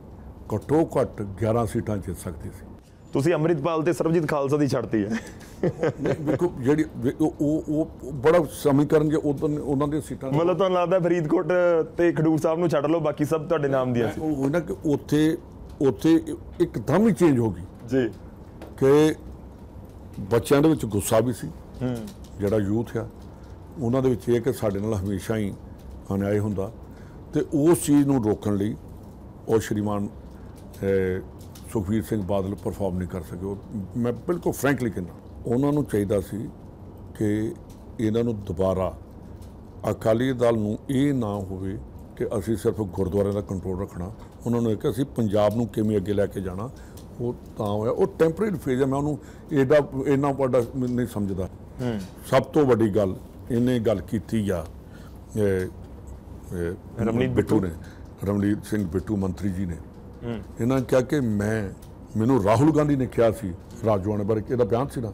S2: ਘੱਟੋ ਘੱਟ ਗਿਆਰਾਂ ਸੀਟਾਂ ਜਿੱਤ ਸਕਦੀ ਸੀ।
S1: ਤੁਸੀਂ ਅੰਮ੍ਰਿਤਪਾਲ ਤੇ ਸਰਬਜੀਤ ਖਾਲਸਾ ਦੀ ਛੱਡਤੀ ਹੈ।
S2: ਨਹੀਂ, ਵੇਖੋ ਜਿਹੜੀ ਵੇ- ਉਹ ਉਹ ਉਹ ਬੜਾ ਸਮੀਕਰਨ ਜੇ ਉਦੋਂ ਉਹਨਾਂ ਦੀਆਂ ਸੀਟਾਂ
S1: ਮਤਲਬ ਤੁਹਾਨੂੰ ਲੱਗਦਾ ਫਰੀਦਕੋਟ ਤੇ ਖਡੂਰ ਸਾਹਿਬ ਨੂੰ ਛੱਡ ਲਓ, ਬਾਕੀ ਸਭ ਤੁਹਾਡੇ ਨਾਮ ਦੀਆਂ ਸੀ।
S2: ਉਹ ਨਾ ਕਿ ਉੱਥੇ ਉੱਥੇ ਇੱਕਦਮ ਹੀ ਚੇਂਜ ਹੋ ਗਈ
S1: ਜੀ
S2: ਕਿ ਬੱਚਿਆਂ ਦੇ ਵਿੱਚ ਗੁੱਸਾ ਵੀ ਸੀ, ਜਿਹੜਾ ਯੂਥ ਆ ਉਹਨਾਂ ਦੇ ਵਿੱਚ ਇਹ ਕਿ ਸਾਡੇ ਨਾਲ ਹਮੇਸ਼ਾ ਹੀ ਅਨਿਆਏ ਹੁੰਦਾ, ਤੇ ਉਸ ਚੀਜ਼ ਨੂੰ ਰੋਕਣ ਲਈ ਉਹ ਸ਼੍ਰੀਮਾਨ ਅਹ, ਸੁਖਬੀਰ ਸਿੰਘ ਬਾਦਲ ਪਰਫਾਰਮ ਨਹੀਂ ਕਰ ਸਕੇ। ਉਹ ਮੈਂ ਬਿਲਕੁਲ ਫਰੈਂਕਲੀ ਕਹਿੰਦਾ, ਉਹਨਾਂ ਨੂੰ ਚਾਹੀਦਾ ਸੀ ਕਿ ਇਹਨਾਂ ਨੂੰ ਦੁਬਾਰਾ ਅਕਾਲੀ ਦਲ ਨੂੰ ਇਹ ਨਾ ਹੋਵੇ ਕਿ ਅਸੀਂ ਸਿਰਫ ਗੁਰਦੁਆਰਿਆਂ ਦਾ ਕੰਟਰੋਲ ਰੱਖਣਾ। ਉਹਨਾਂ ਨੂੰ ਇਹ ਕਿ ਅਸੀਂ ਪੰਜਾਬ ਨੂੰ ਕਿਵੇਂ ਅੱਗੇ ਲੈ ਕੇ ਜਾਣਾ, ਉਹ ਤਾਂ ਹੋਇਆ। ਉਹ ਟੈਂਪਰੇਰੀ ਫੇਜ਼ ਹੈ, ਮੈਂ ਉਹਨੂੰ ਇਹਦਾ ਇੰਨਾ ਵੱਡਾ ਨਹੀਂ ਸਮਝਦਾ। ਸਭ ਤੋਂ ਵੱਡੀ ਗੱਲ ਇਹਨੇ ਗੱਲ ਕੀਤੀ ਆ ਇਹ, ਇਹ
S1: ਰਮਨੀਤ
S2: ਬਿੱਟੂ ਨੇ, ਰਮਨੀਤ ਸਿੰਘ ਬਿੱਟੂ ਮੰਤਰੀ ਜੀ ਨੇ, ਇਹਨਾਂ ਨੇ ਕਿਹਾ ਕਿ ਮੈਂ ਮੈਨੂੰ ਰਾਹੁਲ ਗਾਂਧੀ ਨੇ ਕਿਹਾ ਸੀ ਰਾਜੋਆਣੇ ਬਾਰੇ, ਇਹਦਾ ਬਿਆਨ ਸੀ ਨਾ,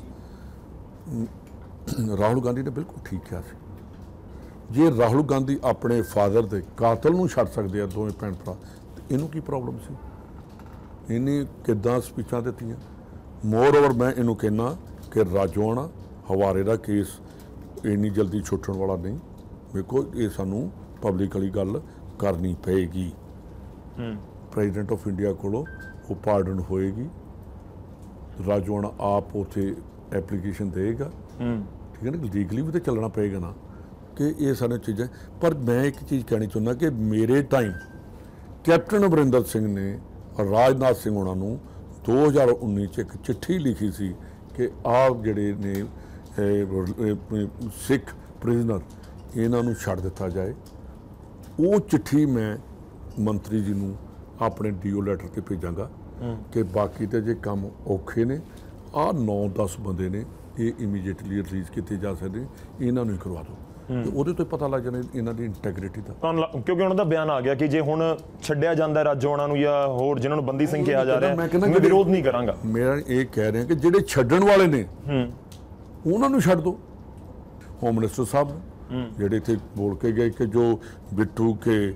S2: ਰਾਹੁਲ ਗਾਂਧੀ ਨੇ ਬਿਲਕੁਲ ਠੀਕ ਕਿਹਾ ਸੀ। ਜੇ ਰਾਹੁਲ ਗਾਂਧੀ ਆਪਣੇ ਫਾਦਰ ਦੇ ਕਾਤਲ ਨੂੰ ਛੱਡ ਸਕਦੇ ਆ ਦੋਵੇਂ ਭੈਣ ਭਰਾ, ਤੇ ਇਹਨੂੰ ਕੀ ਪ੍ਰੋਬਲਮ ਸੀ? ਇਹਨੇ ਕਿੱਦਾਂ ਸਪੀਚਾਂ ਦਿੱਤੀਆਂ। ਮੋਰ ਓਵਰ ਮੈਂ ਇਹਨੂੰ ਕਹਿਣਾ ਕਿ ਰਾਜੋਆਣਾ ਹਵਾਰੇ ਦਾ ਕੇਸ ਇੰਨੀ ਜਲਦੀ ਛੁੱਟਣ ਵਾਲਾ ਨਹੀਂ। ਵੇਖੋ ਇਹ ਸਾਨੂੰ ਪਬਲਿਕਲੀ ਗੱਲ ਕਰਨੀ ਪਏਗੀ। ਪ੍ਰੈਜ਼ੀਡੈਂਟ ਆਫ ਇੰਡੀਆ ਕੋਲੋਂ ਉਹ ਪਾਰਡਨ ਹੋਏਗੀ, ਰਾਜੋਆਣਾ ਆਪ ਉੱਥੇ ਐਪਲੀਕੇਸ਼ਨ ਦੇਗਾ, ਠੀਕ ਹੈ ਨਾ, ਲੀਗਲੀ ਵੀ ਤਾਂ ਚੱਲਣਾ ਪਏਗਾ ਨਾ ਕਿ ਇਹ ਸਾਰੀਆਂ ਚੀਜ਼ਾਂ। ਪਰ ਮੈਂ ਇੱਕ ਚੀਜ਼ ਕਹਿਣੀ ਚਾਹੁੰਦਾ ਕਿ ਮੇਰੇ ਟਾਈਮ ਕੈਪਟਨ ਅਮਰਿੰਦਰ ਸਿੰਘ ਨੇ ਰਾਜਨਾਥ ਸਿੰਘ ਉਹਨਾਂ ਨੂੰ ਦੋ ਹਜ਼ਾਰ ਉੱਨੀ 'ਚ ਇੱਕ ਚਿੱਠੀ ਲਿਖੀ ਸੀ ਕਿ ਆਹ ਜਿਹੜੇ ਨੇ ਸਿੱਖ ਪ੍ਰਿਜ਼ਨਰ ਇਹਨਾਂ ਨੂੰ ਛੱਡ ਦਿੱਤਾ ਜਾਏ। ਉਹ ਚਿੱਠੀ ਮੈਂ ਮੰਤਰੀ ਜੀ ਨੂੰ ਆਪਣੇ ਡੀਓ ਲੈਟਰ ਤੇ ਭੇਜਾਂਗਾ ਕਿ ਬਾਕੀ ਤੇ ਜੇ ਕੰਮ ਔਖੇ ਨੇ, ਆਹ ਨੌ ਦਸ ਬੰਦੇ ਨੇ, ਇਹ ਇਮੀਡੀਏਟਲੀ ਰਿਲੀਜ਼ ਕੀਤੇ ਜਾ ਸਕਦੇ, ਇਹਨਾਂ ਨੂੰ ਹੀ ਕਰਵਾ ਦਿਓ। ਤੇ ਉਹਦੇ ਤੋਂ ਪਤਾ ਲੱਗ ਜਾਣਾ ਇਹਨਾਂ ਦੀ ਇੰਟੈਗ੍ਰਿਟੀ ਦਾ।
S1: ਤੁਹਾਨੂੰ ਲੱਗ- ਕਿਉਂਕਿ ਉਹਨਾਂ ਦਾ ਬਿਆਨ ਆ ਗਿਆ ਕਿ ਜੇ ਹੁਣ ਛੱਡਿਆ ਜਾਂਦਾ ਰਾਜੋਆਣਾ ਨੂੰ ਜਾਂ ਹੋਰ ਜਿਨ੍ਹਾਂ ਨੂੰ ਬੰਦੀ ਸਿੰਘ ਕਿਹਾ ਜਾ ਰਿਹਾ, ਮੈਂ ਵਿਰੋਧ ਨਹੀਂ ਕਰਾਂਗਾ।
S2: ਮੇਰਾ ਇਹ ਕਹਿ ਰਿਹਾ ਕਿ ਜਿਹੜੇ ਛੱਡਣ ਵਾਲੇ ਨੇ ਉਹਨਾਂ ਨੂੰ ਛੱਡ ਦਿਓ। ਹੋਮ ਮਿਨਿਸਟਰ ਸਾਹਿਬ ਜਿਹੜੇ ਇੱਥੇ ਬੋਲ ਕੇ ਗਏ ਕਿ ਜੋ ਬਿੱਟੂ ਕੇ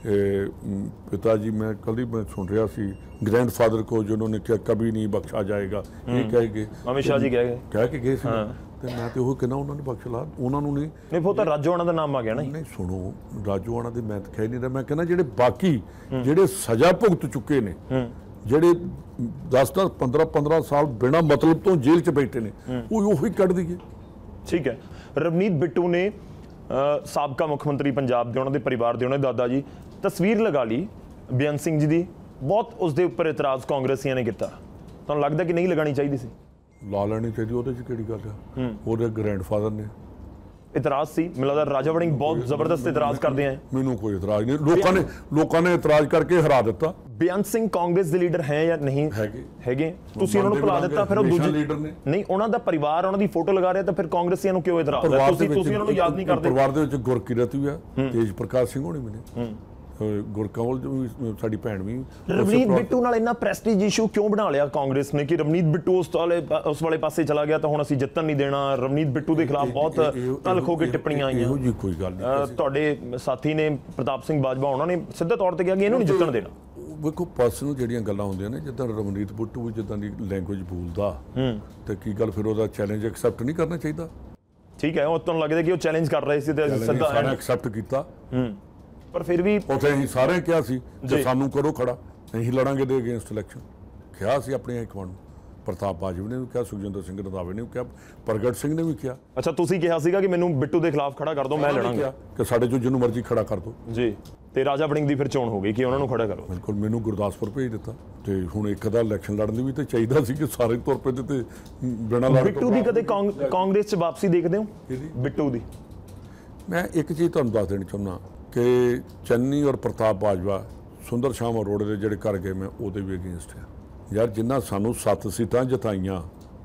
S2: ਪਿਤਾ ਜੀ, ਮੈਂ ਕੱਲ ਹੀ ਮੈਂ ਸੁਣ ਰਿਹਾ ਸੀ, ਗ੍ਰੈਂਡ ਫਾਦਰ ਕੋ ਜਿਨ੍ਹਾਂ ਨੇ ਕਿਹਾ ਕभी नहीं ਬਖਸ਼ਾ ਜਾਏਗਾ, ਇਹ ਕਹਿ ਗਏ,
S1: ਅਮਿਤ ਸ਼ਾਹ ਜੀ ਕਹਿ ਗਏ
S2: ਕਹਿ ਕੇ ਗਏ ਸੀ। ਤੇ ਮੈਂ ਤੇ ਉਹ ਕਹਿੰਦਾ ਉਹਨਾਂ ਨੇ ਬਖਸ਼ ਲਾ, ਉਹਨਾਂ ਨੂੰ ਨਹੀਂ।
S1: ਨਹੀਂ ਉਹ ਤਾਂ ਰਾਜੋਆਣਾ ਦਾ ਨਾਮ ਆ ਗਿਆ ਨਾ।
S2: ਨਹੀਂ ਸੁਣੋ, ਰਾਜੋਆਣਾ ਦੇ ਮੈਂ ਤਾਂ ਕਹਿ ਨਹੀਂ ਰਿਹਾ, ਮੈਂ ਕਹਿੰਦਾ ਜਿਹੜੇ ਬਾਕੀ ਜਿਹੜੇ ਸਜ਼ਾ ਭੁਗਤ ਚੁੱਕੇ ਨੇ, ਜਿਹੜੇ ਦਸ ਦਸ ਪੰਦਰਾਂ ਪੰਦਰਾਂ ਸਾਲ ਬਿਨਾਂ ਮਤਲਬ ਤੋਂ ਜੇਲ੍ਹ 'ਚ ਬੈਠੇ ਨੇ, ਉਹ ਉਹੀ ਕੱਢ ਦਈਏ।
S1: ਠੀਕ ਹੈ। ਰਵਨੀਤ ਬਿੱਟੂ ਨੇ ਸਾਬਕਾ ਮੁੱਖ ਮੰਤਰੀ ਪੰਜਾਬ ਦੇ, ਉਹਨਾਂ ਦੇ ਪਰਿਵਾਰ ਦੇ, ਉਹਨਾਂ ਦੇ ਦਾਦਾ ਜੀ, ਤਸਵੀਰ ਲਗਾ ਲਈ ਬੇਅੰਤ ਸਿੰਘ ਜੀ ਦੀ, ਬਹੁਤ ਉਸ ਦੇ ਉੱਪਰ ਇਤਰਾਜ਼ ਕਾਂਗਰਸੀਆਂ ਨੇ ਕੀਤਾ। ਤੁਹਾਨੂੰ ਲੱਗਦਾ ਕਿ ਨਹੀਂ ਲਗਾਉਣੀ ਚਾਹੀਦੀ ਸੀ?
S2: ਲਾ ਲੈਣੀ ਚਾਹੀਦੀ, ਉਹਦੇ 'ਚ ਕਿਹੜੀ ਗੱਲ ਆ? ਉਹਦੇ ਗ੍ਰੈਂਡਫਾਦਰ ਨੇ
S1: ਇਤਰਾਜ਼ ਸੀ, ਮੈਨੂੰ ਲੱਗਦਾ ਰਾਜਾ ਵੜਿੰਗ ਬਹੁਤ ਜ਼ਬਰਦਸਤ ਇਤਰਾਜ਼ ਕਰਦੇ ਆ।
S2: ਮੈਨੂੰ ਕੋਈ ਇਤਰਾਜ਼ ਨਹੀਂ, ਲੋਕਾਂ ਨੇ ਲੋਕਾਂ ਨੇ ਇਤਰਾਜ਼ ਕਰਕੇ ਹਰਾ ਦਿੱਤਾ।
S1: ਬੇਅੰਤ ਸਿੰਘ ਕਾਂਗਰਸ ਦੇ ਲੀਡਰ ਹੈ ਜਾਂ ਨਹੀਂ
S2: ਹੈਗੇ?
S1: ਹੈਗੇ। ਤੁਸੀਂ ਉਹਨਾਂ ਨੂੰ ਭੁਲਾ ਦਿੱਤਾ, ਫਿਰ ਉਹ ਦੂਜੇ
S2: ਲੀਡਰ ਨੇ।
S1: ਨਹੀਂ, ਉਹਨਾਂ ਦਾ ਪਰਿਵਾਰ ਉਹਨਾਂ ਦੀ ਫੋਟੋ ਲਗਾ ਰਿਹਾ, ਤਾਂ ਫਿਰ ਕਾਂਗਰਸੀਆਂ ਨੂੰ ਕਿਉਂ ਇਤਰਾਜ਼ ਹੈ? ਤੁਸੀਂ ਤੁਸੀਂ ਉਹਨਾਂ ਨੂੰ ਯਾਦ ਨਹੀਂ ਕਰਦੇ?
S2: ਪਰਿਵਾਰ ਦੇ ਵਿੱਚ ਗੁਰਕਿਰਤ ਵੀ ਆ, ਤੇਜ ਪ੍ਰਕਾਸ਼ ਸਿੰਘ ਹੋਣੀ ਮੈਨੇ, ਗੁਰਕਮਲ ਵੀ ਸਾਡੀ ਭੈਣ ਵੀ।
S1: ਰਵਨੀਤ ਬਿੱਟੂ ਨਾਲ ਇੰਨਾ ਪ੍ਰੈਸਟੀਜ ਇਸ਼ੂ ਕਿਉਂ ਬਣਾ ਲਿਆ ਕਾਂਗਰਸ ਨੇ ਕਿ ਰਵਨੀਤ ਬਿੱਟੂ ਉਸ ਵਾਲੇ ਉਸ ਵਾਲੇ ਪਾਸੇ ਚਲਾ ਗਿਆ ਤਾਂ ਹੁਣ ਅਸੀਂ ਜਿੱਤਣ ਨਹੀਂ ਦੇਣਾ? ਰਵਨੀਤ ਬਿੱਟੂ ਦੇ ਖਿਲਾਫ ਬਹੁਤ ਤਲਖ ਹੋ ਕੇ ਟਿੱਪਣੀਆਂ ਆਈਆਂ।
S2: ਇਹੋ ਜੀ ਕੋਈ ਗੱਲ ਨਹੀਂ।
S1: ਤੁਹਾਡੇ ਸਾਥੀ ਨੇ ਪ੍ਰਤਾਪ ਸਿੰਘ ਬਾਜਵਾ, ਉਹਨਾਂ ਨੇ ਸਿੱਧੇ ਤੌਰ ਤੇ ਕਿਹਾ ਕਿ ਇਹਨੂੰ ਨਹੀਂ ਜਿੱਤਣ ਦੇਣਾ।
S2: ਵੇਖੋ ਪਰਸਨਲ ਜਿਹੜੀਆਂ ਗੱਲਾਂ ਹੁੰਦੀਆਂ ਨੇ, ਜਿੱਦਾਂ ਰਵਨੀਤ ਬਿੱਟੂ ਵੀ ਜਿੱਦਾਂ ਦੀ ਲੈਂਗੁਏਜ ਬੋਲਦਾ, ਤੇ ਕੀ ਗੱਲ ਫਿਰ ਉਹਦਾ ਚੈਲੰਜ ਐਕਸੈਪਟ ਨਹੀਂ ਕਰਨਾ ਚਾਹੀਦਾ? ਠੀਕ
S1: ਹੈ, ਉਹ ਤੁਹਾਨੂੰ ਲੱਗਦਾ ਕਿ ਉਹ ਚੈਲੰਜ ਕਰ ਰਹੇ ਸੀ ਤੇ ਸਿੱਧਾ
S2: ਐਕਸੈਪਟ ਕੀਤਾ।
S1: ਪਰ ਫਿਰ ਵੀ
S2: ਉੱਥੇ ਅਸੀਂ ਸਾਰੇ ਕਿਹਾ ਸੀ ਕਿ ਸਾਨੂੰ ਕਰੋ ਖੜਾ, ਅਸੀਂ ਲੜਾਂਗੇ ਦੇ ਅਗੇਂਸਟ ਇਲੈਕਸ਼ਨ, ਕਿਹਾ ਸੀ ਆਪਣੇ ਹਾਈਕਮਾਂਡ ਨੂੰ। ਪ੍ਰਤਾਪ ਬਾਜਵਾ ਨੇ ਵੀ ਕਿਹਾ, ਸੁਖਜਿੰਦਰ ਸਿੰਘ ਰੰਧਾਵੇ ਨੇ ਵੀ ਕਿਹਾ, ਪ੍ਰਗਟ ਸਿੰਘ ਨੇ ਵੀ ਕਿਹਾ।
S1: ਅੱਛਾ, ਤੁਸੀਂ ਕਿਹਾ ਸੀਗਾ ਕਿ ਮੈਨੂੰ ਬਿੱਟੂ ਦੇ ਖਿਲਾਫ ਖੜਾ ਕਰ ਦਿਓ, ਮੈਂ ਲੜਾਂਗਾ,
S2: ਕਿ ਸਾਡੇ ਚੋਂ ਜਿਹਨੂੰ ਮਰਜ਼ੀ ਖੜਾ ਕਰ ਦਿਓ
S1: ਜੀ। ਤੇ ਰਾਜਾ ਵੜਿੰਗ ਦੀ ਫਿਰ ਚੋਣ ਹੋ ਗਈ ਕਿ ਉਹਨਾਂ ਨੂੰ ਖੜਾ ਕਰੋ।
S2: ਬਿਲਕੁਲ, ਮੈਨੂੰ ਗੁਰਦਾਸਪੁਰ ਭੇਜ ਦਿੱਤਾ। ਤੇ ਹੁਣ ਇੱਕ ਦਾ ਇਲੈਕਸ਼ਨ ਲੜਨ ਲਈ ਵੀ ਤਾਂ ਚਾਹੀਦਾ ਸੀ ਕਿ ਸਾਰੇ ਤੌਰ ਤੇ ਤੇ ਬਿਨਾਂ ਲੜ।
S1: ਬਿੱਟੂ ਦੀ ਕਦੇ ਕਾਂਗਰਸ 'ਚ ਵਾਪਸੀ ਦੇਖਦੇ ਹੋ? ਬਿੱਟੂ ਦੀ
S2: ਮੈਂ ਇੱਕ ਚੀਜ਼ ਤੁਹਾਨੂੰ ਦੱਸ ਦੇਣੀ ਚਾਹੁੰਦਾ ਕਿ ਚੰਨੀ ਔਰ ਪ੍ਰਤਾਪ ਬਾਜਵਾ ਸੁੰਦਰ ਸ਼ਾਮ ਅਰੋੜੇ ਦੇ ਜਿਹੜੇ ਕਰ ਗਏ, ਮੈਂ ਉਹਦੇ ਵੀ ਅਗੇਂਸਟ ਹਾਂ ਯਾਰ। ਜਿਨ੍ਹਾਂ ਸਾਨੂੰ ਸੱਤ ਸੀਟਾਂ ਜਿਤਾਈਆਂ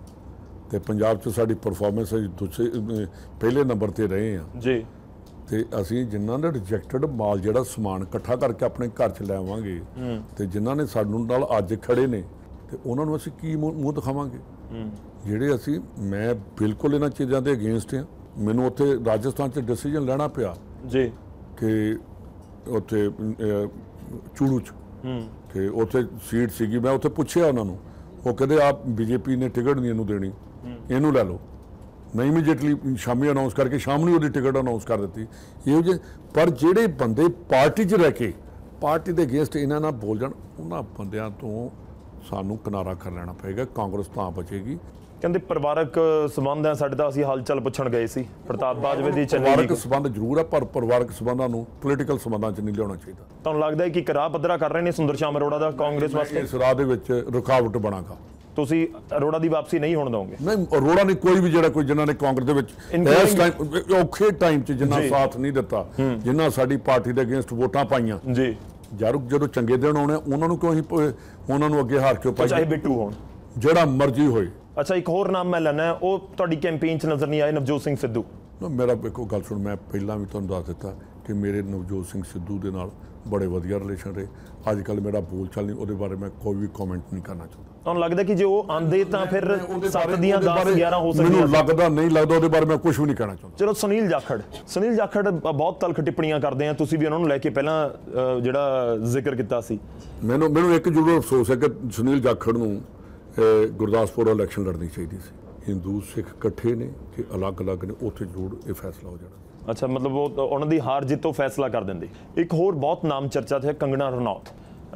S2: ਤੇ ਪੰਜਾਬ 'ਚ ਸਾਡੀ ਪਰਫਾਰਮੈਂਸ ਦੂਸਰੇ ਪਹਿਲੇ ਨੰਬਰ ਤੇ ਰਹੇ ਆ
S1: ਜੀ, ਤੇ
S2: ਅਸੀਂ ਜਿਨ੍ਹਾਂ ਨੇ ਰਿਜੈਕਟਡ ਮਾਲ ਜਿਹੜਾ ਸਮਾਨ ਇਕੱਠਾ ਕਰਕੇ ਆਪਣੇ ਘਰ 'ਚ ਲੈ ਆਵਾਂਗੇ, ਤੇ ਜਿਨ੍ਹਾਂ ਨੇ ਸਾਨੂੰ ਨਾਲ ਅੱਜ ਖੜੇ ਨੇ, ਤੇ ਉਹਨਾਂ ਨੂੰ ਅਸੀਂ ਕੀ ਮੂੰਹ ਦਿਖਾਵਾਂਗੇ? ਜਿਹੜੇ ਅਸੀਂ, ਮੈਂ ਬਿਲਕੁਲ ਇਹਨਾਂ ਚੀਜ਼ਾਂ ਦੇ ਅਗੇਂਸਟ ਹਾਂ। ਮੈਨੂੰ ਉੱਥੇ ਰਾਜਸਥਾਨ 'ਚ ਡਿਸੀਜਨ ਲੈਣਾ ਪਿਆ
S1: ਜੀ
S2: ਕਿ ਉੱਥੇ ਚੂੜੂ 'ਚ ਤੇ ਉੱਥੇ ਸੀਟ ਸੀਗੀ, ਮੈਂ ਉੱਥੇ ਪੁੱਛਿਆ ਉਹਨਾਂ ਨੂੰ, ਉਹ ਕਹਿੰਦੇ ਆਪ ਬੀਜੇਪੀ ਨੇ ਟਿਕਟ ਨਹੀਂ ਇਹਨੂੰ ਦੇਣੀ, ਇਹਨੂੰ ਲੈ ਲਓ। ਮੈਂ ਇਮੀਡੀਏਟਲੀ ਸ਼ਾਮੀ ਅਨਾਉਂਸ ਕਰਕੇ ਸ਼ਾਮ ਨੂੰ ਉਹਦੀ ਟਿਕਟ ਅਨਾਉਂਸ ਕਰ ਦਿੱਤੀ। ਇਹੋ ਜਿਹੇ ਪਰ ਜਿਹੜੇ ਬੰਦੇ ਪਾਰਟੀ 'ਚ ਰਹਿ ਕੇ ਪਾਰਟੀ ਦੇ ਅਗੇਂਸਟ ਇਹਨਾਂ ਨਾਲ ਬੋਲ ਜਾਣ, ਉਹਨਾਂ ਬੰਦਿਆਂ ਤੋਂ ਸਾਨੂੰ ਕਿਨਾਰਾ ਕਰ ਲੈਣਾ ਪਏਗਾ। ਕਾਂਗਰਸ ਤਾਂ ਬਚੇਗੀ।
S1: ਕਹਿੰਦੇ ਪਰਿਵਾਰਕ ਸੰਬੰਧ ਹੈ ਸਾਡੇ, ਤਾਂ ਅਸੀਂ ਹਾਲ ਚਾਲ ਪੁੱਛਣ ਗਏ ਸੀ ਪ੍ਰਤਾਪ ਬਾਜਵੇ ਦੀ ਚੰਨੀ।
S2: ਪਰਿਵਾਰਕ ਸੰਬੰਧ ਜ਼ਰੂਰ ਹੈ, ਪਰ ਪਰਿਵਾਰਕ ਸੰਬੰਧਾਂ ਨੂੰ ਪੋਲੀਟੀਕਲ ਸੰਬੰਧਾਂ 'ਚ ਨਹੀਂ ਲਿਆਉਣਾ ਚਾਹੀਦਾ।
S1: ਤੁਹਾਨੂੰ ਲੱਗਦਾ ਹੈ ਕਿ ਇੱਕ ਰਾਹ ਪੱਧਰਾ ਕਰ ਰਹੇ ਨੇ ਸੁੰਦਰ ਸ਼ਾਮ ਅਰੋੜਾ ਦਾ ਕਾਂਗਰਸ ਵਾਸਤੇ?
S2: ਇਸ ਰਾਹ ਦੇ ਵਿੱਚ ਰੁਕਾਵਟ ਬਣਾਗਾ।
S1: ਤੁਸੀਂ ਅਰੋੜਾ ਦੀ ਵਾਪਸੀ ਨਹੀਂ ਹੋਣ ਦੋਗੇ?
S2: ਨਹੀਂ, ਅਰੋੜਾ ਨੇ ਕੋਈ ਵੀ ਜਿਹੜਾ ਕੋਈ ਜਿਨ੍ਹਾਂ ਨੇ ਕਾਂਗਰਸ ਦੇ ਵਿੱਚ ਇਸ ਟਾਈਮ ਔਖੇ ਟਾਈਮ 'ਚ ਜਿੰਨਾ ਸਾਥ ਨਹੀਂ ਦਿੱਤਾ, ਜਿੰਨਾ ਸਾਡੀ ਪਾਰਟੀ ਦੇ ਅਗੇਂਸਟ ਵੋਟਾਂ ਪਾਈਆਂ
S1: ਜੀ,
S2: ਯਾਰ ਜਦੋਂ ਚੰਗੇ ਦਿਨ ਆਉਣੇ ਉਹਨਾਂ ਨੂੰ ਕਿਉਂ ਅਸੀਂ ਉਹਨਾਂ ਨੂੰ ਅੱਗੇ ਹਾਰ ਕਿਉਂ ਪਾਈਏ?
S1: ਚਾਹੇ ਬਿੱਟੂ ਹੋਣ,
S2: ਜਿਹੜਾ ਮਰਜ਼ੀ ਹੋਏ।
S1: ਅੱਛਾ, ਇੱਕ ਹੋਰ ਨਾਮ ਮੈਂ ਲੈਣਾ, ਉਹ ਤੁਹਾਡੀ ਕੈਂਪੇਨ 'ਚ ਨਜ਼ਰ ਨਹੀਂ ਆਏ, ਨਵਜੋਤ ਸਿੰਘ ਸਿੱਧੂ।
S2: ਮੇਰਾ ਇੱਕੋ ਗੱਲ ਸੁਣ, ਮੈਂ ਪਹਿਲਾਂ ਵੀ ਤੁਹਾਨੂੰ ਦੱਸ ਦਿੱਤਾ ਕਿ ਮੇਰੇ ਨਵਜੋਤ ਸਿੰਘ ਸਿੱਧੂ ਦੇ ਨਾਲ ਬੜੇ ਵਧੀਆ ਰਿਲੇਸ਼ਨ ਰਹੇ। ਅੱਜ ਕੱਲ੍ਹ ਮੇਰਾ ਬੋਲ ਚਾਲ ਨਹੀਂ, ਉਹਦੇ ਬਾਰੇ ਮੈਂ ਕੋਈ ਵੀ ਕਮੈਂਟ ਨਹੀਂ ਕਰਨਾ ਚਾਹੁੰਦਾ।
S1: ਤੁਹਾਨੂੰ ਲੱਗਦਾ ਕਿ ਜੇ ਉਹ ਆਂਦੇ ਤਾਂ ਫਿਰ ਸੱਤ ਦੀਆਂ ਦਸ ਗਿਆਰਾਂ ਹੋ ਸਕਦੀਆਂ?
S2: ਮੈਨੂੰ ਲੱਗਦਾ ਨਹੀਂ ਲੱਗਦਾ, ਉਹਦੇ ਬਾਰੇ ਮੈਂ ਕੁਝ ਵੀ ਨਹੀਂ ਕਹਿਣਾ ਚਾਹੁੰਦਾ।
S1: ਚਲੋ, ਸੁਨੀਲ ਜਾਖੜ ਸੁਨੀਲ ਜਾਖੜ ਬਹੁਤ ਤਲਖ ਟਿੱਪਣੀਆਂ ਕਰਦੇ ਆ, ਤੁਸੀਂ ਵੀ ਉਹਨਾਂ ਨੂੰ ਲੈ ਕੇ ਪਹਿਲਾਂ ਜਿਹੜਾ ਜ਼ਿਕਰ ਕੀਤਾ ਸੀ।
S2: ਮੈਨੂੰ ਮੈਨੂੰ ਇੱਕ ਜ਼ਰੂਰ ਅਫਸੋਸ ਹੈ ਕਿ ਸੁਨੀਲ ਜਾਖੜ ਨੂੰ ਗੁਰਦਾਸਪੁਰ ਇਲੈਕਸ਼ਨ ਲੜਨੀ ਚਾਹੀਦੀ ਸੀ। ਹਿੰਦੂ ਸਿੱਖ ਇਕੱਠੇ ਨੇ ਕਿ ਅਲੱਗ-ਅਲੱਗ ਨੇ, ਉੱਥੇ ਜ਼ਰੂਰ ਇਹ ਫੈਸਲਾ ਹੋ ਜਾਣਾ।
S1: ਅੱਛਾ, ਮਤਲਬ ਉਹ ਉਹਨਾਂ ਦੀ ਹਾਰ ਜਿੱਤ ਤੋਂ ਫੈਸਲਾ ਕਰ ਦਿੰਦੇ। ਇੱਕ ਹੋਰ ਬਹੁਤ ਨਾਮ ਚਰਚਾ 'ਤੇ ਹੈ, ਕੰਗਣਾ ਰਣੌਤ,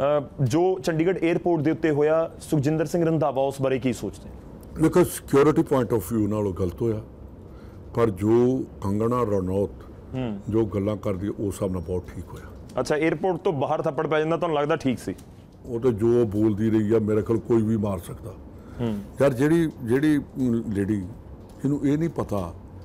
S1: ਜੋ ਚੰਡੀਗੜ੍ਹ 에ਅਰਪੋਰਟ ਦੇ ਉੱਤੇ ਹੋਇਆ। ਸੁਖਜਿੰਦਰ ਸਿੰਘ ਰੰਧਾਵਾ ਉਸ ਬਾਰੇ ਕੀ ਸੋਚਦੇ?
S2: ਦੇਖੋ, ਸਿਕਿਉਰਿਟੀ ਪੁਆਇੰਟ ਆਫ ਵਿਊ ਨਾਲ ਉਹ ਗਲਤ ਹੋਇਆ, ਪਰ ਜੋ ਕੰਗਣਾ ਰਣੌਤ ਜੋ ਗੱਲਾਂ ਕਰਦੀ ਉਸ ਹਿਸਾਬ ਨਾਲ ਬਹੁਤ ਠੀਕ ਹੋਇਆ।
S1: ਅੱਛਾ, 에ਅਰਪੋਰਟ ਤੋਂ ਬਾਹਰ ਥੱਪੜ ਪੈ ਜਾਂਦਾ, ਤੁਹਾਨੂੰ ਲੱਗਦਾ ਠੀਕ ਸੀ?
S2: ਉਹ ਤਾਂ ਜੋ ਬੋਲਦੀ ਰਹੀ ਆ, ਮੇਰੇ ਖਿਆਲ ਕੋਈ ਵੀ ਮਾਰ ਸਕਦਾ। ਯਾਰ ਜਿਹੜੀ ਜਿਹੜੀ ਲੇਡੀ, ਇਹਨੂੰ ਇਹ ਨਹੀਂ ਪਤਾ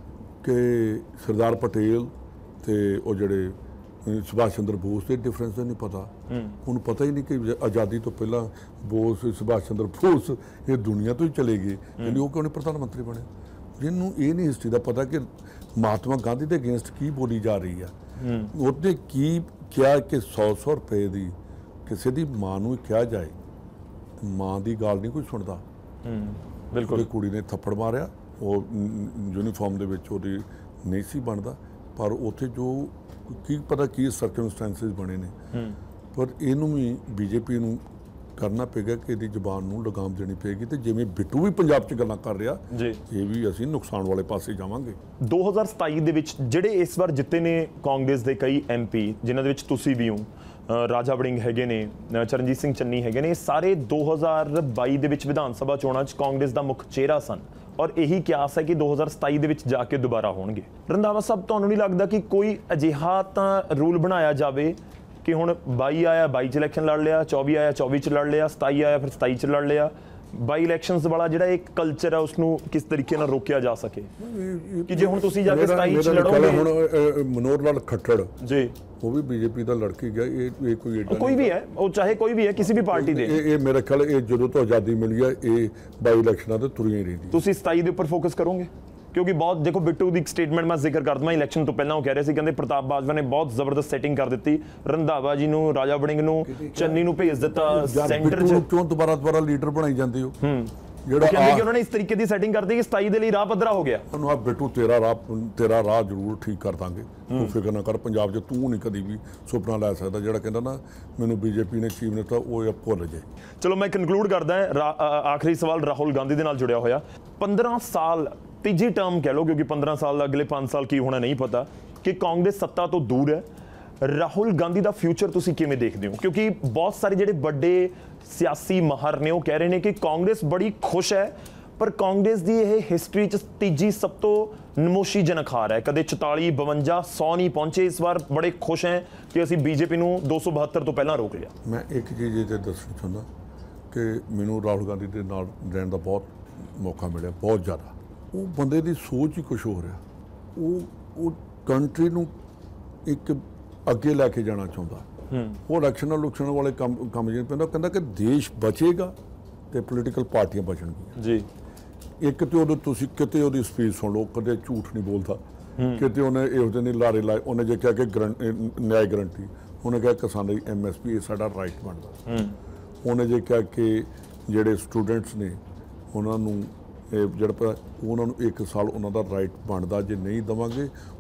S2: ਕਿ ਸਰਦਾਰ ਪਟੇਲ ਤੇ ਉਹ ਜਿਹੜੇ ਸੁਭਾਸ਼ ਚੰਦਰ ਬੋਸ ਦੇ ਡਿਫਰੈਂਸ ਦਾ ਨਹੀਂ ਪਤਾ। ਉਹਨੂੰ ਪਤਾ ਹੀ ਨਹੀਂ ਕਿ ਆਜ਼ਾਦੀ ਤੋਂ ਪਹਿਲਾਂ ਬੋਸ ਸੁਭਾਸ਼ ਚੰਦਰ ਬੋਸ ਇਹ ਦੁਨੀਆ ਤੋਂ ਹੀ ਚਲੇ ਗਏ, ਕਹਿੰਦੇ ਉਹ ਕਿਉਂ ਨਹੀਂ ਪ੍ਰਧਾਨ ਮੰਤਰੀ ਬਣੇ। ਜਿਹਨੂੰ ਇਹ ਨਹੀਂ ਹਿਸਟਰੀ ਦਾ ਪਤਾ ਕਿ ਮਹਾਤਮਾ ਗਾਂਧੀ ਦੇ ਅਗੇਂਸਟ ਕੀ ਬੋਲੀ ਜਾ ਰਹੀ ਆ, ਉਹਨੇ ਕੀ ਕਿਹਾ ਕਿ ਸੌ ਸੌ ਰੁਪਏ ਦੀ ਕਿਸੇ ਦੀ ਮਾਂ ਨੂੰ ਕਿਹਾ ਜਾਏ, ਮਾਂ ਦੀ ਗੱਲ ਨਹੀਂ ਕੋਈ ਸੁਣਦਾ। ਬਿਲਕੁਲ, ਕੁੜੀ ਨੇ ਥੱਪੜ ਮਾਰਿਆ, ਉਹ ਯੂਨੀਫਾਰਮ ਦੇ ਵਿੱਚ ਉਹਦੀ ਨਹੀਂ ਸੀ ਬਣਦਾ, ਪਰ ਉੱਥੇ ਜੋ ਕੀ ਪਤਾ ਕੀ ਸਰਕਮਸਟੈਂਸਿਸ ਬਣੇ ਨੇ। ਪਰ ਇਹਨੂੰ ਵੀ ਬੀਜੇਪੀ ਨੂੰ ਕਰਨਾ ਪਏਗਾ ਕਿ ਇਹਦੀ ਜ਼ੁਬਾਨ ਨੂੰ ਲਗਾਮ ਦੇਣੀ ਪਏਗੀ, ਤੇ ਜਿਵੇਂ ਬਿੱਟੂ ਵੀ ਪੰਜਾਬ 'ਚ ਗੱਲਾਂ ਕਰ ਰਿਹਾ ਜੀ, ਇਹ ਵੀ ਅਸੀਂ ਨੁਕਸਾਨ ਵਾਲੇ ਪਾਸੇ ਜਾਵਾਂਗੇ।
S1: ਦੋ ਹਜ਼ਾਰ ਸਤਾਈ ਦੇ ਵਿੱਚ ਜਿਹੜੇ ਇਸ ਵਾਰ ਜਿੱਤੇ ਨੇ ਕਾਂਗਰਸ ਦੇ ਕਈ ਐਮ ਪੀ, ਜਿਨ੍ਹਾਂ ਦੇ ਵਿੱਚ ਤੁਸੀਂ ਵੀ ਹੋ, ਰਾਜਾ ਵੜਿੰਗ ਹੈਗੇ ਨੇ, ਚਰਨਜੀਤ ਸਿੰਘ ਚੰਨੀ ਹੈਗੇ ਨੇ, ਸਾਰੇ ਦੋ ਹਜ਼ਾਰ ਬਾਈ ਦੇ ਵਿੱਚ ਵਿਧਾਨ ਸਭਾ ਚੋਣਾਂ 'ਚ ਕਾਂਗਰਸ ਦਾ ਮੁੱਖ ਚਿਹਰਾ ਸਨ, ਔਰ ਇਹੀ ਕਿਆਸ ਹੈ ਕਿ ਦੋ ਹਜ਼ਾਰ ਸਤਾਈ ਦੇ ਵਿੱਚ ਜਾ ਕੇ ਦੁਬਾਰਾ ਹੋਣਗੇ। ਰੰਧਾਵਾ ਸਾਹਿਬ, ਤੁਹਾਨੂੰ ਨਹੀਂ ਲੱਗਦਾ ਕਿ ਕੋਈ ਅਜਿਹਾ ਤਾਂ ਰੂਲ ਬਣਾਇਆ ਜਾਵੇ ਕਿ ਹੁਣ ਬਾਈ ਆਇਆ ਬਾਈ 'ਚ ਇਲੈਕਸ਼ਨ ਲੜ ਲਿਆ, ਚੌਵੀ ਆਇਆ ਚੌਵੀ 'ਚ ਲੜ ਲਿਆ, ਸਤਾਈ ਆਇਆ ਫਿਰ ਸਤਾਈ 'ਚ ਲੜ ਲਿਆ, ਬਾਈ ਇਲੈਕਸ਼ਨਸ ਵਾਲਾ ਜਿਹੜਾ ਇੱਕ ਕਲਚਰ ਹੈ ਉਸ ਨੂੰ ਕਿਸ ਤਰੀਕੇ ਨਾਲ ਰੋਕਿਆ ਜਾ ਸਕੇ ਕਿ ਜੇ ਹੁਣ ਤੁਸੀਂ ਜਾ ਕੇ ਸਤਾਈ 'ਚ ਲੜੋਗੇ?
S2: ਹੁਣ ਮਨੋਹਰ ਲਾਲ ਖੱਟੜ
S1: ਜੀ,
S2: ਉਹ ਵੀ ਬੀਜੇਪੀ ਦਾ ਲੜਕੀ ਗਿਆ। ਇਹ ਇਹ ਕੋਈ ਏਡਾ
S1: ਕੋਈ ਵੀ ਹੈ, ਉਹ ਚਾਹੇ ਕੋਈ ਵੀ ਹੈ, ਕਿਸੇ ਵੀ ਪਾਰਟੀ ਦੇ।
S2: ਇਹ ਮੇਰੇ ਖਿਆਲ ਇਹ ਜਦੋਂ ਤੋਂ ਆਜ਼ਾਦੀ ਮਿਲੀ ਹੈ, ਇਹ ਬਾਈ ਇਲੈਕਸ਼ਨਾਂ ਤੇ ਤੁਰੀਆਂ ਹੀ ਰਹਿੰਦੀ।
S1: ਤੁਸੀਂ ਸਤਾਈ ਦੇ ਉੱਪਰ ਫੋਕਸ ਕਰੋਗੇ? ਕਿਉਂਕਿ ਬਹੁਤ ਦੇਖੋ, ਬਿੱਟੂ ਦੀ ਇੱਕ ਸਟੇਟਮੈਂਟ ਮੈਂ ਜ਼ਿਕਰ ਕਰ ਦਵਾਂ, ਇਲੈਕਸ਼ਨ ਤੋਂ ਪਹਿਲਾਂ ਉਹ ਕਹਿ ਰਹੇ ਸੀ, ਕਹਿੰਦੇ ਪ੍ਰਤਾਪ ਬਾਜਵਾ ਨੇ ਬਹੁਤ ਜ਼ਬਰਦਸਤ ਸੈਟਿੰਗ ਕਰ ਦਿੱਤੀ, ਰੰਧਾਵਾ ਜੀ ਨੂੰ, ਰਾਜਾ ਵੜਿੰਗ ਨੂੰ, ਚੰਨੀ ਨੂੰ ਭੇਜ ਦਿੱਤਾ ਸੈਂਟਰ 'ਚ।
S2: ਕਿਉਂ ਦੁਬਾਰਾ ਦੁਬਾਰਾ ਲੀਡਰ ਬਣਾਈ ਜਾਂਦੇ ਹੋ?
S1: ਜਿਹੜਾ ਕਹਿੰਦੇ ਕਿ ਉਹਨਾਂ ਨੇ ਇਸ ਤਰੀਕੇ ਦੀ ਸੈਟਿੰਗ ਕਰਦੀ ਕਿ ਸਤਾਈ ਦੇ ਲਈ ਰਾਹ ਪੱਧਰਾ ਹੋ ਗਿਆ।
S2: ਉਹਨੂੰ ਆ ਬਿੱਟੂ ਤੇਰਾ ਰਾਹ ਤੇਰਾ ਰਾਹ ਜ਼ਰੂਰ ਠੀਕ ਕਰ ਦਾਂਗੇ, ਤੂੰ ਫਿਕਰ ਨਾ ਕਰ। ਪੰਜਾਬ 'ਚ ਤੂੰ ਨਹੀਂ ਕਦੀ ਵੀ ਸੁਪਨਾ ਲੈ ਸਕਦਾ ਜਿਹੜਾ ਕਹਿੰਦਾ ਨਾ ਮੈਨੂੰ ਬੀਜੇਪੀ ਨੇ ਚੀਫ ਮਿਨਿਸਟਰ, ਉਹ ਇਹ ਭੁੱਲ ਜਾਏ।
S1: ਚਲੋ, ਮੈਂ ਕਨਕਲੂਡ ਕਰਦਾ ਹਾਂ। ਆਖਰੀ ਸਵਾਲ ਰਾਹੁਲ ਗਾਂਧੀ ਦੇ ਨਾਲ ਜੁੜਿਆ ਹੋਇਆ। ਪੰਦਰਾਂ ਸਾਲ, ਤੀਜੀ ਟਰਮ ਕਹਿ ਲਓ, ਕਿਉਂਕਿ ਪੰਦਰਾਂ ਸਾਲ ਦਾ ਅਗਲੇ ਪੰਜ ਸਾਲ ਕੀ ਹੋਣਾ ਨਹੀਂ ਪਤਾ, ਕਿ ਕਾਂਗਰਸ ਸੱਤਾ ਤੋਂ ਦੂਰ ਹੈ। ਰਾਹੁਲ ਗਾਂਧੀ ਦਾ ਫਿਊਚਰ ਤੁਸੀਂ ਕਿਵੇਂ ਦੇਖਦੇ ਹੋ? ਕਿਉਂਕਿ ਬਹੁਤ ਸਾਰੇ ਜਿਹੜੇ ਵੱਡੇ ਸਿਆਸੀ ਮਾਹਰ ਨੇ ਉਹ ਕਹਿ ਰਹੇ ਨੇ ਕਿ ਕਾਂਗਰਸ ਬੜੀ ਖੁਸ਼ ਹੈ, ਪਰ ਕਾਂਗਰਸ ਦੀ ਇਹ ਹਿਸਟਰੀ 'ਚ ਤੀਜੀ ਸਭ ਤੋਂ ਨਮੋਸ਼ੀਜਨਕ ਹਾਰ ਹੈ। ਕਦੇ ਚੁਤਾਲੀ ਬਵੰਜਾ ਸੌ ਨਹੀਂ ਪਹੁੰਚੇ, ਇਸ ਵਾਰ ਬੜੇ ਖੁਸ਼ ਹੈ ਕਿ ਅਸੀਂ ਬੀਜੇਪੀ ਨੂੰ ਦੋ ਸੌ ਬਹੱਤਰ ਤੋਂ ਪਹਿਲਾਂ ਰੋਕ ਲਿਆ।
S2: ਮੈਂ ਇੱਕ ਚੀਜ਼ ਇਹ ਦੱਸਣਾ ਚਾਹੁੰਦਾ ਕਿ ਮੈਨੂੰ ਰਾਹੁਲ ਗਾਂਧੀ ਦੇ ਨਾਲ ਰਹਿਣ ਦਾ ਬਹੁਤ ਮੌਕਾ ਮਿਲਿਆ, ਬਹੁਤ ਜ਼ਿਆਦਾ। ਉਹ ਬੰਦੇ ਦੀ ਸੋਚ ਹੀ ਕੁਛ ਹੋ ਰਿਹਾ, ਉਹ ਉਹ ਕੰਟਰੀ ਨੂੰ ਇੱਕ ਅੱਗੇ ਲੈ ਕੇ ਜਾਣਾ ਚਾਹੁੰਦਾ। ਉਹ ਇਲੈਕਸ਼ਨਾਂ ਲੁਕਸ਼ਨਾਂ ਵਾਲੇ ਕੰਮ ਕੰਮ ਜਿਹੇ ਪੈਂਦਾ, ਕਹਿੰਦਾ ਕਿ ਦੇਸ਼ ਬਚੇਗਾ ਤੇ ਪੋਲੀਟੀਕਲ ਪਾਰਟੀਆਂ ਬਚਣਗੀਆਂ ਜੀ। ਇੱਕ ਤੇ ਉਹਦੇ ਤੁਸੀਂ ਕਿਤੇ ਉਹਦੀ ਸਪੀਚ ਸੁਣ ਲਓ, ਕਦੇ ਝੂਠ ਨਹੀਂ ਬੋਲਦਾ, ਕਿਤੇ ਉਹਨੇ ਇਹੋ ਜਿਹੇ ਨਹੀਂ ਲਾਰੇ ਲਾਏ। ਉਹਨੇ ਜੇ ਕਿਹਾ ਕਿ ਨਿਆਂ ਗਰੰਟੀ, ਉਹਨੇ ਕਿਹਾ ਕਿਸਾਨ ਦੀ ਐਮ ਐਸ ਪੀ ਇਹ ਸਾਡਾ ਰਾਈਟ ਬਣਦਾ। ਉਹਨੇ ਜੇ ਕਿਹਾ ਕਿ ਜਿਹੜੇ ਸਟੂਡੈਂਟਸ ਨੇ ਉਹਨਾਂ ਨੂੰ ਜਿਹੜਾ ਉਹਨਾਂ ਨੂੰ ਇੱਕ ਸਾਲ ਉਹਨਾਂ ਦਾ ਰਾਈਟ ਬਣਦਾ, ਜੇ ਨਹੀਂ ਦੇਵਾਂਗੇ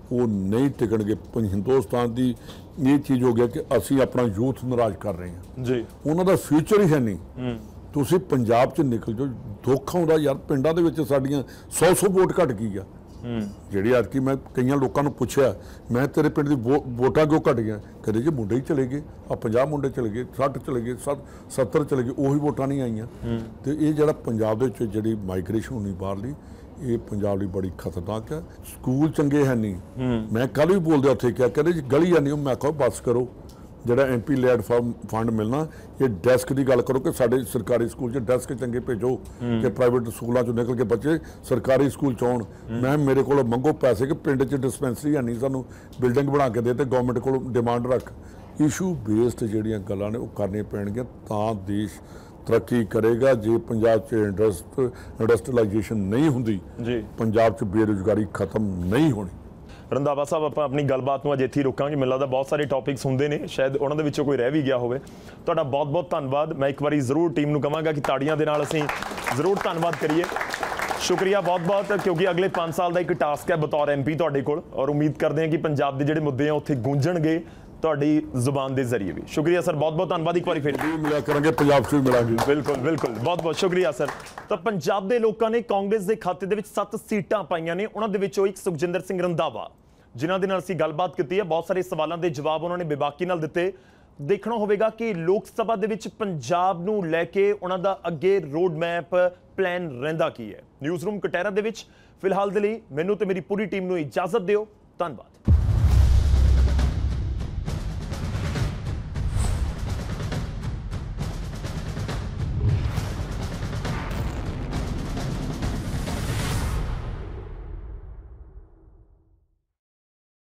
S2: ਉਹ ਨਹੀਂ ਟਿਕਣਗੇ। ਹਿੰਦੁਸਤਾਨ ਦੀ ਇਹ ਚੀਜ਼ ਹੋ ਗਿਆ ਕਿ ਅਸੀਂ ਆਪਣਾ ਯੂਥ ਨਾਰਾਜ਼ ਕਰ ਰਹੇ ਹਾਂ
S1: ਜੀ,
S2: ਉਹਨਾਂ ਦਾ ਫਿਊਚਰ ਹੀ ਹੈ ਨਹੀਂ। ਤੁਸੀਂ ਪੰਜਾਬ 'ਚ ਨਿਕਲ ਜਾਓ, ਦੁੱਖ ਆਉਂਦਾ ਯਾਰ। ਪਿੰਡਾਂ ਦੇ ਵਿੱਚ ਸਾਡੀਆਂ ਸੌ ਸੌ ਵੋਟ ਘਟ ਗਈ ਆ। ਜਿਹੜੀ ਅੱਜ ਕੀ ਮੈਂ ਕਈਆਂ ਲੋਕਾਂ ਨੂੰ ਪੁੱਛਿਆ, ਮੈਂ ਤੇਰੇ ਪਿੰਡ ਦੀ ਵੋ- ਵੋਟਾਂ ਕਿਉਂ ਘਟ ਗਈਆਂ? ਕਹਿੰਦੇ ਜੀ ਮੁੰਡੇ ਹੀ ਚਲੇ ਗਏ, ਆ ਪੰਜਾਹ ਮੁੰਡੇ ਚਲੇ ਗਏ, ਸੱਠ ਚਲੇ ਗਏ, ਸੱਤਰ ਚਲੇ ਗਏ, ਉਹੀ ਵੋਟਾਂ ਨਹੀਂ ਆਈਆਂ। ਤੇ ਇਹ ਜਿਹੜਾ ਪੰਜਾਬ ਦੇ ਵਿੱਚ ਜਿਹੜੀ ਮਾਈਗ੍ਰੇਸ਼ਨ ਹੋਣੀ ਬਾਹਰਲੀ, ਇਹ ਪੰਜਾਬ ਲਈ ਬੜੀ ਖਤਰਨਾਕ ਹੈ। ਸਕੂਲ ਚੰਗੇ ਹੈ ਨਹੀਂ। ਮੈਂ ਕੱਲ ਵੀ ਬੋਲਦੇ ਉੱਥੇ ਕਿਹਾ, ਕਹਿੰਦੇ ਜੀ ਗਲੀ ਹੈ ਨਹੀਂ। ਮੈਂ ਕਿਹਾ ਬਸ ਕਰੋ, ਜਿਹੜਾ ਐਮ ਪੀ ਲੈਡ ਫੰਡ ਮਿਲਣਾ, ਇਹ ਡੈਸਕ ਦੀ ਗੱਲ ਕਰੋ ਕਿ ਸਾਡੇ ਸਰਕਾਰੀ ਸਕੂਲ 'ਚ ਡੈਸਕ ਚੰਗੇ ਭੇਜੋ ਕਿ ਪ੍ਰਾਈਵੇਟ ਸਕੂਲਾਂ 'ਚੋਂ ਨਿਕਲ ਕੇ ਬੱਚੇ ਸਰਕਾਰੀ ਸਕੂਲ 'ਚ ਆਉਣ। ਮੈਂ ਮੇਰੇ ਕੋਲ ਮੰਗੋ ਪੈਸੇ ਕਿ ਪਿੰਡ 'ਚ ਡਿਸਪੈਂਸਰੀ ਹੈ ਨਹੀਂ, ਸਾਨੂੰ ਬਿਲਡਿੰਗ ਬਣਾ ਕੇ ਦੇ, ਤੇ ਗਵਰਨਮੈਂਟ ਕੋਲ ਡਿਮਾਂਡ ਰੱਖ। ਇਸ਼ੂ ਬੇਸਡ ਜਿਹੜੀਆਂ ਗੱਲਾਂ ਨੇ ਉਹ ਕਰਨੀਆਂ ਪੈਣਗੀਆਂ ਤਾਂ ਦੇਸ਼ ਤਰੱਕੀ ਕਰੇਗਾ। ਜੇ ਪੰਜਾਬ 'ਚ ਇੰਡਸਟ ਇੰਡਸਟਰੀਲਾਈਜੇਸ਼ਨ ਨਹੀਂ ਹੁੰਦੀ, ਪੰਜਾਬ 'ਚ ਬੇਰੁਜ਼ਗਾਰੀ ਖਤਮ ਨਹੀਂ ਹੋਣੀ।
S1: ਰੰਧਾਵਾ ਸਾਹਿਬ, ਆਪਾਂ ਆਪਣੀ ਗੱਲਬਾਤ ਨੂੰ ਅੱਜ ਇੱਥੇ ਹੀ ਰੋਕਾਂਗੇ। ਮੈਨੂੰ ਲੱਗਦਾ ਬਹੁਤ ਸਾਰੇ ਟੌਪਿਕਸ ਹੁੰਦੇ ਨੇ, ਸ਼ਾਇਦ ਉਹਨਾਂ ਦੇ ਵਿੱਚੋਂ ਕੋਈ ਰਹਿ ਵੀ ਗਿਆ ਹੋਵੇ। ਤੁਹਾਡਾ ਬਹੁਤ ਬਹੁਤ ਧੰਨਵਾਦ। ਮੈਂ ਇੱਕ ਵਾਰੀ ਜ਼ਰੂਰ ਟੀਮ ਨੂੰ ਕਹਾਂਗਾ ਕਿ ਤਾੜੀਆਂ ਦੇ ਨਾਲ ਅਸੀਂ ਜ਼ਰੂਰ ਧੰਨਵਾਦ ਕਰੀਏ। ਸ਼ੁਕਰੀਆ ਬਹੁਤ ਬਹੁਤ, ਕਿਉਂਕਿ ਅਗਲੇ ਪੰਜ ਸਾਲ ਦਾ ਇੱਕ ਟਾਸਕ ਹੈ ਬਤੌਰ ਐਮ ਪੀ ਤੁਹਾਡੇ ਕੋਲ, ਔਰ ਉਮੀਦ ਕਰਦੇ ਹਾਂ ਕਿ ਪੰਜਾਬ ਦੇ ਜਿਹੜੇ ਮੁੱਦੇ ਆ ਉੱਥੇ ਗੂੰਜਣਗੇ ਤੁਹਾਡੀ ਜ਼ੁਬਾਨ ਦੇ ਜ਼ਰੀਏ ਵੀ। ਸ਼ੁਕਰੀਆ ਸਰ, ਬਹੁਤ ਬਹੁਤ ਧੰਨਵਾਦ ਇੱਕ ਵਾਰੀ ਫਿਰ
S2: ਮਿਲਿਆ ਕਰਾਂਗੇ, ਪੰਜਾਬ 'ਚ ਵੀ ਮਿਲਾਂਗੇ।
S1: ਬਿਲਕੁਲ ਬਿਲਕੁਲ, ਬਹੁਤ ਬਹੁਤ ਸ਼ੁਕਰੀਆ ਸਰ। ਤਾਂ ਪੰਜਾਬ ਦੇ ਲੋਕਾਂ ਨੇ ਕਾਂਗਰਸ ਦੇ ਖਾਤੇ ਦੇ ਵਿੱਚ ਸੱਤ ਸੀਟਾਂ ਪਾਈਆਂ ਨੇ, ਉਹਨਾਂ ਦੇ ਵਿੱਚੋਂ ਇੱਕ ਸੁਖਜਿੰਦਰ ਸਿੰਘ ਰੰਧਾਵਾ, ਜਿਨ੍ਹਾਂ ਦੇ ਨਾਲ ਅਸੀਂ ਗੱਲਬਾਤ ਕੀਤੀ ਹੈ। ਬਹੁਤ ਸਾਰੇ ਸਵਾਲਾਂ ਦੇ ਜਵਾਬ ਉਹਨਾਂ ਨੇ ਬੇਬਾਕੀ ਨਾਲ ਦਿੱਤੇ। ਦੇਖਣਾ ਹੋਵੇਗਾ ਕਿ ਲੋਕ ਸਭਾ ਦੇ ਵਿੱਚ ਪੰਜਾਬ ਨੂੰ ਲੈ ਕੇ ਉਹਨਾਂ ਦਾ ਅੱਗੇ ਰੋਡ ਮੈਪ ਪਲਾਨ ਰਹਿੰਦਾ ਕੀ ਹੈ। ਨਿਊਜ਼ ਰੂਮ ਕਟਹਿਰਾ ਦੇ ਵਿੱਚ ਫਿਲਹਾਲ ਦੇ ਲਈ ਮੈਨੂੰ ਤੇ ਮੇਰੀ ਪੂਰੀ ਟੀਮ ਨੂੰ ਇਜਾਜ਼ਤ ਦਿਓ। ਧੰਨਵਾਦ।